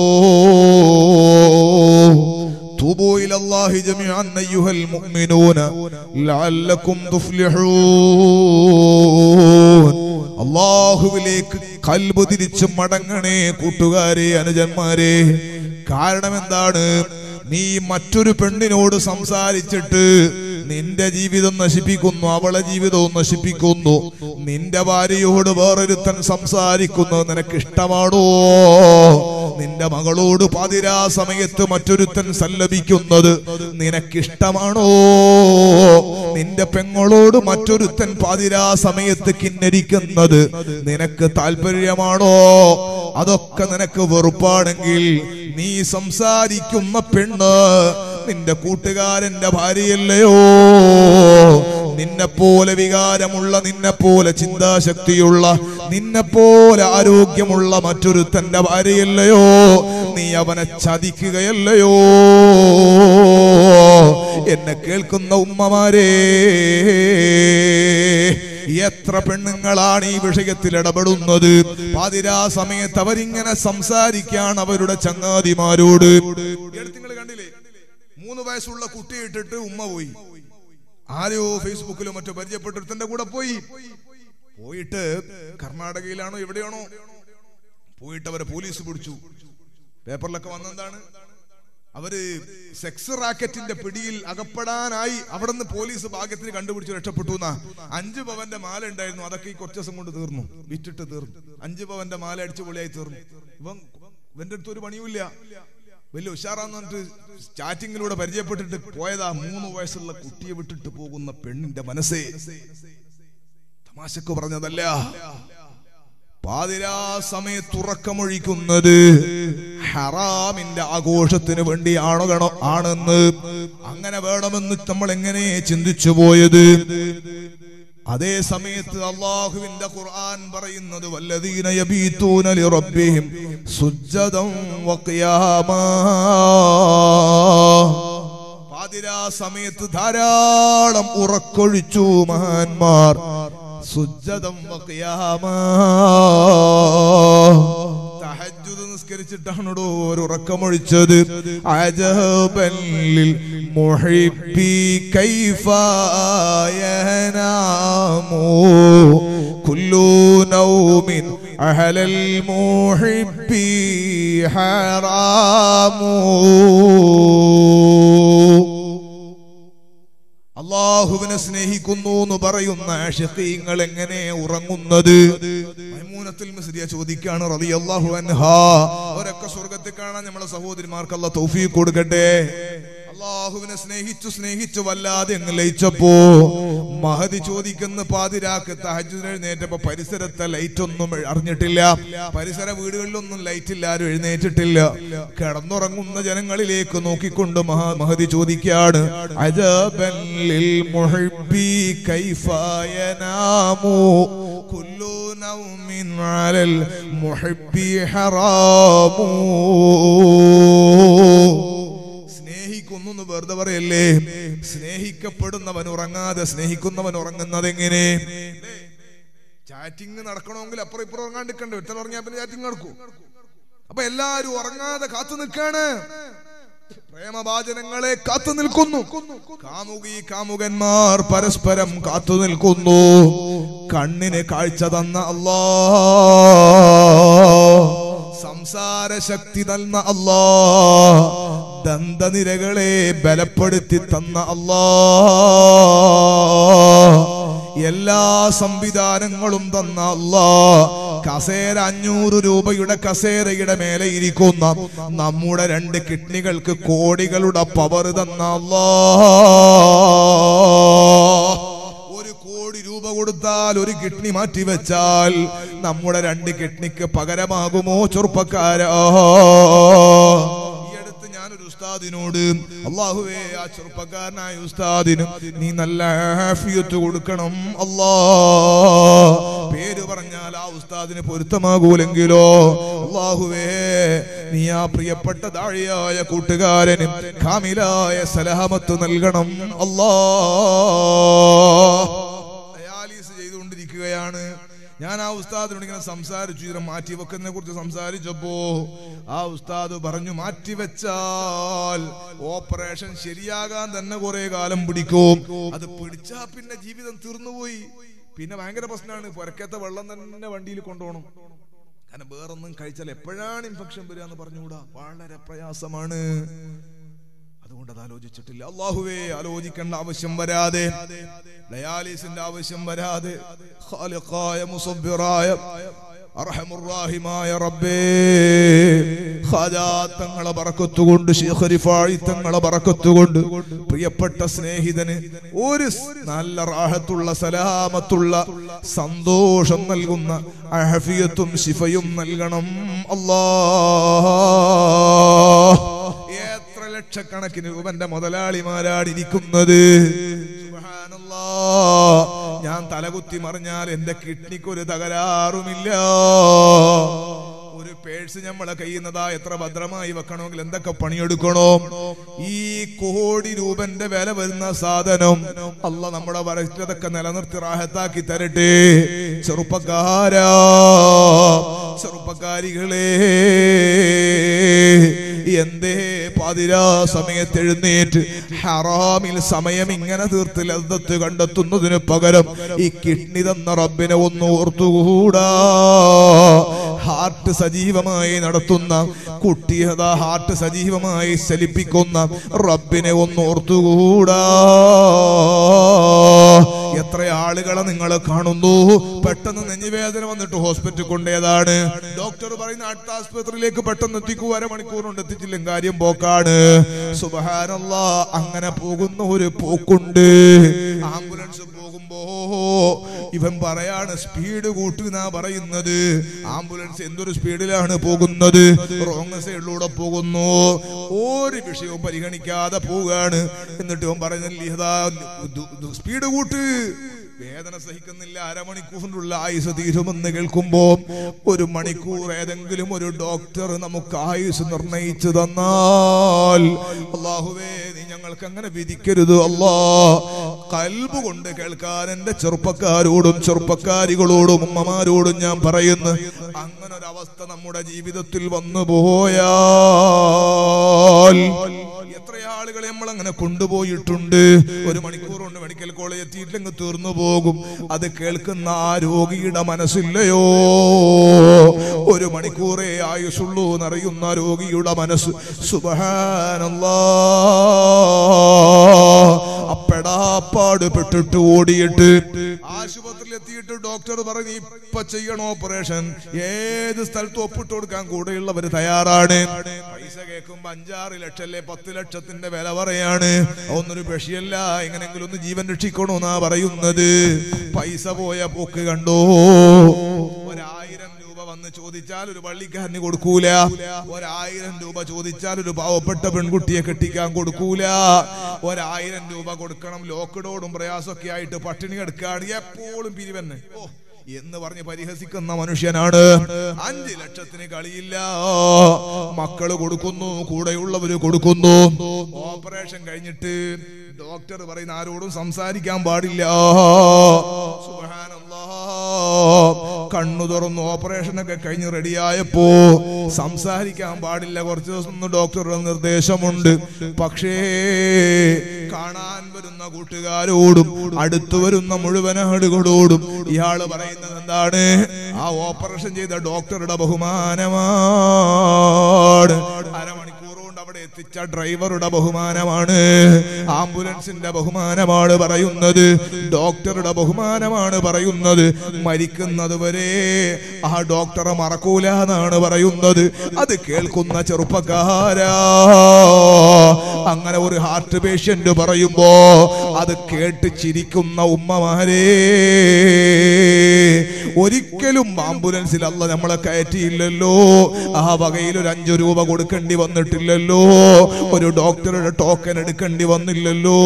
തൂബൂ ഇലല്ലാഹി ജമീഅൻ അയ്യുഹൽ മുഅ്മിനൂന ലഅല്ലകും തുഫ്ലിഹൂൻ. അല്ലാഹുവിലേക്ക് ഖൽബ് തിരിച്ചു മടങ്ങണേ കൂട്ടുകാരെ, അനുജന്മാരെ. കാരണം എന്താണ്? നീ മറ്റൊരു പെണ്ണിനോട് സംസാരിച്ചിട്ട് നിന്റെ ജീവിതം നശിപ്പിക്കുന്നു, അവളെ ജീവിതവും നശിപ്പിക്കുന്നു. നിന്റെ ഭാര്യയോട് വേറൊരുത്തൻ സംസാരിക്കുന്നത് നിനക്ക് ഇഷ്ടമാണോ? നിന്റെ മകളോട് പാതിരാ സമയത്ത് മറ്റൊരുത്തൻ സല്ലപിക്കുന്നത് നിനക്കിഷ്ടമാണോ? നിന്റെ പെങ്ങളോട് മറ്റൊരുത്തൻ പാതിരാ സമയത്ത് കിന്നരിക്കുന്നത് നിനക്ക് താല്പര്യമാണോ? അതൊക്കെ നിനക്ക് വെറുപ്പാണെങ്കിൽ നീ സംസാരിക്കുന്ന പെണ്ണ് നിന്റെ കൂട്ടുകാരന്റെ ഭാര്യയല്ലയോ? നിന്നെ പോലെ വികാരമുള്ള, നിന്നെ പോലെ ചിന്താശക്തിയുള്ള, നിന്നെ പോലെ ആരോഗ്യമുള്ള മറ്റൊരുത്തന്റെ ഭാര്യയല്ലയോ? നീ അവനെ ചതിക്കുകയല്ലയോ? എന്നെ കേൾക്കുന്ന ഉമ്മമാരെ, എത്ര പെണ്ണുങ്ങളാണ് ഈ വിഷയത്തിൽ ഇടപെടുന്നത്? പാതിരാ സമയത്ത് അവരിങ്ങനെ സംസാരിക്കാണ് അവരുടെ ചങ്ങാതിമാരോട്. നിങ്ങൾ കണ്ടില്ലേ, മൂന്ന് വയസ്സുള്ള കുട്ടി ഇട്ടിട്ട് ഉമ്മ പോയി, ആരോ ഫേസ്ബുക്കിലോ മറ്റോ പരിചയപ്പെട്ടൊരുത്തന്റെ കൂടെ പോയി. പോയിട്ട് കർണാടകയിലാണോ എവിടെയാണോ പോയിട്ട് അവരെ പോലീസ് പിടിച്ചു. പേപ്പറിലൊക്കെ വന്നെന്താണ്, അവര് സെക്സ് റാക്കറ്റിന്റെ പിടിയിൽ അകപ്പെടാനായി അവിടെ നിന്ന് പോലീസ് ഭാഗ്യത്തിന് കണ്ടുപിടിച്ച് രക്ഷപ്പെട്ടു എന്നാ. അഞ്ചു പവന്റെ മാല ഉണ്ടായിരുന്നു, അതൊക്കെ ഈ കുറച്ചു ദിവസം കൊണ്ട് തീർന്നു, വിറ്റിട്ട് തീർന്നു. അഞ്ചു പവന്റെ മാല അടിച്ചു പൊളിയായി തീർന്നു. ഇവൻ ഇവന്റെ അടുത്ത് ഒരു പണിയുമില്ല, വലിയ ഉഷാറാന്ന് പറഞ്ഞിട്ട് ചാറ്റിങ്ങിലൂടെ പരിചയപ്പെട്ടിട്ട് പോയതാ. മൂന്ന് വയസ്സുള്ള കുട്ടിയെ വിട്ടിട്ട് പോകുന്ന പെണ്ണിന്റെ മനസ്സേ, തമാശക്ക് പറഞ്ഞതല്ല. പാതിരാ സമയത്ത് ഉറക്കമൊഴിക്കുന്നത് ഹറാമിന്റെ ആഘോഷത്തിന് വേണ്ടിയാണോ ഗണോ ആണെന്ന് അങ്ങനെ വേണമെന്ന് നമ്മൾ എങ്ങനെ ചിന്തിച്ചു പോയത്? അതേ സമയത്ത് അല്ലാഹുവിന്റെ ഖുർആൻ പറയുന്നത് വല്ലദീന യബീതൂന ലിറബ്ബിഹിം സുജ്ജദൻ വഖിയാമാ. പാതിരാ സമയത്ത് ധാരാളം ഉറക്കൊഴിച്ചു മഹാന്മാർ. സുജ്ജദൻ വഖിയാമാ, തഹജ്ജുദ് നിസ്കരിച്ചിട്ടാണോ ഒരു ഉറക്കമൊഴിച്ചത്? അജബൻ ലിൽ മുഹിബ്ബി കൈഫ യനാമു കുല്ലു നൗമിൻ അഹലൽ മുഹിബ്ബി ഹറാമു. അല്ലാഹുവിനെ സ്നേഹിക്കുന്നു എന്ന് പറയുന്ന ആശിഖീങ്ങൾ എങ്ങനെ ഉറങ്ങുന്നത്? മൈമൂനത്തുൽ മിസ്രിയ ചോദിക്കാണ് റളിയല്ലാഹു അൻഹാ. അവരൊക്കെ സ്വർഗ്ഗത്തിൽ കാണാൻ നമ്മളെ സഹോദരിമാർക്ക് അല്ലാഹു തൗഫീഖ് കൊടുക്കട്ടെ. അല്ലാഹുവിനെ സ്നേഹിച്ചു സ്നേഹിച്ചു വല്ലാതെ അങ്ങ് ലയിച്ചപ്പോ മഹദി ചോദിക്കുന്ന പാതിരാക്ക് തഹജ്ജുദിന് എഴുന്നേറ്റപ്പോ പരിസരത്തെ ലൈറ്റ് ഒന്നും അറിഞ്ഞിട്ടില്ല, പരിസര വീടുകളിലൊന്നും ലൈറ്റില്ല, ആരും എഴുന്നേറ്റിട്ടില്ല. കിടന്നുറങ്ങുന്ന ജനങ്ങളിലേക്ക് നോക്കിക്കൊണ്ട് മഹാ മഹദി ചോദിക്കാണ് അജബൻ ലിൽ മുഹിബ്ബി കൈഫ യനാമു കുല്ലു നൗമിൻ അലൽ മുഹിബ്ബി ഹറാമു. സ്നേഹിക്കുന്നു വെറുതെ പറയല്ലേ, സ്നേഹിക്കപ്പെടുന്നവൻ ഉറങ്ങാതെ സ്നേഹിക്കുന്നവൻ ഉറങ്ങുന്നത് എങ്ങനെ? ചാറ്റിങ് നടക്കണമെങ്കിൽ അപ്പുറം ഇപ്പുറം ഉറങ്ങാണ്ടിരിക്കണ്ടേ? ഒറ്റ ഉറങ്ങിയാ പിന്നെ ചാറ്റിങ് നടക്കൂ. അപ്പൊ എല്ലാരും ഉറങ്ങാതെ കാത്തു നിൽക്കാണ്, പ്രേമഭാജനങ്ങളെ കാത്തു നിൽക്കുന്നു. കാമുകി കാമുകന്മാർ പരസ്പരം കാത്തു നിൽക്കുന്നു. കണ്ണിന് കാഴ്ച തന്ന അല്ലാഹ്, സംസാര ശക്തി തന്ന അല്ലാഹ്, ദന്തനിരകളെ ബലപ്പെടുത്തി തന്ന അല്ലാഹ്, എല്ലാ സംവിധാനങ്ങളും തന്ന അല്ലാഹ്, കസേര അഞ്ഞൂറ് രൂപയുടെ കസേരയുടെ മേലെ ഇരിക്കുന്ന നമ്മുടെ രണ്ട് കിഡ്നികൾക്ക് കോടികളുടെ പവർ തന്ന അല്ലാഹ്, ഒരു കോടി രൂപ കൊടുത്താൽ ഒരു കിഡ്നി മാറ്റിവെച്ചാൽ നമ്മുടെ രണ്ട് കിഡ്നിക്ക് പകരമാകുമോ ചെറുപ്പക്കാരാ? ഉസ്താദിനോട് അല്ലാഹുവേ ആ ചെറുപ്പക്കാരനായ ഉസ്താദിന് നീ നല്ല ആഫിയത്ത് കൊടുക്കണം അല്ലാഹ്. പേര് പറഞ്ഞാൽ ആ ഉസ്താദിന് പൊരുത്തമാകൂലെങ്കിലോ അല്ലാഹുവേ നീ ആ പ്രിയപ്പെട്ട ദാഴിയായ കൂട്ടുകാരന് കാമിലായ സലാമത്ത് നൽകണം അല്ലാഹ്. ഡയാലിസിസ് ചെയ്തുകൊണ്ടിരിക്കുകയാണ്. ഞാൻ ആ ഉസ്താദിനോട് ഇങ്ങനെ സംസാരിച്ചു, ഇതിനെ മാറ്റിവെക്കുന്നതിനെ കുറിച്ച് സംസാരിച്ചപ്പോ ആ ഉസ്താദ് പറഞ്ഞു, മാറ്റിവെച്ചാൽ ഓപ്പറേഷൻ ശരിയാകാൻ തന്നെ കുറെ കാലം പിടിക്കും. അത് പിടിച്ചാ പിന്നെ ജീവിതം തീർന്നുപോയി, പിന്നെ ഭയങ്കര പ്രശ്നമാണ്. പുരക്കത്തെ വെള്ളം തന്നെ വണ്ടിയിൽ കൊണ്ടുപോകണം. കാരണം വേറൊന്നും കഴിച്ചാൽ എപ്പോഴാണ് ഇൻഫെക്ഷൻ വരിക എന്ന് പറഞ്ഞുകൂടാ, വളരെ പ്രയാസമാണ്. അതുകൊണ്ട് അത് ആലോചിച്ചിട്ടില്ല. അല്ലാഹുവേ ആലോചിക്കേണ്ട ആവശ്യം വരാതെ, ഡയാലിസിന്റെ ആവശ്യം വരാതെ, ഖാലിഖായ മുസബ്ബിറായ അർഹമുർറാഹിമായ റബ്ബേ, ഖാജാ തങ്ങളെ ബറക്കത്ത് കൊണ്ട്, ശൈഖ് റിഫായി തങ്ങളെ ബറക്കത്ത് കൊണ്ട് പ്രിയപ്പെട്ട സ്നേഹിതന് ഒരു നല്ല റാഹത്തുള്ള സലാമത്തുള്ള സന്തോഷം നൽകുന്ന ആഫിയത്തും ശിഫയും നൽകണം അല്ലാഹ്. എത്ര ലക്ഷക്കണക്കിന് രൂപന്റെ മുതലാളിമാരാടിരിക്കുന്നത്. സുബ്ഹാനല്ലാഹ്. ഞാൻ തലകുത്തി മറിഞ്ഞാൽ എന്റെ കിഡ്നിക്ക് ഒരു തകരാറുമില്ല. ഒരു പേഴ്സ് നമ്മളെ കയ്യുന്നതാ എത്ര ഭദ്രമായി വെക്കണമെങ്കിൽ എന്തൊക്കെ പണിയെടുക്കണോ. ഈ കോടി രൂപന്റെ വില വരുന്ന സാധനം അല്ലാഹ് നമ്മുടെ വരച്ചതൊക്കെ നിലനിർത്തി റാഹത്താക്കി തരട്ടെ. ചെറുപ്പക്കാരാ, ചെറുപ്പക്കാരികളെ, എന്തേ പാതിരാ സമയത്ത് എഴുന്നേറ്റ് ഹറാമിൽ സമയം ഇങ്ങനെ തീർത്ത് ലദ്ദത്ത് കണ്ടെത്തുന്നതിന് പകരം ഈ കിഡ്നി തന്ന റബ്ബിനെ ഒന്ന് ഓർത്തുകൂടാ? ഹാർട്ട് സജീവമായി നടത്തുന്ന കുട്ടിയതാ, ഹാർട്ട് സജീവമായി ചലിപ്പിക്കുന്ന റബ്ബിനെ ഒന്ന് ഓർത്തുകൂടാ? എത്ര ആളുകളെ നിങ്ങൾ കാണുന്നു പെട്ടെന്ന് നെഞ്ഞുവേദന വന്നിട്ട് ഹോസ്പിറ്റലിൽ കൊണ്ടേതാണ്. ഡോക്ടർ പറയുന്ന അടുത്ത ആസ്പത്രിയിലേക്ക് പെട്ടെന്ന് എത്തിക്കൂ, അരമണിക്കൂർ കൊണ്ട് എത്തിച്ചില്ലെങ്കിൽ കാര്യം പോക്കാണ്. സുബ്ഹാനല്ലാഹ്. അങ്ങനെ പോകുന്ന ഒരു പോക്കുണ്ട്. ആംബുലൻസ് പോകുമ്പോ ഇവൻ പറയാണ് സ്പീഡ് കൂട്ടുന്നാ പറയുന്നത്. ആംബുലൻസ് എന്തൊരു സ്പീഡിലാണ് പോകുന്നത്, റോങ് സൈഡിലൂടെ പോകുന്നു, ഒരു വിഷയവും പരിഗണിക്കാതെ പോവുകയാണ്. എന്നിട്ട് ഇവൻ പറയുന്നില്ല സ്പീഡ് കൂട്ട്, വേദന സഹിക്കുന്നില്ല, അരമണിക്കൂറിനുള്ള ആയുസ് തീരുമെന്ന് കേൾക്കുമ്പോ ഒരു മണിക്കൂർ ഏതെങ്കിലും ഒരു ഡോക്ടർ നമുക്ക് ആയുസ് നിർണയിച്ചു തന്നാൽ അല്ലാഹുവേ നീ ഞങ്ങൾക്ക് അങ്ങനെ വിധിക്കരുത് അല്ലാഹ്. ഖൽബ് കൊണ്ട് കേൾക്കാൻ എന്റെ ചെറുപ്പക്കാരോടും ചെറുപ്പക്കാരികളോടും ഉമ്മമാരോടും ഞാൻ പറയുന്നു, അങ്ങനെ ഒരു അവസ്ഥ നമ്മുടെ ജീവിതത്തിൽ വന്നു പോയാൽ എത്ര ആളുകളെ നമ്മൾ അങ്ങനെ കൊണ്ടുപോയിട്ടുണ്ട്. ഒരു മണിക്കൂർ കൊണ്ട് മെഡിക്കൽ കോളേജ് എത്തിയിട്ടില്ലെങ്കിൽ തീർന്നു പോകും. അത് കേൾക്കുന്ന ആ രോഗിയുടെ മനസ്സില്ലയോ, ഒരു മണിക്കൂറേ ആയുസുള്ളൂ എന്നറിയുന്ന രോഗിയുടെ മനസ്സ് സുബ്ഹാനല്ലാഹ് അപ്പെടാപ്പാട് പെട്ടിട്ട് ഓടിയിട്ട് ആശുപത്രിയിൽ എത്തിയിട്ട് ഡോക്ടർ പറഞ്ഞു ഇപ്പൊ ചെയ്യണം ഓപ്പറേഷൻ. ഏത് സ്ഥലത്ത് ഒപ്പിട്ട് കൊടുക്കാൻ കൂടെയുള്ളവർ തയ്യാറാണ്. പൈസ കേൾക്കുമ്പോ അഞ്ചാറ് ലക്ഷം അല്ലെ പത്ത് ലക്ഷത്തിന്റെ വില പറയാണ്. ഒന്നൊരു വിഷയല്ല, എങ്ങനെങ്കിലും ഒന്ന് ജീവൻ രക്ഷിക്കണോന്നാ പറയുന്നത്. പൈസ പോയ പോക്ക് കണ്ടോ. ഒരായിരം രൂപ വന്ന് ചോദിച്ചാൽ ഒരു പള്ളിക്കാരന് കൊടുക്കൂല, ഒരായിരം രൂപ ചോദിച്ചാൽ ഒരു പാവപ്പെട്ട പെൺകുട്ടിയെ കെട്ടിക്കാൻ കൊടുക്കൂല, ഒരായിരം രൂപ കൊടുക്കണം ലോക്ക്ഡൌണും പ്രയാസമൊക്കെ ആയിട്ട് പട്ടിണി കിടക്കുകയാണ്, എപ്പോഴും പിരിവന്നെ ഓ എന്ന് പറഞ്ഞ് പരിഹസിക്കുന്ന മനുഷ്യനാണ്. അഞ്ചു ലക്ഷത്തിന് കളിയില്ല, മക്കള് കൊടുക്കുന്നു, കൂടെയുള്ളവര് കൊടുക്കുന്നു. ഓപ്പറേഷൻ കഴിഞ്ഞിട്ട് ഡോക്ടർ പറയുന്ന ആരോടും സംസാരിക്കാൻ പാടില്ല. സുബ്ഹാനല്ലാഹ്. കണ്ണു തുറന്നു ഓപ്പറേഷനൊക്കെ കഴിഞ്ഞ് റെഡിയായപ്പോ സംസാരിക്കാൻ പാടില്ല, കുറച്ച് ദിവസം ഡോക്ടറുടെ നിർദ്ദേശമുണ്ട്. പക്ഷേ കാണാൻ വരുന്ന കൂട്ടുകാരോടും അടുത്തു വരുന്ന മുഴുവൻ ആളുകളോടും ഇയാള് പറയുന്നത് എന്താണ്? ആ ഓപ്പറേഷൻ ചെയ്ത ഡോക്ടറുടെ ബഹുമാനമാണ്, അരമണിക്കൂർ കൊണ്ട് അവിടെ എത്തിച്ച ഡ്രൈവറുടെ ബഹുമാനമാണ്, ആംബുലൻസിന്റെ ബഹുമാനമാണ് പറയുന്നത്, ഡോക്ടറുടെ ബഹുമാനമാണ് പറയുന്നത്. മരിക്കുന്നത് വരെ ആ ഡോക്ടറെ മറക്കൂല എന്നാണ് പറയുന്നത്. അത് കേൾക്കുന്ന ചെറുപ്പക്കാരാ, അങ്ങനെ ഒരു ഹാർട്ട് പേഷ്യന്റ് പറയുമ്പോ അത് കേട്ട് ചിരിക്കുന്ന ഉമ്മമാരെ, ഒരിക്കലും ആംബുലൻസിൽ അല്ല നമ്മളെ കയറ്റിയില്ലല്ലോ. ആ വകയിൽ ഒരു അഞ്ചു രൂപ കൊടുക്കേണ്ടി വന്നിട്ടില്ലല്ലോ. ഒരു ഡോക്ടറുടെ ടോക്കൺ എടുക്കേണ്ടി വന്നില്ലല്ലോ.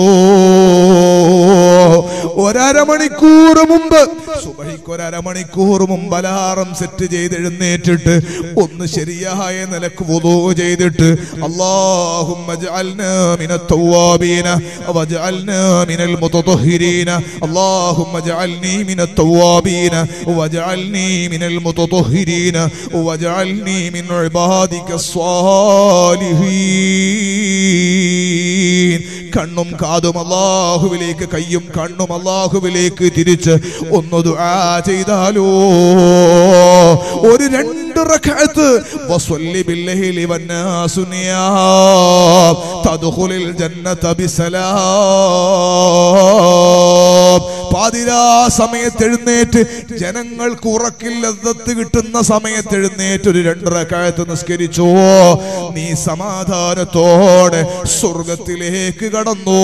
ഒരമണിക്കൂർ മുമ്പ് സുബഹിക്ക് ഒരമണിക്കൂർ മുമ്പ് അലാറം സെറ്റ് ചെയ്ത് എഴുന്നേറ്റിട്ട് ഒന്ന് ശരിയായ നിലക്ക് വുദൂ ചെയ്തിട്ട് അല്ലാഹുമ്മ ജഅൽനാ മിനത് തവ്വാബീന വജഅൽനാ മിനൽ മുതതഹിരീന അല്ലാഹുമ്മ ജഅൽനീ മിനത് തവ്വാബീന വജഅൽനീ മിനൽ മുതതഹിരീന വജഅൽനീ മിൻ ഇബാദികസ് സ്വാലിഹീൻ. കണ്ണും കാതും അല്ലാഹുവിലേക്ക്, കയ്യും കണ്ണും അല്ലാഹുവിലേക്ക് തിരിച്ച് ഒന്ന് ദുആ ചെയ്താലോ ഒരു രണ്ട് റക്അത്ത് വസല്ലി ബില്ലൈലി വന്നാസു നിയാം തദ്ഖുലുൽ ജന്നത ബിസലാം. പാതിരാ സമയത്ത് എഴുന്നേറ്റ് ജനങ്ങൾക്ക് ഉറക്കിൽ ലദ്ദത്ത് കിട്ടുന്ന സമയത്ത് എഴുന്നേറ്റ് ഒരു രണ്ട് റക്അത്ത് നിസ്കരിച്ചോ, നീ സമാധാനത്തോടെ സ്വർഗത്തിലേക്ക് കടന്നു.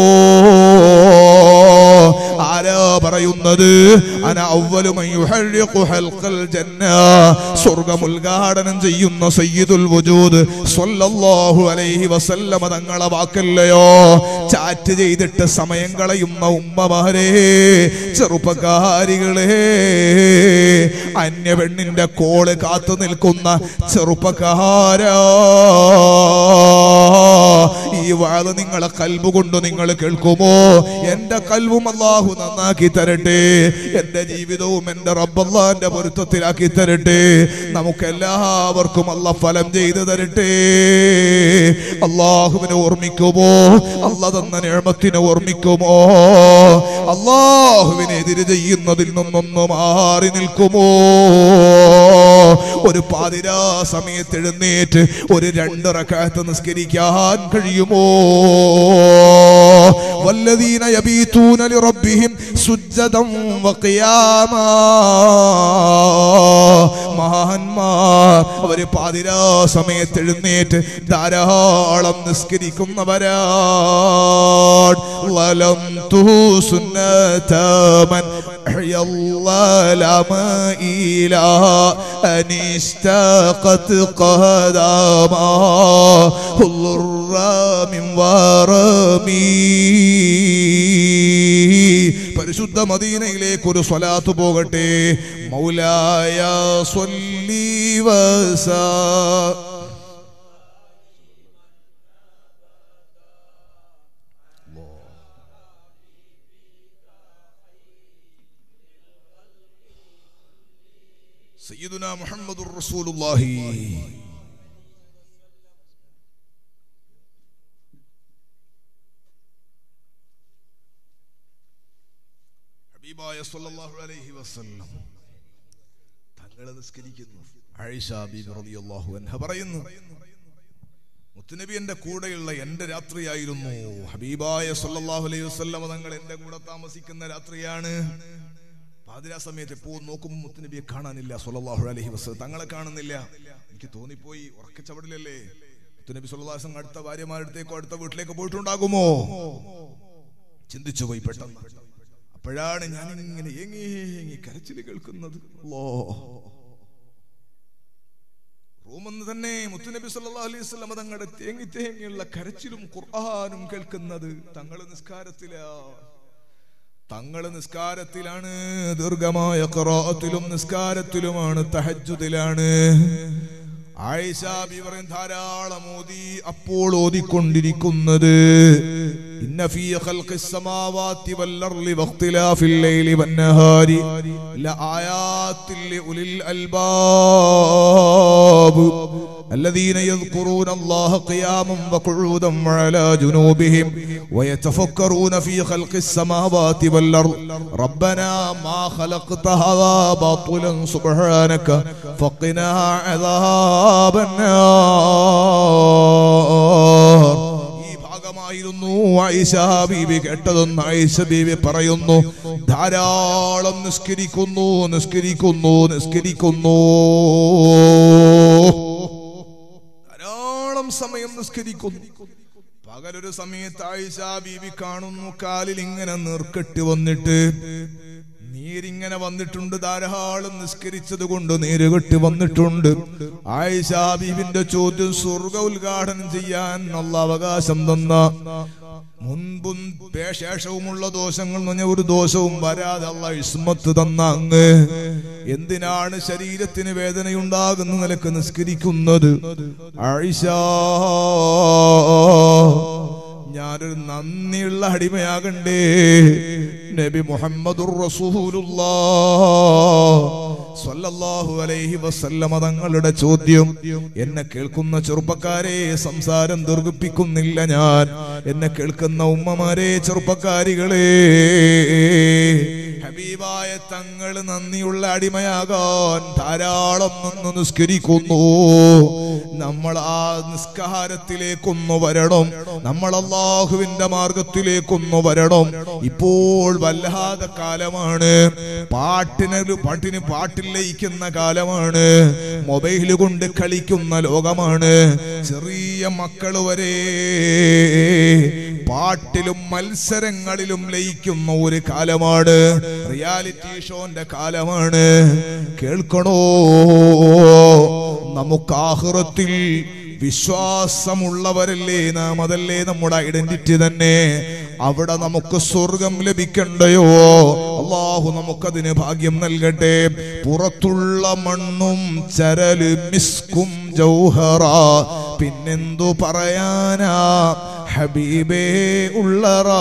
ആരാ പറയുന്നത്? അന അവ്വലു മൻ യുഹർരിഖു ഹൽഖൽ ജന്ന. സ്വർഗ്ഗം ഉദ്ഘാടനം ചെയ്യുന്ന സയ്യിദുൽ വജൂദ് സ്വല്ലല്ലാഹു അലൈഹി വസല്ലമ തങ്ങളെ വാക്കല്ലയോ? ചാറ്റ് ചെയ്തിട്ട് സമയം കളയുന്ന ഉമ്മമാരെ, ചെറുപ്പക്കാരികളെ, അന്യ പെണ്ണിന്റെ കോള് കാത്തു നിൽക്കുന്ന ചെറുപ്പക്കാരാ, ഈ വാദ നിങ്ങളെ കൽബ് കൊണ്ട് നിങ്ങൾ കേൾക്കുമോ? എന്റെ കൽബും അല്ലാഹു നന്നാക്കി തരട്ടെ, എന്റെ ജീവിതവും എന്റെ റബ്ബല്ലാന്റെ പൊരുത്തത്തിലാക്കി തരട്ടെ, നമുക്ക് എല്ലാവർക്കും അല്ലാഹ് ഫലം ചെയ്തു തരട്ടെ. അല്ലാഹുവിനെ ഓർമ്മിക്കുമോ? അല്ലാഹ് തന്ന നിഅമത്തിനെ ഓർമ്മിക്കുമോ? അല്ലാഹുവിനെതിരെ ചെയ്യുന്നതിൽ നിന്നൊന്ന് മാറി നിൽക്കുമോ? ഒരു പാതിരാ സമയത്ത് എഴുന്നേറ്റ് ഒരു രണ്ട് റക്അത്ത് നിസ്കരിക്കാൻ കഴിയുമോ? വല്ലദീന യബീതൂന ലിറബ്ബിഹിം സുജ്ജദൻ വഖിയാമാ. മഹാന്മാർ അവര് പാതിരാ സമയത്ത് എഴുന്നേറ്റ് ധാരാളം നിസ്കരിക്കുന്നവരാണ്. വലം തുഹു സുന്നതമൻ ഇലാ അനിസ്തഖത് ഖദമാ മിൻ വറമീ. പരിശുദ്ധ മദീനയിലേക്ക് ഒരു സ്വലാത്ത് പോകട്ടെ. മൗലായ സ്വല്ലി വസാ. സയ്യിദുനാ മുഹമ്മദുർ റസൂലുള്ളാഹി ഹബീബായ സ്വല്ലല്ലാഹു അലൈഹി വസല്ലം തങ്ങളെ നിസ്കരിക്കുന്നു. ആയിഷ ബീബി റളിയല്ലാഹു അൻഹ പറയുന്നു, മുത്തുനബി എന്റെ കൂടെയുള്ള എന്റെ രാത്രിയായിരുന്നു. ഹബീബായ സ്വല്ലല്ലാഹു അലൈഹി വസല്ലം തങ്ങൾ എന്റെ കൂടെ താമസിക്കുന്ന രാത്രിയാണ്. പാതിരാ സമയത്ത് എപ്പോ നോക്കുമ്പോൾ മുത്തുനബിയെ കാണാനില്ല സ്വല്ലല്ലാഹു അലൈഹി വസല്ലം, തങ്ങളെ കാണുന്നില്ല. എനിക്ക് തോന്നിപ്പോയി, ഉറക്കച്ചവടിലല്ലേ മുത്തുനബി സ്വല്ലല്ലാഹു അലൈഹി വസല്ലം അടുത്ത ഭാര്യമാരടുത്തേക്കോ അടുത്ത വീട്ടിലേക്ക് പോയിട്ടുണ്ടാകുമോ? ചിന്തിച്ചു പോയി പെട്ടെന്ന്. അപ്പോഴാണ് ഞാൻ ഇങ്ങനെ ഏങ്ങി ഏങ്ങി കരച്ചിൽ കേൾക്കുന്നത്. റൂമെന്ന് തന്നെ മുത്തുനബി സല്ലല്ലാഹു അലൈഹി വസല്ലം തങ്ങളുടെ തേങ്ങി തേങ്ങിയുള്ള കരച്ചിലും ഖുർആനും കേൾക്കുന്നത്. തങ്ങള് നിസ്കാരത്തിലാണ് തങ്ങള് നിസ്കാരത്തിലാണ് ദീർഘമായ ഖിറാഅത്തിലും നിസ്കാരത്തിലുമാണ്, തഹജ്ജുദിലാണ്. ആയിഷ ബി പറയും, ധാരാളം ഓതി. അപ്പോൾ ഓതിക്കൊണ്ടിരിക്കുന്നത് ഇന്ന ഫീ ഖൽഖിസ് സമാവാതി വൽ അർളി വഖ്തിലാഫിൽ ലൈലി വന്നഹാരി ലആയാതിൽ ലിഉലിൽ അൽബാബ് الذين يذكرون الله قياما وقعودا وعلى جنوبهم ويتفكرون في خلق السماوات والأرض ربنا ما خلقت هذا باطلا سبحانك فقنا عذاب النار. ഈ ഭാഗമായിരുന്നു ആയിഷ ബീബി കേട്ടതെന്ന് ആയിഷ ബീബി പറയുന്നു. ധാരാളം നിസ്കരിക്കുന്നു നിസ്കരിക്കുന്നു നിസ്കരിക്കുന്നു സമയം നിസ്കരിക്കുന്നു. പകലൊരു സമയത്ത് ആയിഷ ബീബി കാണുന്നു, കാലിൽ ഇങ്ങനെ നീർക്കെട്ട് വന്നിട്ട് നീ നീരിങ്ങനെ വന്നിട്ടുണ്ട്, ധാരാളം നിസ്കരിച്ചത് കൊണ്ട് നീര് കെട്ടി വന്നിട്ടുണ്ട്. ആയിഷ ബീവിന്റെ ചോദ്യം, സ്വർഗ ഉദ്ഘാടനം ചെയ്യാൻ അല്ലാഹു അവകാശം തന്ന മുൻപും ശേഷവുമുള്ള ദോഷങ്ങൾ എന്ന് പറഞ്ഞ ഒരു ദോഷവും വരാതെ അല്ലാഹു ഇസ്മത്ത് തന്ന അങ്ങ് എന്തിനാണ് ശരീരത്തിന് വേദനയുണ്ടാകുന്ന നിലക്ക് നിസ്കരിക്കുന്നത്? ആയിഷ, ഞാനൊരു നന്ദിയുള്ള അടിമയാകണ്ടേ? നബി മുഹമ്മദുർ റസൂലുള്ളാഹ് സ്വല്ലല്ലാഹു അലൈഹി വസല്ലമ തങ്ങളുടെ ചോദ്യം. എന്നെ കേൾക്കുന്ന ചെറുപ്പക്കാരെ, സംസാരം ദീർഘിപ്പിക്കുന്നില്ല ഞാൻ. എന്നെ കേൾക്കുന്ന ഉമ്മമാരെ, ചെറുപ്പക്കാരികളെ, ഹബീബായ തങ്ങൾ നന്ദിയുള്ള അടിമയാകാൻ ധാരാളം നിന്ന് നിസ്കരിക്കുന്നു. നമ്മൾ ആ നിസ്കാരത്തിലേക്കൊന്നു വരണം. നമ്മൾ അല്ലാഹുവിന്റെ മാർഗത്തിലേക്കൊന്നു വരണം. ഇപ്പോൾ വല്ലാതെ കാലമാണ്. പാട്ടിന് പാട്ടിന് പാട്ടിൽ ലയിക്കുന്ന കാലമാണ്. മൊബൈൽ കൊണ്ട് കളിക്കുന്ന ലോകമാണ്. ചെറിയ മക്കൾ വരെ പാട്ടിലും മത്സരങ്ങളിലും ലയിക്കുന്ന ഒരു കാലമാണ്. റിയാലിറ്റി ഷോന്റെ കാലമാണ്. കേൾക്കണോ, നമുക്ക് ആഖിറത്തിൽ വിശ്വാസമുള്ളവരല്ലേ നാം? അതല്ലേ നമ്മുടെ ഐഡന്റിറ്റി തന്നെ. അവിടെ നമുക്ക് സ്വർഗം ലഭിക്കണ്ടയോ? അല്ലാഹു നമുക്കതിന് ഭാഗ്യം നൽകട്ടെ. പുറത്തുള്ള മണ്ണും ചരല് മിസ്കും ജൗഹറ, പിന്നെന്തു പറയാനാ ഹബീബേ ഉള്ളറാ.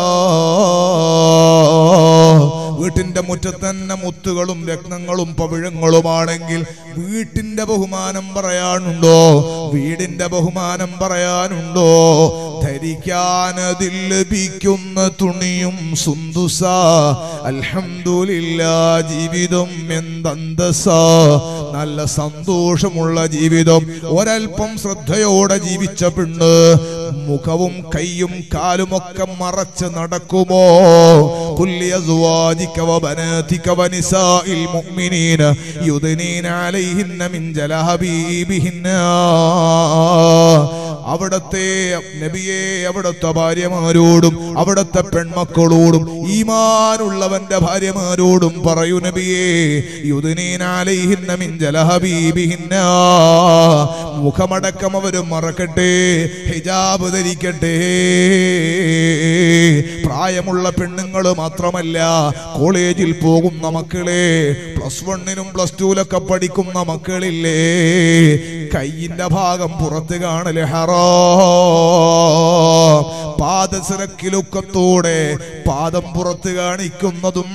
വീട്ടിന്റെ മുറ്റത്ത് തന്നെ മുത്തുകളും രത്നങ്ങളും പവിഴങ്ങളുമാണെങ്കിൽ വീട്ടിന്റെ ബഹുമാനം പറയാനുണ്ടോ? വീടിന്റെ ബഹുമാനം പറയാനുണ്ടോ? ധരിക്കാൻ അതിൽ ലഭിക്കുന്ന തുണിയും സുന്ദുസ, അൽഹംദുലില്ലാ, ജീവിതം എന്തന്തസ, നല്ല സന്തോഷമുള്ള ജീവിതം. ഒരൽപ്പം ശ്രദ്ധയോടെ ജീവിച്ച പെണ്ണ് മുഖവും കൈയും കാലുമൊക്കെ മറച്ച് നടക്കുമോ? കുല്ലി അസ്വാജിക വബനാതിക വനിസാഇൽ മുഅ്മിനീന യുദ്നീന അലൈഹിന്ന മിൻ ജലഹബീബിഹിന്ന. അവിടത്തെ നബിയെ, അവിടത്തെ ഭാര്യമാരോടും അവിടത്തെ പെൺമക്കളോടും ഈമാനുള്ളവന്റെ ഭാര്യമാരോടും പറയൂ നബിയെ, യുദ്നീന അലൈഹിന്ന മിൻ ജലഹബീബിഹിന്ന, മുഖമടക്കം അവര് മറക്കട്ടെ, ഹിജാബ് ധരിക്കട്ടെ. പ്രായമുള്ള പെണ്ണുങ്ങൾ മാത്രമല്ല, കോളേജിൽ പോകുന്ന മക്കളെ, പ്ലസ് വണ്ണിനും പ്ലസ് ടുവിലൊക്കെ പഠിക്കുന്ന മക്കളില്ലേ, കയ്യിന്റെ ഭാഗം പുറത്ത് കാണല് ഹറാം. പാദസിറക്കിലുക്കത്തോടെ പാദം പുറത്ത് കാണിക്കുന്നതും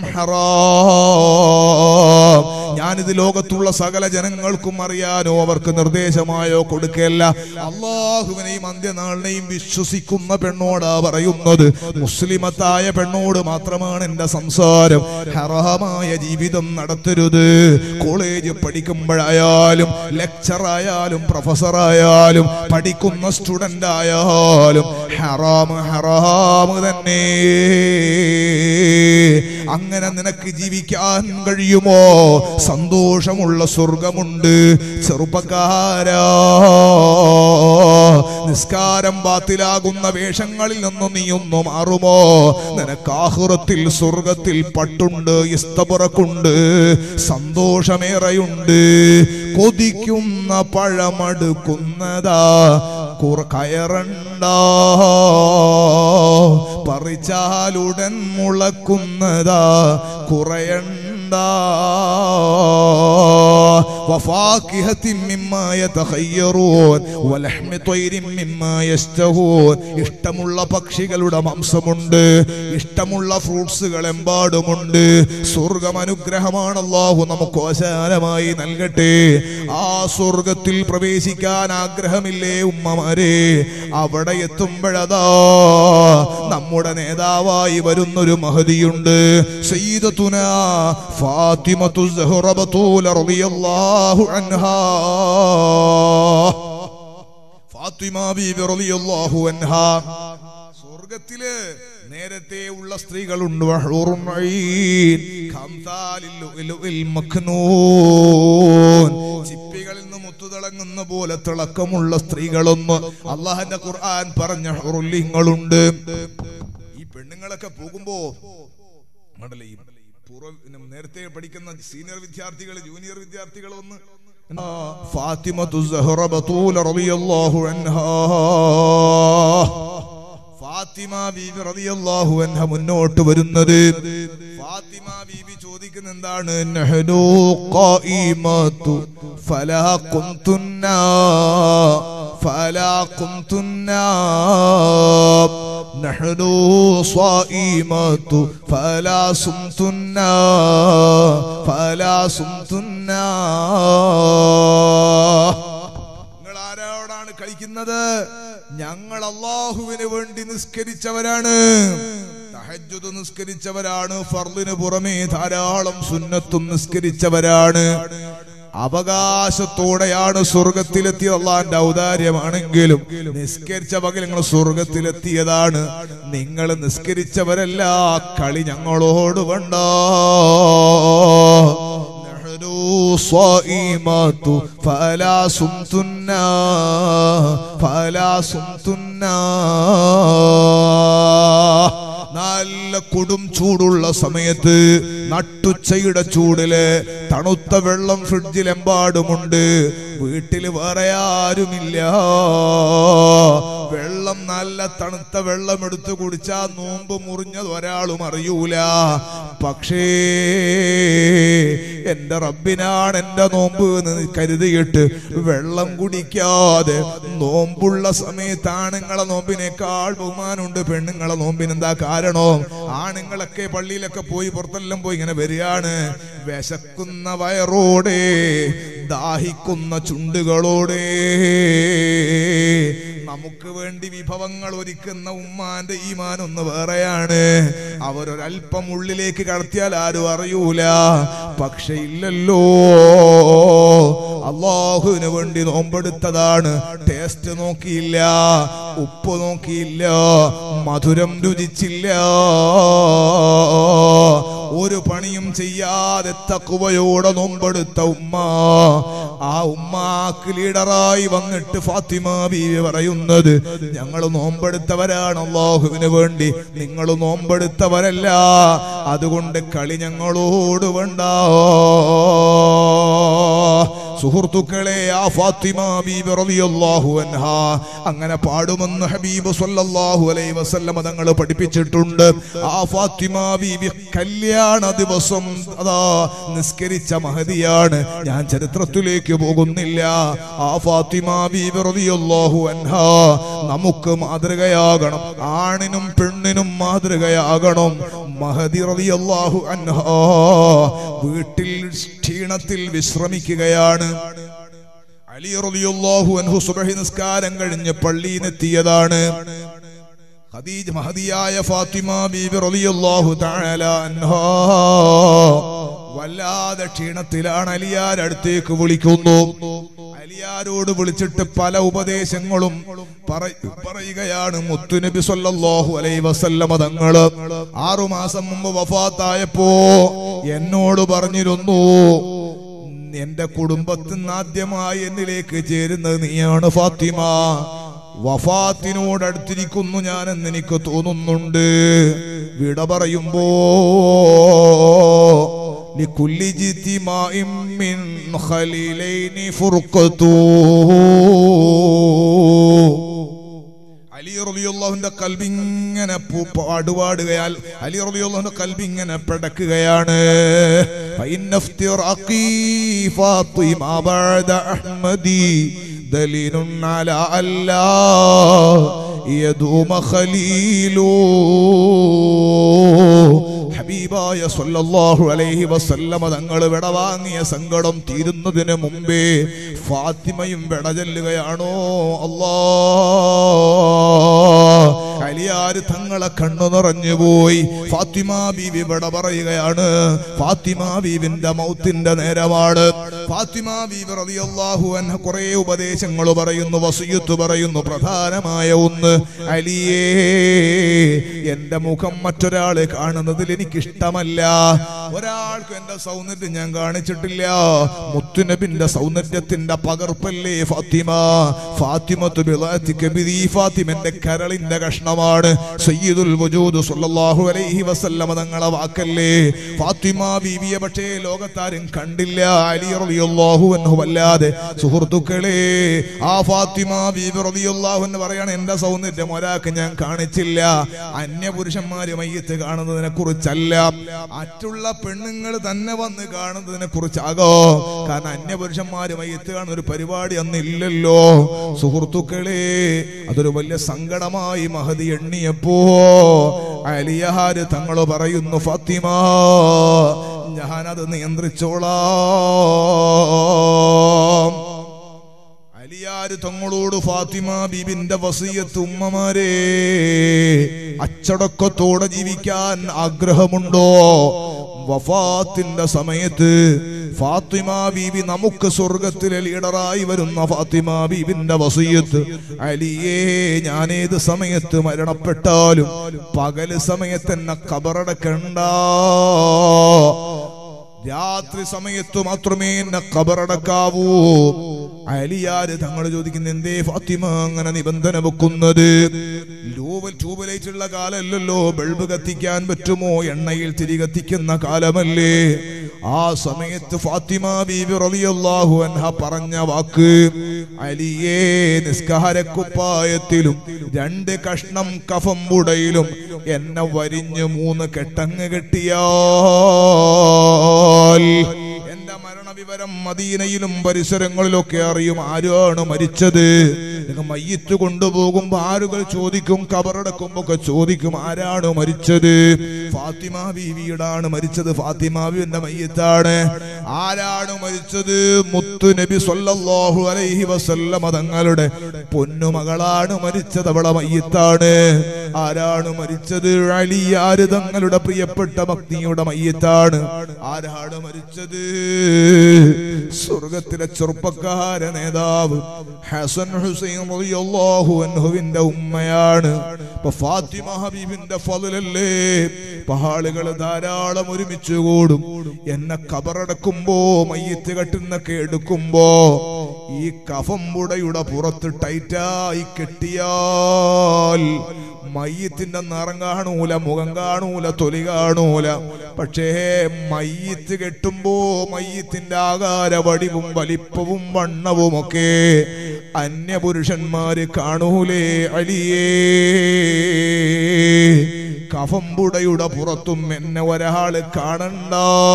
ഹറാം. ഞാനിത് ലോകത്തുള്ള സകല ജനങ്ങൾക്കും അറിയാനോ അവർക്ക് നിർദ്ദേശമായോ കൊടുക്കല്ല. അള്ളാഹുവിനെയും അന്ത്യനാളിനെയും വിശ്വസിക്കുന്ന പെണ്ണോടാ പറയുന്നത്. മുസ്ലിമത്തായ പെണ്ണോട് മാത്രമാണ് എന്റെ സംസാരം. ഹറാമായ ജീവിതം നടത്തരുത്. കോളേജ് പഠിക്കുമ്പോഴായാലും, ലെക്ചറായാലും, പ്രൊഫസറായാലും, പഠിക്കുന്ന സ്റ്റുഡന്റ് ആയാലും ഹറാം ഹറാം തന്നെ. അങ്ങനെ നിനക്ക് ജീവിക്കാൻ കഴിയുമോ? സന്തോഷമുള്ള സ്വർഗമുണ്ട് ചെറുപ്പക്കാരാ. നിസ്കാരം ബാത്തിലാകുന്ന വേഷങ്ങളിൽ നിന്ന് നീ ഒന്ന് മാറുമോ? നിനക്ക് ആഖിറത്തിൽ സ്വർഗത്തിൽ പട്ടുണ്ട്, ഇസ്തബറക്കുണ്ട്, സന്തോഷമേറെയുണ്ട്. കൊതിക്കുന്ന പഴമടുക്കുന്നതാ കുർ കയറണ്ട, പറിച്ചാലുടൻ മുളക്കുന്നതാ കുറയണ്ട. ഇഷ്ടമുള്ള പക്ഷികളുടെ മാംസമുണ്ട്, ഇഷ്ടമുള്ള ഫ്രൂട്ട്സുകൾ എമ്പാടുമുണ്ട്. സ്വർഗം അനുഗ്രഹമാണ്. അല്ലാഹു നമുക്ക് ഓശാനമായി നൽകട്ടെ. ആ സ്വർഗത്തിൽ പ്രവേശിക്കാൻ ആഗ്രഹമില്ലേ ഉമ്മമാരെ? അവിടെ എത്തുമ്പോഴതാ നമ്മുടെ നേതാവായി വരുന്നൊരു മഹദിയുണ്ട്. സയ്യിദത്തുന ഫാത്തിമത്തു സഹ്റ ബതൂല റളിയല്ലാഹു അൻഹാ. ഫാത്തിമ ബീബി റളിയല്ലാഹു അൻഹാ സ്വർഗത്തില് നേരത്തെ ഉള്ള സ്ത്രീകളുണ്ട്. ചിപ്പികളിൽ നിന്ന് മുത്തുതിളങ്ങുന്ന പോലെ തിളക്കമുള്ള സ്ത്രീകളൊന്ന് അള്ളാഹുവിന്റെ ഖുർആൻ പറഞ്ഞ ഹുറുല്ലിങ്ങളുണ്ട്. ഈ പെണ്ണുങ്ങളൊക്കെ പോകുമ്പോ പൂർവ്വ നേരത്തെ പഠിക്കുന്ന സീനിയർ വിദ്യാർത്ഥികൾ ജൂനിയർ വിദ്യാർത്ഥികൾ ഒന്ന് ഫാത്തിമത്തു സഹറ ബതൂല റളിയല്ലാഹു അൻഹാ ഫാത്തിമ ബീബി റളിയല്ലാഹു അൻഹ മുന്നോട്ട് വരുന്നത്. ഫാത്തിമ ബീബി ചോദിക്കുന്ന എന്താണ്? നഹ്നു ഖായിമത്തു ഫലാ ഖുംതുന്നാ ഫലാ ഖുംതുന്നാ നഹ്നു ഖായിമത്തു ഫലാ സുംതുന്നാ ഫലാ സുംതുന്നാ. നിങ്ങൾ ആരോടാണ് കളിക്കുന്നത്? ഞങ്ങൾ അല്ലാഹുവിന് വേണ്ടി നിസ്കരിച്ചവരാണ്, തഹജ്ജുദ് നിസ്കരിച്ചവരാണ്, ഫർളിന് പുറമേ ധാരാളം സുന്നത്തും നിസ്കരിച്ചവരാണ്. അവകാശത്തോടെയാണ് സ്വർഗത്തിലെത്തിയത്. അള്ളാന്റെ ഔദാര്യമാണെങ്കിലും നിസ്കരിച്ച പകൽ നിങ്ങൾ സ്വർഗത്തിലെത്തിയതാണ്. നിങ്ങൾ നിസ്കരിച്ചവരല്ല, കളി ഞങ്ങളോട് വേണ്ട. صائمات فلا صمتنا فلا صمتنا. നല്ല കൊടും ചൂടുള്ള സമയത്ത് നട്ടുച്ചയുടെ ചൂടില് തണുത്ത വെള്ളം ഫ്രിഡ്ജിലെമ്പാടുമുണ്ട്. വീട്ടില് വേറെ ആരുമില്ല. വെള്ളം നല്ല തണുത്ത വെള്ളം എടുത്തു കുടിച്ചാ നോമ്പ് മുറിഞ്ഞത് ഒരാളും അറിയൂല. പക്ഷേ എന്റെ റബ്ബിനാണ് എന്റെ നോമ്പ് എന്ന് കരുതിയിട്ട് വെള്ളം കുടിക്കാതെ നോമ്പുള്ള സമയത്ത് ആണുങ്ങളെ നോമ്പിനേക്കാൾ ബഹുമാനമുണ്ട് പെണ്ണുങ്ങളെ നോമ്പിന്. എന്താ കാരണം? ആണുങ്ങളൊക്കെ പള്ളിയിലൊക്കെ പോയി പുറത്തെല്ലാം പോയി ഇങ്ങനെ വരികയാണ്. വിശക്കുന്ന വയറോടെ ദാഹിക്കുന്ന ചുണ്ടുകളോടെ നമുക്ക് വേണ്ടി വിഭവങ്ങൾ ഒരുക്കുന്ന ഉമ്മാന്റെ ഈമാൻ ഒന്ന് വേറെയാണ്. അവരൊരൽപ്പം ഉള്ളിലേക്ക് കടത്തിയാൽ ആരും അറിയൂല. പക്ഷെ ഇല്ലല്ലോ, അല്ലാഹുവിന് വേണ്ടി നോമ്പെടുത്തതാണ്. ടേസ്റ്റ് നോക്കിയില്ല, ഉപ്പ് നോക്കിയില്ല, മധുരം രുചിച്ചില്ല. ഒരു പണിയും ചെയ്യാതെ തഖ്വയോടെ നോമ്പെടുത്ത ഉമ്മ. ആ ഉമ്മാക്ക് ലീഡറായി വന്നിട്ട് ഫാത്തിമ ബീവി പറയുന്നത്, ഞങ്ങൾ നോമ്പെടുത്തവരാണ് അല്ലാഹുവിന് വേണ്ടി, നിങ്ങൾ നോമ്പെടുത്തവരല്ല. അതുകൊണ്ട് കളി ഞങ്ങളോട് വേണ്ട. സുഹൃത്തുക്കളെ, ആ ഫാത്തിമ ബീബി റളിയല്ലാഹു അൻഹാ അങ്ങനെ പാടുമെന്ന് ഹബീബ് സല്ലല്ലാഹു അലൈഹി വസല്ലം തങ്ങൾ പഠിപ്പിച്ചിട്ടുണ്ട്. ആ ഫാത്തിമ ബീബി കല്യാണ ദിവസം അതാ നിസ്കരിച്ച മഹദിയാണ്. ഞാൻ ചരിത്രത്തിലേക്ക് പോകുന്നില്ല. ആ ഫാത്തിമ ബീബി റളിയല്ലാഹു അൻഹാ നമുക്ക് മാതൃകയാകണം, ആണിനും പെണ്ണിനും മാതൃകയാകണം. മഹദി റളിയല്ലാഹു അൻഹാ വീട്ടിൽ ക്ഷീണത്തിൽ വിശ്രമിക്കുകയാണ്. അലി റളിയല്ലാഹു അൻഹു സുബ്ഹി നിസ്കാരം കഴിഞ്ഞ് പള്ളിയിലെത്തിയതാണ്. ഖദീജ മഹദിയായ ഫാത്തിമ ബീബി റളിയല്ലാഹു തആല അൻഹാ വല്ലാതെ ക്ഷീണത്തിലാണ്. അലിയാർ അടുത്തേക്ക് വിളിക്കുന്നു. അലിയാരോട് വിളിച്ചിട്ട് പല ഉപദേശങ്ങളും പറയുകയാണ്. മുത്തുനബി സല്ലല്ലാഹു അലൈഹി വസല്ലമ തങ്ങള് ആറു മാസം മുമ്പ് വഫാത്തായപ്പോ എന്നോട് പറഞ്ഞിരുന്നു, എന്റെ കുടുംബത്തിൽ നിന്ന് ആദ്യമായി എന്നിലേക്ക് ചേരുന്നത് നീയാണ് ഫാത്തിമ. വഫാത്തിനോടടുത്തിരിക്കുന്നു ഞാനെന്ന് എനിക്ക് തോന്നുന്നുണ്ട്. വിട പറയുമ്പോ ലികുല്ലി ജിതിമാഇൻ മിൻ ഖലീലൈനി ഫുർഖതു. അലി റളിയല്ലാഹുവിന്റെ ഖൽബ് ഇങ്ങനെ പാടുപാടുകയാൽ അലി റളിയല്ലാഹുവിന്റെ ഖൽബ് ഇങ്ങനെ പിടക്കുകയാണ്. ഫഇന്നഫ്തിറാഖി ഫാത്തിമ ബഅദ അഹ്മദി ദലീലുൻ അലാ അല്ലാ യദൂമ ഖലീലു. ഹബീബായ സല്ലല്ലാഹു അലൈഹി വസല്ലമ തങ്ങൾ വിടവാങ്ങിയ സങ്കടം തീരുന്നതിന് മുമ്പേ ഫാത്തിമയും വിട ചൊല്ലുകയാണോ? അല്ലാഹ്, അലിയാര് തങ്ങളെ കണ്ണു നിറഞ്ഞുപോയി. ഫാത്തിമ ബീവി വിട പറയുകയാണ്. ഫാത്തിമ ബീവിന്റെ മൗത്തിന്റെ നേരമാണ്. ഫാത്തിമ ബീവി റളിയല്ലാഹു അൻഹ കുറെ ഉപദേശങ്ങൾ പറയുന്നു, വസിയത്ത് പറയുന്നു. പ്രധാനമായ ഒന്ന്, അലിയേ, എന്റെ മുഖം മറ്റൊരാളെ കാണുന്നതിൽ എനിക്കിഷ്ടമല്ല. ഒരാൾക്കും എന്റെ സൗന്ദര്യം ഞാൻ കാണിച്ചിട്ടില്ല. മുത്തുനബിന്റെ സൗന്ദര്യത്തിന്റെ പകർപ്പല്ലേ ഫാത്തിമ. ഫാത്തിമത്തു ബിളഅതിക ബിദി. ഫാത്തിമ എന്റെ കരളിന്റെ കഷ്ണമാണ്. സയ്യിദുൽ വജൂദ് സ്വല്ലല്ലാഹു അലൈഹി വസല്ലമ തങ്ങളെ വാക്കല്ലേ. ഫാത്തിമ ബീവിയെ പക്ഷേ ലോകത്താരും കണ്ടില്ല, അലി റളിയല്ലാഹു അൻഹു അല്ലാതെ. സുഹൃത്തുക്കളെ, ആ ഫാത്തിമ ബീവി റളിയല്ലാഹു അൻഹു പറയാണ്, എന്റെ സൗന്ദര്യം ഒരാൾക്ക് ഞാൻ കാണിച്ചില്ല. അന്യപുരുഷന്മാര് മയ്യത്ത് കാണുന്നതിനെ കുറിച്ചല്ല, മറ്റുള്ള പെണ്ണുങ്ങൾ തന്നെ വന്ന് കാണുന്നതിനെ കുറിച്ചാകോ. കാരണം അന്യപുരുഷന്മാര് മയ്യത്ത് കാണുന്ന ഒരു പരിപാടി അന്നില്ലല്ലോ. സുഹൃത്തുക്കളെ, അതൊരു വലിയ സങ്കടമായി മഹദി എണ്ണിയപ്പോ അലിയാര് തങ്ങൾ പറയുന്നു, ഫാത്തിമ ഞാനത് നിയന്ത്രിച്ചോളാം. അലിയാര് തങ്ങളോട് ഫാത്തിമ ബീബിന്റെ വസിയത്ത്, ഉമ്മമാരെ അച്ചടക്കത്തോടെ ജീവിക്കാൻ ആഗ്രഹമുണ്ടോ? വഫാത്തിന്റെ സമയത്ത് ഫാത്തിമ ബീബി നമുക്ക് സ്വർഗത്തിലെ ലീഡറായി വരുന്ന ഫാത്തിമ ബീബിന്റെ വസിയത്ത്, അലിയേ ഞാനേത് സമയത്ത് മരണപ്പെട്ടാലും പകല് സമയത്ത് എന്നെ ഖബറടക്കണ്ട, രാത്രി സമയത്ത് മാത്രമേ എന്നെ ഖബറടക്കാവൂ. അലിയാര് തങ്ങൾ ചോദിക്കുന്നു, എന്തേ ഫാത്തിമ അങ്ങനെ നിബന്ധന വെക്കുന്നത്? ട്യൂബലൈറ്റുള്ള കാലമല്ലല്ലോ, ബൾബ് കത്തിക്കാൻ പറ്റുമോ? എണ്ണയിൽ തിരി കത്തിക്കുന്ന കാലമല്ലേ. ആ സമയത്ത് ഫാത്തിമ ബീബി റളിയല്ലാഹു അൻഹ പറഞ്ഞ വാക്ക്, അലിയേ നിസ്കാരക്കുപ്പായത്തിലും രണ്ട് കഷ്ണം കഫം പുടയിലും എന്നെ വരിഞ്ഞ് മൂന്ന് കെട്ടങ്ങ് കെട്ടിയാൽ എന്റെ മരണവിവരം മദീനയിലും പരിസരങ്ങളിലൊക്കെ അറിയും. ആരാണ് മരിച്ചത്? മയ്യിത്ത് കൊണ്ടുപോകുമ്പോ ആരുകൾ ചോദിക്കും, ഖബറടക്കുമ്പോ ഒക്കെ ചോദിക്കും, ആരാണ് മരിച്ചത്? ഫാത്തിമ ബീവിയുടാണ് മരിച്ചത്, ഫാത്തിമ ബീവിന്റെ മയ്യിത്താണ്. ആരാണ് മരിച്ചത്? മുത്തു നബി സ്വല്ലല്ലാഹു അലൈഹി വസല്ലമ തങ്ങളുടെ പൊന്നുമകളാണ് മരിച്ചത്, അവളെ മയ്യിത്താണ്. ആരാണ് മരിച്ചത്? അലിയാര് തങ്ങളുടെ പ്രിയപ്പെട്ട ഭക്തിയുടെ മയ്യിത്താണ്. ആരാണ് മരിച്ചത്? സ്വർഗത്തിലെ ചെറുപ്പക്കാര നേതാവ് ഹസൻ ഹുസൈൻ റളിയല്ലാഹു അൻഹുവിന്റെ ഉമ്മയാണ്. ഫാത്തിമ ഹബീബിന്റെ ഫളലല്ലേ. ആളുകൾ ധാരാളം ഒരുമിച്ച് കൂടും. എന്നെ ഖബറടക്കുമ്പോ മയ്യിത്ത് കെട്ടുന്നൊക്കെ എടുക്കുമ്പോ ഈ കഫം പുടയുടെ പുറത്ത് ടൈറ്റായി കെട്ടിയാൽ മയ്യിത്തിന്റെ നിറം കാണൂല, മുഖം കാണൂല, തൊലി കാണൂല. പക്ഷേ മയ്യിത്ത് കെട്ടുമ്പോ മയ്യിത്തിന്റെ ആകാര വടിവും വലിപ്പവും വണ്ണവും ഒക്കെ അന്യപുരുഷന്മാര് കാണൂലേ. അലിയേ കഫംപുടയുടെ പുറത്തും എന്നെ ഒരാള് കാണണ്ട.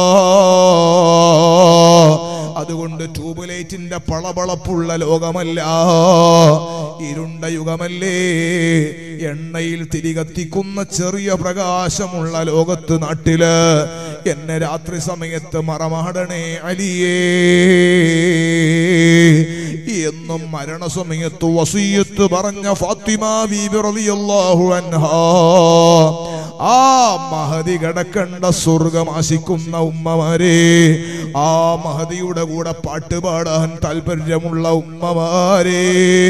അതുകൊണ്ട് ട്യൂബ്ലൈറ്റിന്റെ പളപളപ്പുള്ള ലോകമല്ല, ഇരുണ്ട യുഗമല്ലേ. എണ്ണയിൽ തിരികത്തിക്കുന്ന ചെറിയ പ്രകാശമുള്ള ലോകത്ത് നാട്ടില് എന്നെ രാത്രി സമയത്ത് മറമാടണേ അലിയേ എന്നും മരണസമയത്ത് വസിയത്ത് പറഞ്ഞ ഫാത്തിമ ബീബി റളിയല്ലാഹു അൻഹാ ആ മഹദി കിടക്കണ്ട സ്വർഗം ആശിക്കുന്ന ഉമ്മമാരെ, ആ മഹദിയുടെ കൂടെ പാട്ടുപാടാൻ താല്പര്യമുള്ള ഉമ്മമാരെ,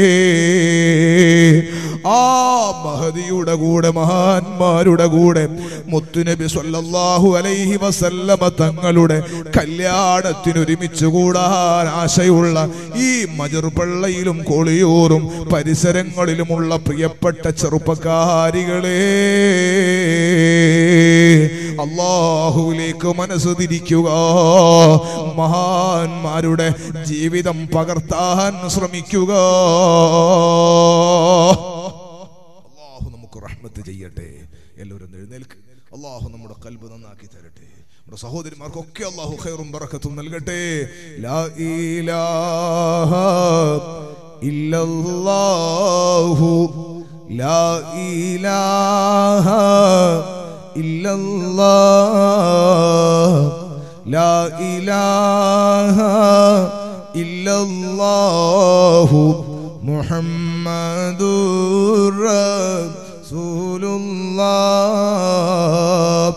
ആ മഹദിയുടെ കൂടെ മഹാന്മാരുടെ കൂടെ മുത്തുനബി സ്വല്ലല്ലാഹു അലൈഹി വസല്ലമ തങ്ങളുടെ കല്യാണത്തിന് ഒരുമിച്ച് കൂടാൻ ആശയുള്ള ഈ മജർപള്ളയിലും കോളിയൂറും പരിസരങ്ങളിലുമുള്ള പ്രിയപ്പെട്ട ചെറുപ്പക്കാരികളെ, അല്ലാഹുവിലേക്ക് മനസ്സ് തിരിക്കുക. മഹാന്മാരുടെ ജീവിതം പകർത്താൻ ശ്രമിക്കുക. അല്ലാഹു നമുക്ക് റഹ്മത്ത് ചെയ്യട്ടെ. എല്ലാവരും എഴുന്നേൽക്ക്. അല്ലാഹു നമ്മുടെ ഖൽബ് നന്നാക്കി തരട്ടെ. നമ്മുടെ സഹോദരിമാർക്കൊക്കെ അല്ലാഹു ഖൈറും ബറക്കത്തും നൽകട്ടെ. ലാ ഇലാഹ ഇല്ലല്ലാഹു ലാ ഇലാഹ ഇല്ലല്ലാഹ് ലാ ഇലാഹ ഇല്ലല്ലാഹു മുഹമ്മദുർ റസൂലുള്ളാഹ്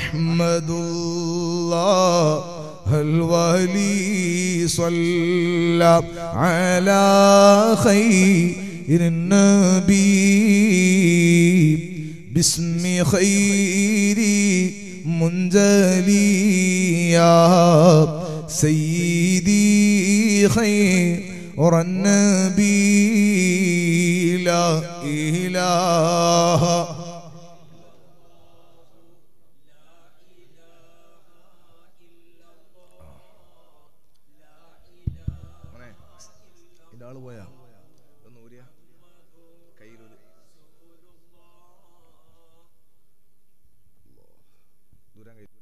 അഹ്മദുല്ലാഹ് അൽ വലി സ്വല്ല അലാ ഖൈറിൻ നബി بسم خيري منزلي يا سيدي خير النبي ലാ ഇലാഹ ഇതാള് പോയാ ഒന്ന് ഊരിയ കയ്യിലൊരു ദൂരം കൈ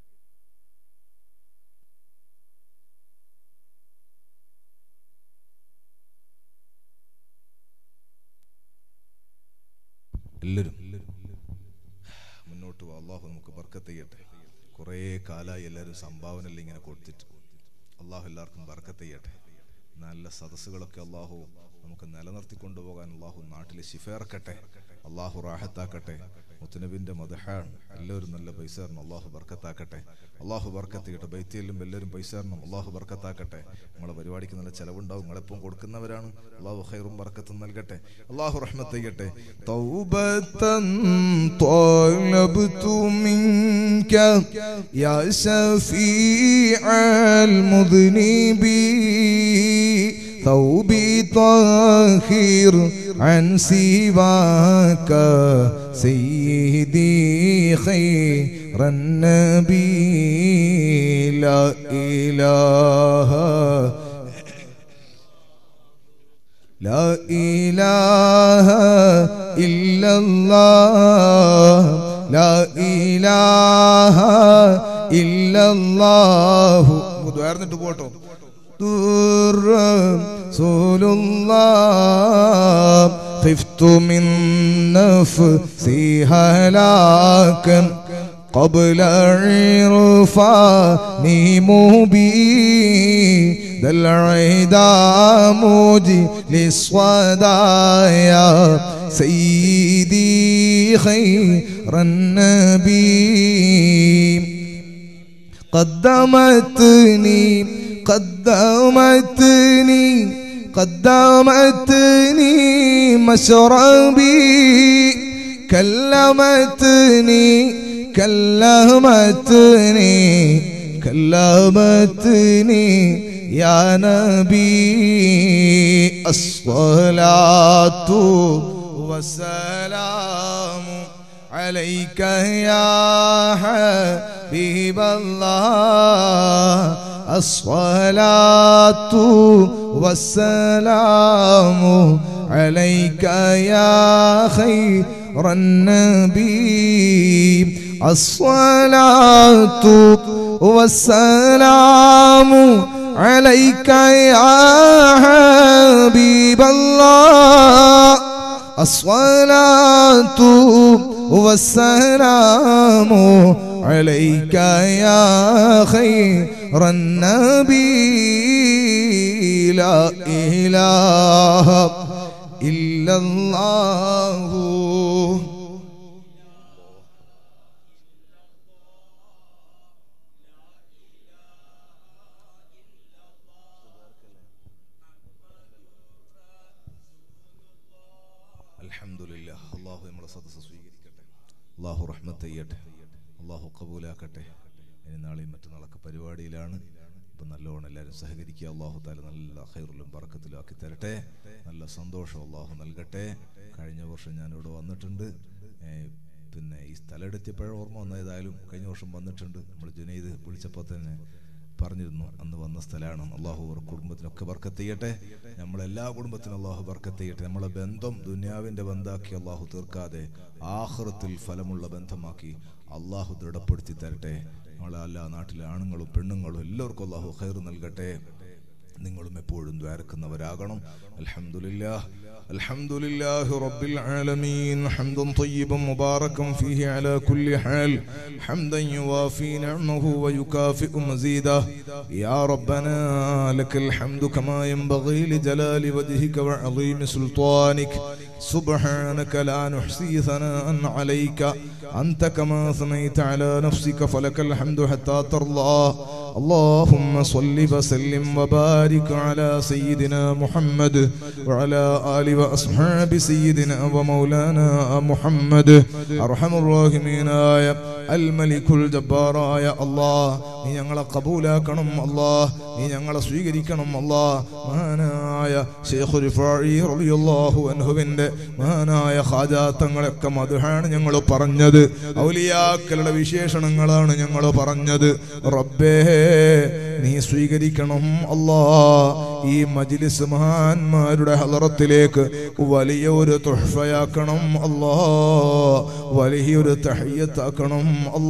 എല്ലാവരും മുന്നോട്ട് പോ. അള്ളാഹു നമുക്ക് ബർക്കത്ത് ചെയ്യട്ടെ. കുറേ കാലമായി എല്ലാവരും സംഭാവനയിൽ ഇങ്ങനെ കൊടുത്തിട്ട് അള്ളാഹു എല്ലാവർക്കും ബർക്കത്ത് ചെയ്യട്ടെ. നല്ല സദസ്സുകളൊക്കെ അള്ളാഹു നമുക്ക് നിലനിർത്തിക്കൊണ്ടുപോകാൻ അള്ളാഹു നാട്ടിൽ ശിഫേർക്കട്ടെ. അള്ളാഹു റാഹത്താക്കട്ടെ. മുത്തുനബിന്റെ മദ്ഹാണ്. എല്ലാവരും നല്ല പൈസ തരണം. അള്ളാഹു ബർക്കത്താക്കട്ടെ. അള്ളാഹു ബർക്കത്ത് ചെയ്യട്ടെ. ബൈത്തിയിലും എല്ലാവരും പൈസ തരണം. അള്ളാഹു ബർക്കത്താക്കട്ടെ. നമ്മളെ പരിപാടിക്ക് നല്ല ചെലവുണ്ടാവും. നിങ്ങളെപ്പം കൊടുക്കുന്നവരാണ്. അള്ളാഹു ഖൈറും ബർക്കത്തും നൽകട്ടെ. അള്ളാഹു റഹ്മത്ത് ചെയ്യട്ടെ. തൗബതൻ ത്വലബ്തു മിൻക യാ ശഫീഅൽ മുദ്നിബീൻ ثوبي طاهر عن سواك سيدي خير النبي لا إله لا إله إلا الله لا إله إلا الله ദ്വാരന്നിട്ട് പോട്ടോ. رسول الله خفت من نفسي هلاكا قبل عرفاني مبين ذا العدا مجلس ودايا سيدي خير النبي قدمتني قدمتني قدمتني مشربي كلمتني كلمتني كلمتني يا نبي الصلاة والسلام عليك يا حبيب الله الصلاة والسلام عليك يا خير النبي الصلاة والسلام عليك يا حبيب الله الصلاة والسلام عليك يا خير النبي لا إله إلا الله الحمد لله. الله يمر صدس സ്വീകരിക്കട്ടെ. അല്ലാഹു റഹ്മത്ത് ചെയ്യട്ടെ. അല്ലാഹു ഖബൂലാക്കട്ടെ. ഇനി നാളെയും മറ്റന്നാളൊക്കെ പരിപാടിയിലാണ്. അപ്പം നല്ലോണം എല്ലാവരും സഹകരിക്കുക. അല്ലാഹു തആല നല്ല ഖൈറിലും ബറക്കത്തിലും ആക്കി തരട്ടെ. നല്ല സന്തോഷം അല്ലാഹു നൽകട്ടെ. കഴിഞ്ഞ വർഷം ഞാനിവിടെ വന്നിട്ടുണ്ട്. പിന്നെ ഈ സ്ഥലം എടുത്തിയപ്പോഴും ഓർമ്മ വന്ന ഏതായാലും കഴിഞ്ഞ വർഷം വന്നിട്ടുണ്ട്. നമ്മൾ ജുനൈദ് വിളിച്ചപ്പോൾ തന്നെ പറഞ്ഞിരുന്നു അന്ന് വന്ന സ്ഥലമാണ്. അള്ളാഹു കുടുംബത്തിനൊക്കെ ബർക്കത്ത് ചെയ്യട്ടെ. നമ്മളെല്ലാ കുടുംബത്തിനും അള്ളാഹു ബർക്കത്ത് ചെയ്യട്ടെ. നമ്മളെ ബന്ധം ദുനിയാവിൻ്റെ ബന്ധാക്കി അള്ളാഹു തീർക്കാതെ ആഖിറത്തിൽ ഫലമുള്ള ബന്ധമാക്കി അള്ളാഹു ദൃഢപ്പെടുത്തി തരട്ടെ. നമ്മളെ എല്ലാ നാട്ടിലെ ആണുങ്ങളും പെണ്ണുങ്ങളും എല്ലാവർക്കും അള്ളാഹു ഖൈർ നൽകട്ടെ. നിങ്ങളും എപ്പോഴും ദ്വാരക്കുന്നവരാകണം. അൽഹംദുലില്ലാഹ് الحمد لله رب العالمين حمدا طيبا مباركا فيه على كل حال حمدا يوافي نعمه ويكافئ مزيده يا ربنا لك الحمد كما ينبغي لجلال وجهك وعظيم سلطانك سبحانك لا نحصي ثناء عليك أنت كما ثنيت على نفسك فلك الحمد حتى ترضى اللهم صل وسلم وبارك على سيدنا محمد وعلى آل وأصحاب سيدنا ومولانا محمد أرحم الراحمين يا الملك الجبار يا الله നീ ഞങ്ങളെ കബൂലാക്കണം അല്ലാഹ്. നീ ഞങ്ങളെ സ്വീകരിക്കണം അല്ലാഹ്. മഹാനായ മഹാനായ ശൈഖ് റിഫാഇ റളിയല്ലാഹു അൻഹുവിന്റെ മഹാനായ ഖാജാ തങ്ങളൊക്കെ മദ്ഹാണ് ഞങ്ങൾ പറഞ്ഞത്. ഔലിയാക്കളുടെ വിശേഷണങ്ങളാണ് ഞങ്ങൾ പറഞ്ഞത്. റബ്ബേ നീ സ്വീകരിക്കണം അല്ലാഹ്. ഈ മജ്ലിസ് മഹാന്മാരുടെ ഹളറത്തിലേക്ക് വലിയൊരു തുഹ്ഫയാക്കണം അല്ലാഹ്, വലിയൊരു തഹയ്യത്താക്കണം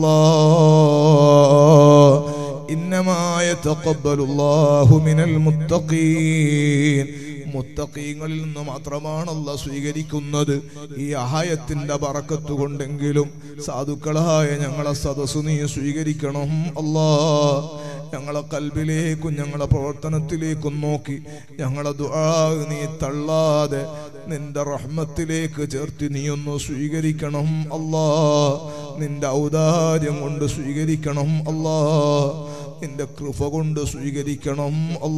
അല്ലാഹ്. ഇന്നമാ യതഖബ്ബലുല്ലാഹു മിനൽ മുത്തഖീൻ. മുത്തഖീങ്ങളിൽ നിന്ന് മാത്രമാണ് അല്ലാഹ് സ്വീകരിക്കുന്നത്. ഈ ആയത്തിന്റെ ബറക്കത്ത് കൊണ്ടെങ്കിലും സാധുക്കളായ ഞങ്ങളെ സദസ്സു നീ സ്വീകരിക്കണം അല്ലാഹ്. ഞങ്ങളെ കൽബിലേക്കും ഞങ്ങളെ പ്രവർത്തനത്തിലേക്കും നോക്കി ഞങ്ങളെ ദുആ നീ തള്ളാതെ നിന്റെ റഹ്മത്തിലേക്ക് ചേർത്ത് നീ ഒന്ന് സ്വീകരിക്കണം അല്ലാഹ്. നിന്റെ ഔദാര്യം കൊണ്ട് സ്വീകരിക്കണം അല്ലാഹ്. നിന്റെ കൃപ കൊണ്ട് സ്വീകരിക്കണം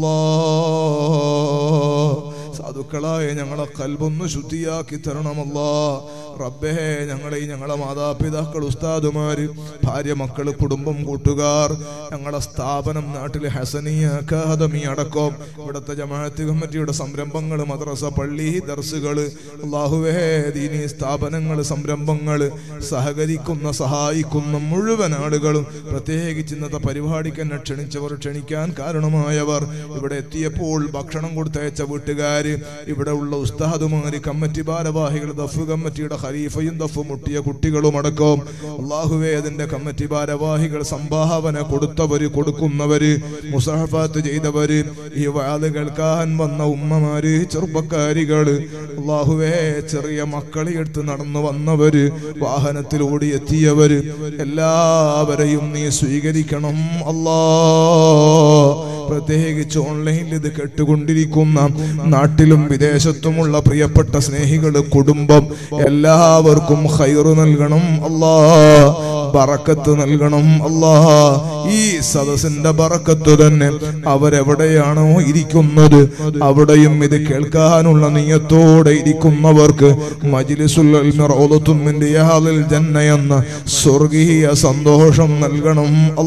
അല്ലാഹ്. സാധുക്കളായ ഞങ്ങളെ കൽബൊന്ന് ശുദ്ധിയാക്കി തരണമല്ലാഹ്. റബ്ബേ ഞങ്ങളെ ഞങ്ങളെ മാതാപിതാക്കൾ, ഉസ്താദുമാര്, ഭാര്യ, മക്കള്, കുടുംബം, കൂട്ടുകാർ, ഞങ്ങളെ സ്ഥാപനം, നാട്ടിലെ ഹസനിയ അക്കാദമി അടക്കം ഇവിടുത്തെ ജമാഅത്ത് കമ്മിറ്റിയുടെ സംരംഭങ്ങൾ, മദ്രസ, പള്ളി, ദർസുകള്, അല്ലാഹുവേ ദീനീ സ്ഥാപനങ്ങൾ, സംരംഭങ്ങൾ, സഹകരിക്കുന്ന സഹായിക്കുന്ന മുഴുവൻ ആളുകളും, പ്രത്യേകിച്ച് ഇന്നത്തെ പരിപാടിക്ക് എന്നെ ക്ഷണിച്ചവർ, ക്ഷണിക്കാൻ കാരണമായവർ, ഇവിടെ എത്തിയപ്പോൾ ഭക്ഷണം കൊടുത്തയച്ച വീട്ടുകാര്, ഇവിടെ ഉള്ള ഉസ്താദുമാര്, കമ്മിറ്റി ഭാരവാഹികൾ, ദഫ് കമ്മിറ്റിയുടെ ഖലീഫയും ദഫ് മുട്ടിയ കുട്ടികളും അടക്കം അല്ലാഹുവേ അതിന്റെ കമ്മിറ്റി ഭാരവാഹികൾ, സംഭാവന കൊടുത്തവര്, കൊടുക്കുന്നവര്, മുസഹഫാത്ത് ചെയ്തവര്, ഈ വാത് കേൾക്കാൻ വന്ന ഉമ്മമാര്, ചെറുപ്പക്കാരികള്, അല്ലാഹുവേ ചെറിയ മക്കളെ എടുത്ത് നടന്നു വന്നവര്, വാഹനത്തിൽ ഓടിയെത്തിയവര്, എല്ലാവരെയും നീ സ്വീകരിക്കണം അല്ലാഹ്. പ്രത്യേകിച്ച് ഓൺലൈനിൽ ഇത് കേട്ടുകൊണ്ടിരിക്കുന്ന നാട്ടിലും വിദേശത്തുമുള്ള പ്രിയപ്പെട്ട സ്നേഹികള്, കുടുംബം, എല്ലാവർക്കും ഖൈറ് നൽകണം അല്ലാഹ്, ബറക്കത്ത് നൽകണം അല്ലാഹ്. ഈ സദസ്സിന്റെ ബറക്കത്ത് തന്നെ അവരെവിടെയാണോ ഇരിക്കുന്നത് അവിടെയും ഇത് കേൾക്കാനുള്ള നിയത്തോടെ ഇരിക്കുന്നവർക്ക് മജ്ലിസുൽ ഇൽമി റൗളത്തും മിൻ റിയാദിൽ ജന്ന എന്ന സ്വർഗീയ സന്തോഷം നൽകണം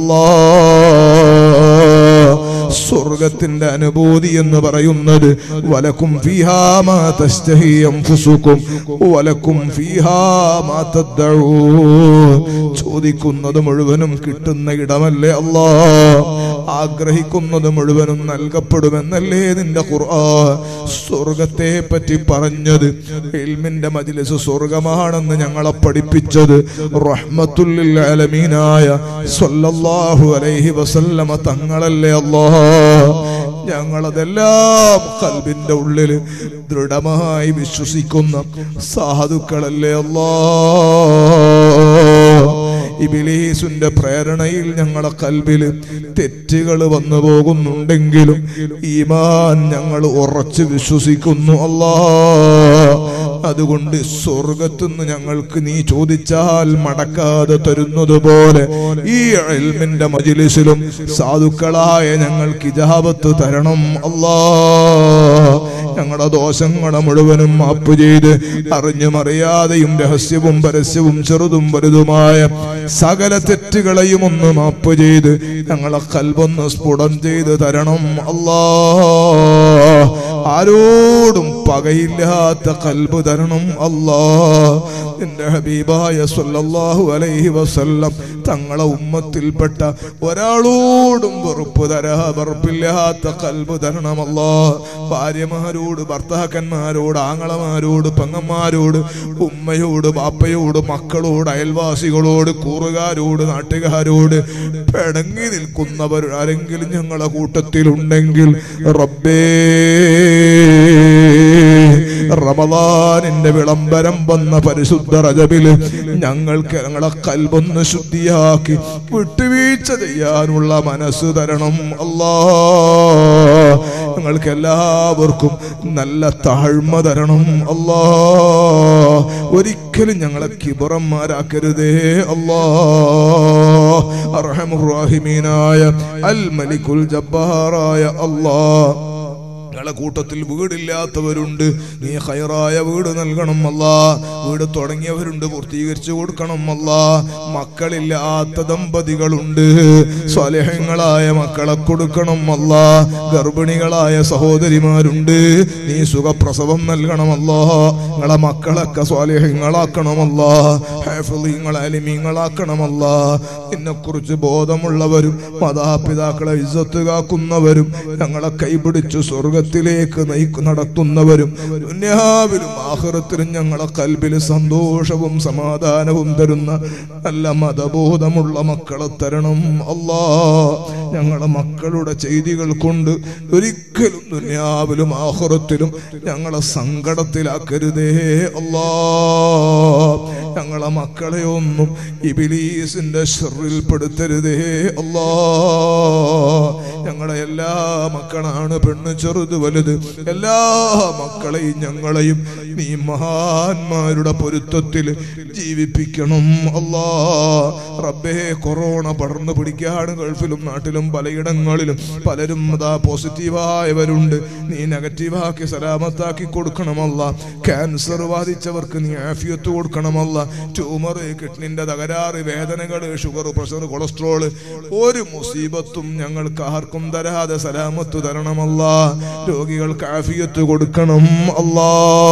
അല്ലാഹ്. സ്വർഗത്തിന്റെ അനുഭൂതി എന്ന് പറയുന്നത് വലക്കും ഫീഹാ മാ തസ്തഹി അൻഫുസുകും വലക്കും ഫീഹാ മാ തദ്ഊൻ. ചോദിക്കുന്നത് മുഴുവനും കിട്ടുന്ന ഇടമല്ലേ അല്ലാഹ്. ആഗ്രഹിക്കുന്നത് മുഴുവനും നൽകപ്പെടുമെന്നല്ലേ നിന്റെ ഖുർആൻ സ്വർഗത്തെ പറ്റി പറഞ്ഞത്. ഇൽമിന്റെ മജ്ലിസ് സ്വർഗമാണെന്ന് ഞങ്ങളെ പഠിപ്പിച്ചത് റഹ്മത്തുൽ ലിൽ ആലമീനായ സ്വല്ലല്ലാഹു അലൈഹി വസല്ലമ തങ്ങളല്ലേ അല്ലാഹ്. ഞങ്ങളതെല്ലാം ഖൽബിന്റെ ഉള്ളിൽ ദൃഢമായി വിശ്വസിക്കുന്ന സാധുക്കളല്ലേ അല്ലാഹ്. ഇബ്ലീസിന്റെ പ്രേരണയിൽ ഞങ്ങളെ കൽബില് തെറ്റുകൾ വന്നു പോകുന്നുണ്ടെങ്കിലും ഈമാൻ ഞങ്ങൾ ഉറച്ചു വിശ്വസിക്കുന്നു അല്ലാഹ്. അതുകൊണ്ട് സ്വർഗത്തുനിന്ന് ഞങ്ങൾക്ക് നീ ചോദിച്ചാൽ മടക്കാതെ തരുന്നത് പോലെ ഈ ഇൽമിന്റെ മജ്ലിസിലും സാധുക്കളായ ഞങ്ങൾക്ക് ഇജാബത്ത് തരണം അല്ലാഹ്. ഞങ്ങളുടെ ദോഷങ്ങളെ മുഴുവനും മാപ്പ് ചെയ്ത് അറിഞ്ഞും അറിയാതെയും രഹസ്യവും പരസ്യവും ചെറുതും വലുതുമായ സകല തെറ്റുകളെയും ഒന്ന് മാപ്പ് ചെയ്ത് ഞങ്ങളെ ഖൽബൊന്ന് സ്ഫുടം ചെയ്ത് തരണം അല്ലാഹ്. ആരോടും പകയില്ലാത്ത ഖൽബ് തരണം അല്ലാഹ്. നിന്റെ ഹബീബായ സ്വല്ലല്ലാഹു അലൈഹി വസല്ലം തങ്ങളെ ഉമ്മത്തിൽപ്പെട്ട ഒരാളോടും വെറുപ്പ് തരാ വെറുപ്പില്ലാത്ത ഖൽബ് തരണം അല്ലാഹ്. ഭാര്യമാരോട്, ഭർത്താക്കന്മാരോട്, ആങ്ങളമാരോട്, പെങ്ങന്മാരോട്, ഉമ്മയോട്, ബാപ്പയോട്, മക്കളോട്, അയൽവാസികളോട്, കൂറുകാരോട്, നാട്ടുകാരോട് പിണങ്ങി നിൽക്കുന്നവർ ആരെങ്കിലും ഞങ്ങളെ കൂട്ടത്തിലുണ്ടെങ്കിൽ റബ്ബേ റമളാനിന്റെ വിളംബരം വന്ന പരിശുദ്ധ റജബില് ഞങ്ങൾക്ക് ഞങ്ങളെ ഖൽബൊന്ന് ശുദ്ധിയാക്കി വിട്ടുവീഴ്ച ചെയ്യാനുള്ള മനസ്സ് തരണം അല്ലാഹ്. ഞങ്ങൾക്ക് എല്ലാവർക്കും നല്ല താഴ്മ തരണം അല്ലാഹ്. ഒരിക്കലും ഞങ്ങളെ കിബറന്മാരാക്കരുതേ അല്ലാഹ്. അർഹമുർ റഹീമീനായ അൽ മലിക്കുൽ ജബ്ബാറായ അല്ലാഹ്, ഞങ്ങളെ കൂട്ടത്തിൽ വീടില്ലാത്തവരുണ്ട്, നീ ഖൈറായ വീട് നൽകണം അല്ലാ. വീട് തുടങ്ങിയവരുണ്ട്, പൂർത്തീകരിച്ചു കൊടുക്കണം അല്ലാ. മക്കളില്ലാത്ത ദമ്പതികളുണ്ട്, സ്വാലിഹ്യങ്ങളായ മക്കളെ കൊടുക്കണം അല്ലാ. ഗർഭിണികളായ സഹോദരിമാരുണ്ട്, നീ സുഖപ്രസവം നൽകണം അല്ലാ. നിങ്ങളെ മക്കളൊക്കെ സ്വാലിഹ്യങ്ങളാക്കണം അല്ലാ. ഹാഫിളീങ്ങൾ അലിമീങ്ങളാക്കണം അല്ലാ. നിന്നെക്കുറിച്ച് ബോധമുള്ളവരും മാതാപിതാക്കളെ ഇസ്സത്ത് കാക്കുന്നവരും ഞങ്ങളെ കൈപിടിച്ചു സ്വർഗത്തിലേക്ക് നയിക്കു നടത്തുന്നവരും ദുനിയാവിലും ആഖിറത്തിലും ഞങ്ങളെ കൽബിൽ സന്തോഷവും സമാധാനവും തരുന്ന നല്ല മതബോധമുള്ള മക്കളെ തരണം അല്ലാ. ഞങ്ങളെ മക്കളുടെ ചെയ്തികൾ കൊണ്ട് ഒരിക്കലും ദുനിയാവിലും ആഖിറത്തിലും ഞങ്ങളെ സങ്കടത്തിലാക്കരുതേ അല്ലാ. ഞങ്ങളെ മക്കളെ ഒന്നും ഇബ്ലീസിന്റെ ശർറിൽ പെടുത്തരുതേ അല്ലാ. ഞങ്ങളെ എല്ലാ മക്കളാണ്, പെണ്ണ് ചെറുത് വലുത്, എല്ലാ മക്കളെയും ഞങ്ങളെയും നീ മഹാന്മാരുടെ പൊരുത്തത്തിൽ ജീവിപ്പിക്കണം അല്ലാ. റബ്ബേ, കൊറോണ പടർന്നു പിടിക്കാണ് ഗൾഫിലും നാട്ടിലും പലയിടങ്ങളിലും. പലരും അതാ പോസിറ്റീവായവരുണ്ട്, നീ നെഗറ്റീവാക്കി സലാമത്താക്കി കൊടുക്കണമല്ല. ക്യാൻസർ ബാധിച്ചവർക്ക് നീ ആഫിയത്ത് കൊടുക്കണമല്ല. ട്യൂമർ, കിഡ്നിന്റെ തകരാറ്, വേദനകൾ, ഷുഗർ, പ്രഷർ, കൊളസ്ട്രോള്, ഒരു മുസീബത്തും ഞങ്ങൾക്ക് ആർക്കും തരാതെ സലാമത്ത് തരണമല്ല. രോഗികൾക്ക് ആഫിയത്ത് കൊടുക്കണം അല്ലാ.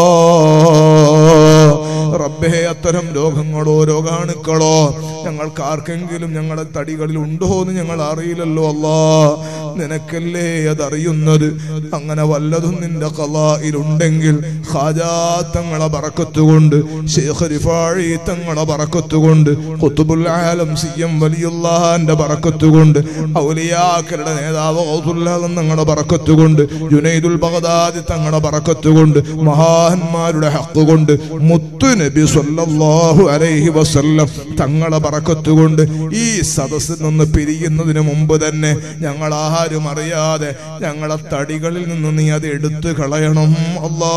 റബ്ബേ, അത്തരം രോഗങ്ങളോ രോഗാണുക്കളോ ഞങ്ങൾക്ക് ആർക്കെങ്കിലും ഞങ്ങളുടെ തടികളിൽ ഉണ്ടോ എന്ന് ഞങ്ങൾ അറിയില്ലല്ലോ അല്ലാ. നിനക്കല്ലേ അതറിയുന്നത്. അങ്ങനെ വല്ലതും നിന്റെ ഖലായിലുണ്ടെങ്കിൽ ഖാജാ തങ്ങളെ ബറക്കത്ത് കൊണ്ട്, ശൈഖ് റിഫാഈ തങ്ങളെ ബറക്കത്ത് കൊണ്ട്, ഖുത്ബുൽ ആലം സി എം വലിയുള്ളാഹിന്റെ ബറക്കത്ത് കൊണ്ട്, ഔലിയാക്കളുടെ നേതാവ് ഗൗസുൽ തങ്ങളുടെ ബറക്കത്ത് കൊണ്ട്, ജുനൈദുൽ ബഗ്ദാദി തങ്ങളുടെ ബറക്കത്ത് കൊണ്ട്, മഹാന്മാരുടെ ഹഖ് കൊണ്ട്, മുത്തു നബി സല്ലല്ലാഹു അലൈഹി വസല്ലം തങ്ങളെ ബറക്കത്ത് കൊണ്ട് ഈ സദസ്സിൽ നിന്ന് പിരിയുന്നതിന് മുമ്പ് തന്നെ ഞങ്ങൾ ആരും അറിയാതെ ഞങ്ങളെ തടികളിൽ നിന്ന് നീ അത് എടുത്തു കളയണം അല്ലാ.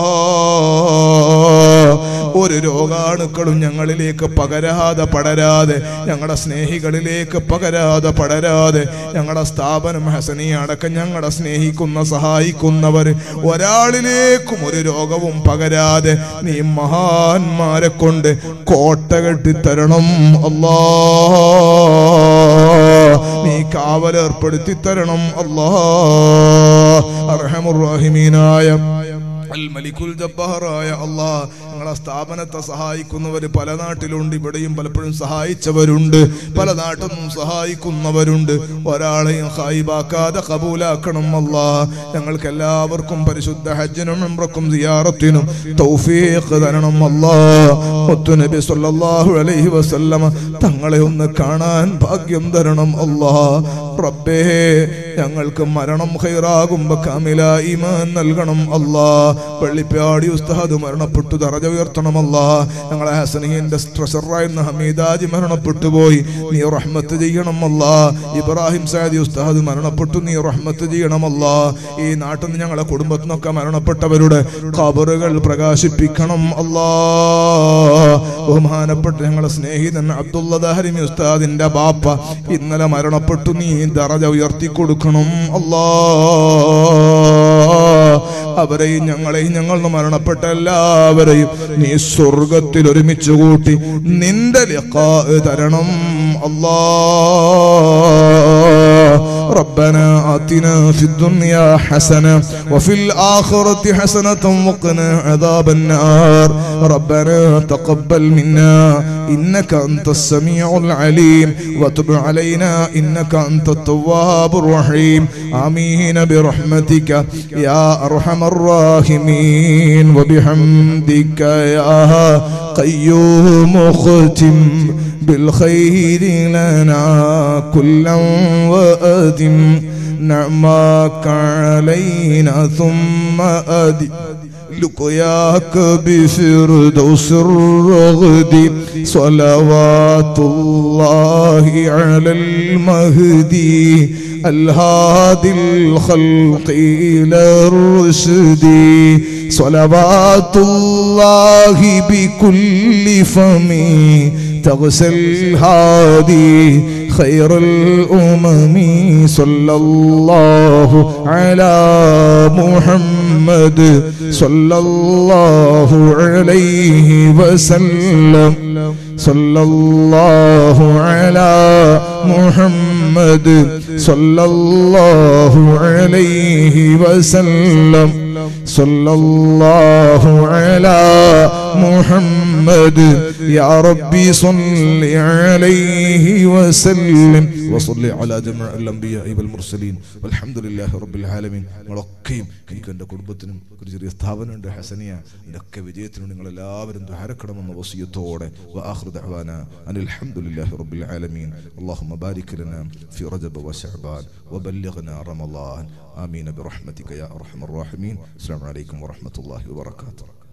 ഒരു രോഗാണുക്കളും ഞങ്ങളിലേക്ക് പകരാതെ പടരാതെ, ഞങ്ങളുടെ സ്നേഹികളിലേക്ക് പകരാതെ പടരാതെ, ഞങ്ങളുടെ സ്ഥാപനം ഹസനിയ അടക്കം ഞങ്ങളെ സ്നേഹിക്കുന്ന സഹായിക്കുന്നവർ ഒരാളിലേക്കും ഒരു രോഗവും പകരാതെ നീ മഹാന്മാരെ കൊണ്ട് കോട്ട കെട്ടിത്തരണം അല്ലാ. നീ കാവലേർപ്പെടുത്തി തരണം അല്ലാ. അർഹമുർ റഹീമീനായ അൽ മലിക്കുൽ ജബ്ബാറായ അല്ലാ, ഞങ്ങളെ സ്ഥാപനത്തെ സഹായിക്കുന്നവർ പല നാട്ടിലുണ്ട്. ഇവിടെയും പലപ്പോഴും സഹായിച്ചവരുണ്ട്, പല നാട്ടിൽ നിന്നും സഹായിക്കുന്നവരുണ്ട്. ഒരാളെയും ഖായിബാക്കാതെ ഖബൂലാക്കണം അല്ലാ. ഞങ്ങൾക്ക് എല്ലാവർക്കും പരിശുദ്ധ ഹജ്ജിനും ഉംറക്കും സിയാറത്തിനും തൗഫീഖ് തരണം അല്ലാ. മുത്തു നബി സല്ലല്ലാഹു അലൈഹി വസല്ലമ തങ്ങളെ ഒന്ന് കാണാൻ ഭാഗ്യം തരണം അല്ലാ. റബ്ബേ, ഞങ്ങൾക്ക് മരണം ഖൈറാകുമ്പോ കാമില ഈമാൻ നൽകണം അല്ലാ. പള്ളിപ്പാടി ഉസ്താദ് മരണപ്പെട്ടു, ദറജ ഉയർത്തണമല്ലാ. ഞങ്ങളെ ഹസനിന്റെ ട്രഷററായിരുന്ന ഹമീദാജി മരണപ്പെട്ടു പോയി, നീ റഹ്മത്ത് ചെയ്യണമല്ലാ. ഇബ്രാഹിം സഅദി ഉസ്താദ് മരണപ്പെട്ടു, നീ റഹ്മത്ത് ചെയ്യണമല്ലാ. ഈ നാട്ടിൽ നിന്ന് ഞങ്ങളെ കുടുംബത്തിൽ നിന്നൊക്കെ മരണപ്പെട്ടവരുടെ ഖബറുകൾ പ്രകാശിപ്പിക്കണം അല്ലാ. ബഹുമാനപ്പെട്ട ഞങ്ങളെ സ്നേഹിതൻ അബ്ദുള്ള ദഹരിമി ഉസ്താദിന്റെ ബാപ്പ ഇന്നലെ മരണപ്പെട്ടു, നീ ദറജ ഉയർത്തി കൊടുക്കണം അല്ലാ. അവരെയും ഞങ്ങളെയും ഞങ്ങൾ മരണപ്പെട്ട എല്ലാവരെയും നീ സ്വർഗത്തിൽ ഒരുമിച്ച് കൂട്ടി നിന്റെ ലിഖാ തരണം അല്ലാ. ربنا آتنا في الدنيا حسنة وفي الآخرة حسنة وقنا عذاب النار. ربنا تقبل منا إنك أنت السميع العليم وتب علينا إنك أنت التواب الرحيم. آمين برحمتك يا أرحم الراحمين. وبحمدك يا قيوم ختم بالخير لنا كلا وأدم نعماك علينا ثم أدم لقياك بفردوس الرغد. صلوات الله على المهدي الهادي الخلق إلى الرشد. صلوات الله بكل فم تغسل هادي خير الأمم صلى الله على محمد صلى الله عليه وسلم صلى الله على محمد صلى الله عليه وسلم صلى الله على محمد يا ربي صل عليه وسلم وصل على جميع الأنبياء والمرسلين والحمد لله رب العالمين. നമ്മളൊക്കെയും എനിക്ക് എൻ്റെ കുടുംബത്തിനും ഒരു ചെറിയ സ്ഥാപനമുണ്ട് ഹസനിയ, ഇതൊക്കെ വിജയത്തിനും നിങ്ങൾ എല്ലാവരും ദ്വാരക്കണമെന്ന വസിയത്തോടെ وآخر دعوانا أن الحمد لله رب العالمين. اللهم بارك لنا في رجب وشعبان وبلغنا رمضان آمين برحمتك يا أرحم الراحمين. السلام عليكم ورحمة الله وبركاته.